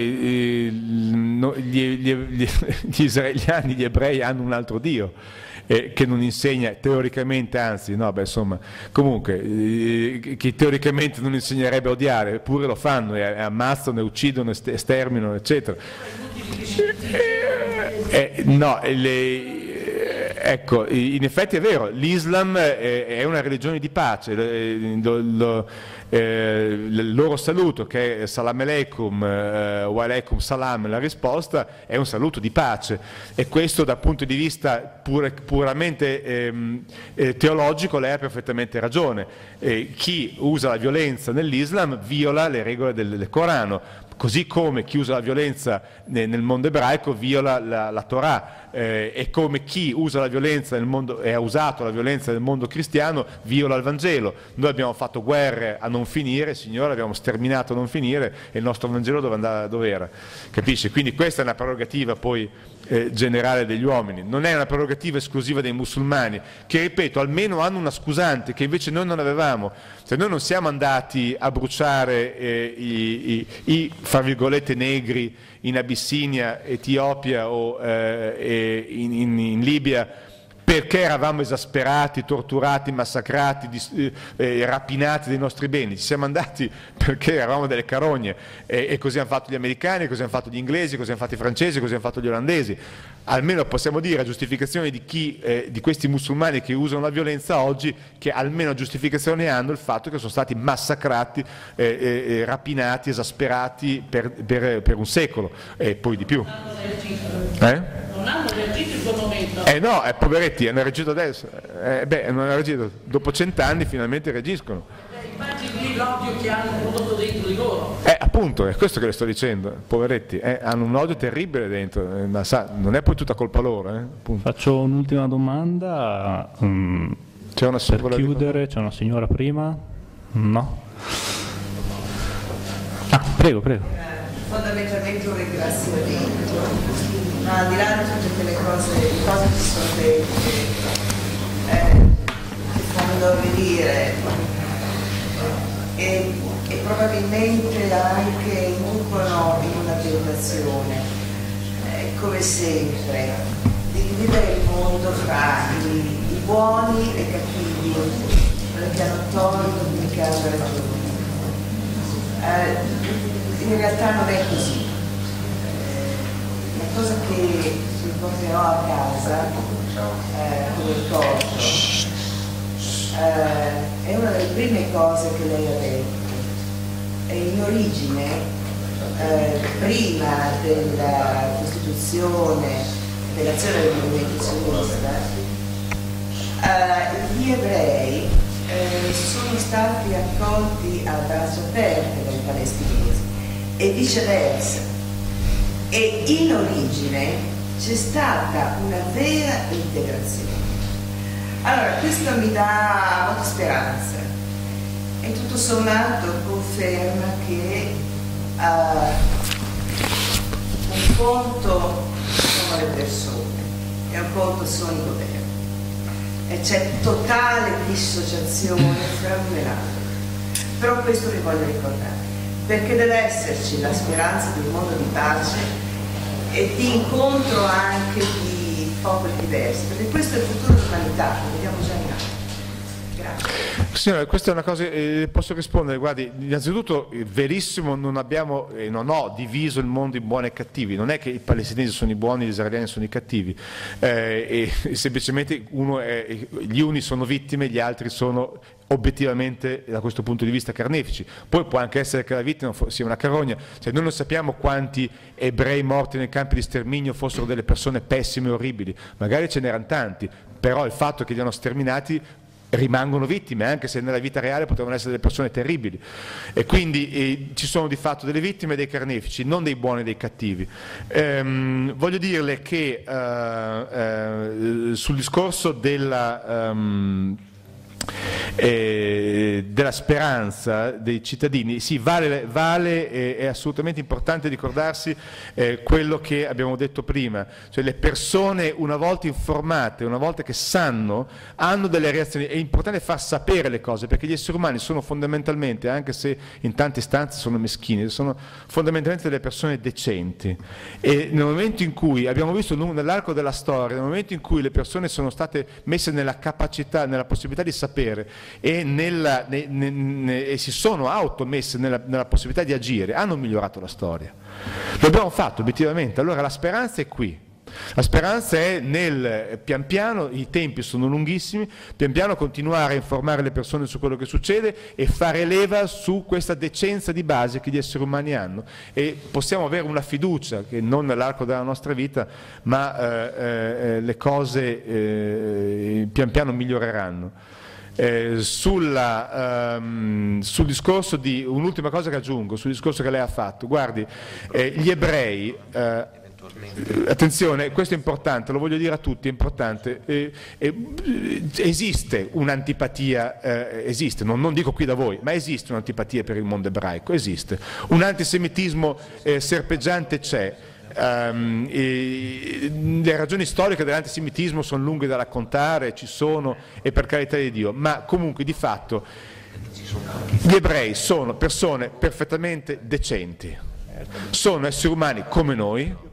gli israeliani, gli ebrei hanno un altro Dio che non insegna teoricamente, anzi, comunque, che teoricamente non insegnerebbe a odiare, eppure lo fanno e ammazzano, e uccidono, sterminano, eccetera. Ecco, in effetti è vero, l'Islam è una religione di pace, il loro saluto, che è Salam Aleikum, wa Aleikum Salam, la risposta è un saluto di pace, e questo dal punto di vista puramente teologico lei ha perfettamente ragione. Chi usa la violenza nell'Islam viola le regole del Corano, così come chi usa la violenza nel mondo ebraico viola la Torah, e come chi usa la violenza nel mondo e ha usato la violenza nel mondo cristiano viola il Vangelo. Noi abbiamo fatto guerre a non finire, Signore, abbiamo sterminato a non finire, e il nostro Vangelo dove era? Capisci? Quindi questa è una prerogativa poi generale degli uomini, non è una prerogativa esclusiva dei musulmani, che, ripeto, almeno hanno una scusante che invece noi non avevamo. Cioè, noi non siamo andati a bruciare i fra virgolette negri in Abissinia, Etiopia o in Libia perché eravamo esasperati, torturati, massacrati, rapinati dei nostri beni. Ci siamo andati perché eravamo delle carogne, e così hanno fatto gli americani, così hanno fatto gli inglesi, così hanno fatto i francesi, così hanno fatto gli olandesi. Almeno possiamo dire, a giustificazione di questi musulmani che usano la violenza oggi, che almeno giustificazione hanno il fatto che sono stati massacrati, rapinati, esasperati per un secolo e poi di più. Non hanno reagito in quel momento. No, poveretti, hanno reagito adesso. Non hanno reagito. Dopo 100 anni finalmente reagiscono. Immagini l'odio che hanno prodotto dentro di loro. Appunto, è questo che le sto dicendo. Poveretti, hanno un odio terribile dentro, ma non è poi tutta colpa loro. Faccio un'ultima domanda. C'è una per chiudere, c'è una signora prima? No? Prego. Fondamentalmente un ringraziamento. Ma al di là di tutte le cose che si sono dette, che fanno venire e probabilmente anche inducono in una tentazione, come sempre, di dividere il mondo fra i buoni e i cattivi, quelli che hanno torto e quelli che hanno ragione. In realtà non è così. La cosa che mi porterò a casa come ricordo è una delle prime cose che lei ha detto. In origine, prima della Costituzione, dell'azione del movimento sionista, gli ebrei sono stati accolti a braccia aperte dai palestinesi e viceversa. E in origine c'è stata una vera integrazione. Allora, questo mi dà molta speranza, e tutto sommato conferma che un conto sono le persone e un conto sono i governi, e c'è totale dissociazione fra l'uno e l'altro. Però questo vi voglio ricordare, perché deve esserci la speranza di un mondo di pace e di incontro anche di popoli diversi, perché questo è il futuro dell'umanità, lo vediamo già in atto. Grazie. Signora, questa è una cosa, posso rispondere, guardi, innanzitutto verissimo, non ho diviso il mondo in buoni e cattivi, non è che i palestinesi sono i buoni e gli israeliani sono i cattivi, e semplicemente gli uni sono vittime, gli altri sono obiettivamente da questo punto di vista carnefici. Poi può anche essere che la vittima sia una carogna, cioè noi non sappiamo quanti ebrei morti nei campi di sterminio fossero delle persone pessime e orribili, magari ce n'erano tanti, però il fatto che li hanno sterminati rimangono vittime, anche se nella vita reale potevano essere delle persone terribili, e quindi ci sono di fatto delle vittime e dei carnefici, non dei buoni e dei cattivi. Voglio dirle che sul discorso della speranza dei cittadini, sì, vale, è assolutamente importante ricordarsi quello che abbiamo detto prima, cioè le persone una volta informate, una volta che sanno, hanno delle reazioni. È importante far sapere le cose, perché gli esseri umani sono fondamentalmente, anche se in tante istanze sono meschini, sono fondamentalmente delle persone decenti, e nel momento in cui abbiamo visto nell'arco della storia, nel momento in cui le persone sono state messe nella capacità, nella possibilità di sapere e si sono automesse nella possibilità di agire, hanno migliorato la storia. Lo abbiamo fatto obiettivamente. Allora la speranza è qui. La speranza è nel pian piano, i tempi sono lunghissimi, pian piano continuare a informare le persone su quello che succede e fare leva su questa decenza di base che gli esseri umani hanno, e possiamo avere una fiducia che non nell'arco della nostra vita, ma le cose pian piano miglioreranno. Sul discorso di un'ultima cosa che aggiungo, sul discorso che lei ha fatto, guardi, gli ebrei, attenzione, questo è importante, lo voglio dire a tutti, è importante, esiste un'antipatia, esiste, non dico qui da voi, ma esiste un'antipatia per il mondo ebraico, esiste, un antisemitismo serpeggiante c'è. Le ragioni storiche dell'antisemitismo sono lunghe da raccontare, ci sono, e per carità di Dio, ma comunque di fatto gli ebrei sono persone perfettamente decenti, sono esseri umani come noi.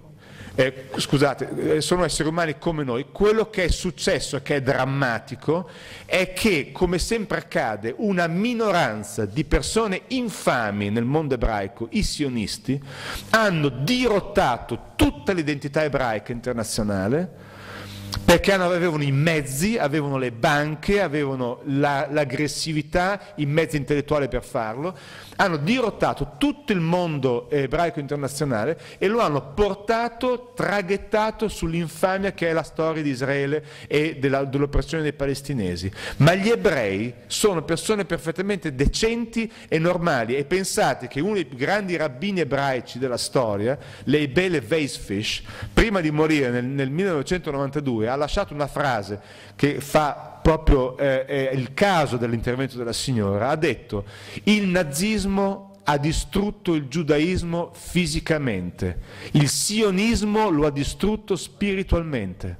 Sono esseri umani come noi. Quello che è successo e che è drammatico è che, come sempre accade, una minoranza di persone infami nel mondo ebraico, i sionisti, hanno dirottato tutta l'identità ebraica internazionale, perché avevano i mezzi, avevano le banche, avevano l'aggressività, i mezzi intellettuali per farlo, hanno dirottato tutto il mondo ebraico internazionale e lo hanno portato, traghettato sull'infamia che è la storia di Israele e dell'oppressione dei palestinesi. Ma gli ebrei sono persone perfettamente decenti e normali, e pensate che uno dei più grandi rabbini ebraici della storia, Leibele Weisfish, prima di morire nel 1992, ha lasciato una frase che fa proprio il caso dell'intervento della signora. Ha detto: il nazismo ha distrutto il giudaismo fisicamente, il sionismo lo ha distrutto spiritualmente.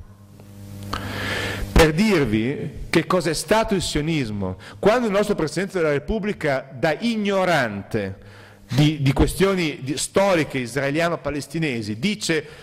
Per dirvi che cosa è stato il sionismo, quando il nostro Presidente della Repubblica, da ignorante di questioni storiche israeliano-palestinesi, dice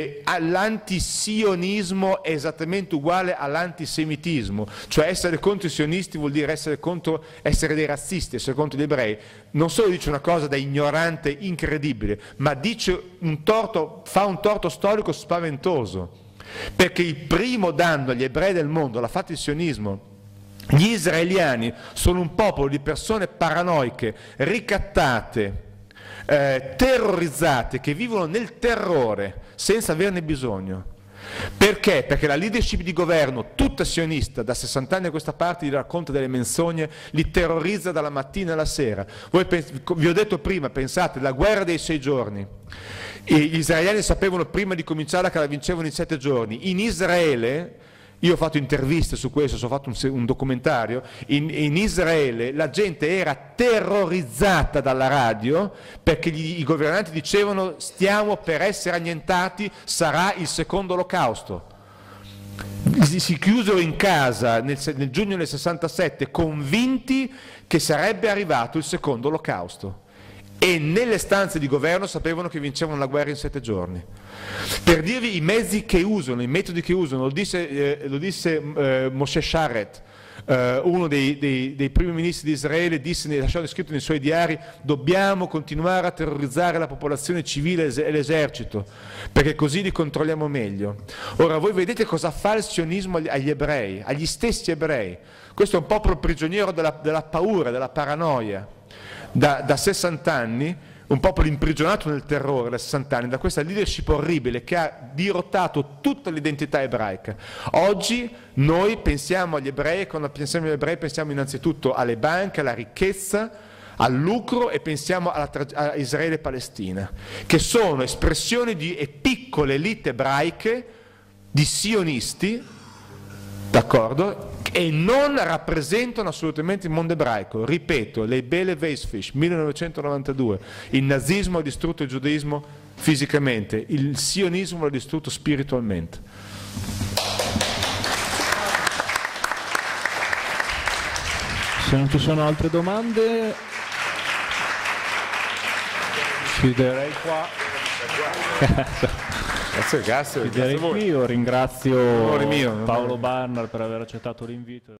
l'antisionismo è esattamente uguale all'antisemitismo, cioè essere contro i sionisti vuol dire essere dei razzisti, essere contro gli ebrei. Non solo dice una cosa da ignorante incredibile, ma dice fa un torto storico spaventoso, perché il primo danno agli ebrei del mondo l'ha fatto il sionismo. Gli israeliani sono un popolo di persone paranoiche, ricattate, terrorizzate, che vivono nel terrore senza averne bisogno. Perché? Perché la leadership di governo, tutta sionista, da 60 anni a questa parte, gli racconta delle menzogne, li terrorizza dalla mattina alla sera. Vi ho detto prima, pensate, la guerra dei 6 giorni. Gli israeliani sapevano prima di cominciare che la vincevano in 7 giorni. In Israele io ho fatto interviste su questo, ho fatto un documentario, in Israele la gente era terrorizzata dalla radio perché i governanti dicevano stiamo per essere annientati, sarà il secondo olocausto. Si chiusero in casa nel giugno del 67 convinti che sarebbe arrivato il secondo olocausto. E nelle stanze di governo sapevano che vincevano la guerra in 7 giorni. Per dirvi i mezzi che usano, i metodi che usano, lo disse Moshe Sharet, uno dei primi ministri di Israele, lasciando scritto nei suoi diari: dobbiamo continuare a terrorizzare la popolazione civile e l'esercito, perché così li controlliamo meglio. Ora voi vedete cosa fa il sionismo agli ebrei, agli stessi ebrei. Questo è un popolo prigioniero della paura, della paranoia. Da 60 anni, un popolo imprigionato nel terrore da 60 anni, da questa leadership orribile che ha dirottato tutta l'identità ebraica. Oggi noi pensiamo agli ebrei, quando pensiamo agli ebrei pensiamo innanzitutto alle banche, alla ricchezza, al lucro, e pensiamo a Israele e Palestina, che sono espressioni di piccole elite ebraiche, di sionisti, d'accordo? E non rappresentano assolutamente il mondo ebraico. Ripeto, Leibele Weisfish, 1992, il nazismo ha distrutto il giudaismo fisicamente, il sionismo l'ha distrutto spiritualmente. Se non ci sono altre domande, chiuderei qua. Grazie a voi. Io ringrazio Paolo Barnar per aver accettato l'invito.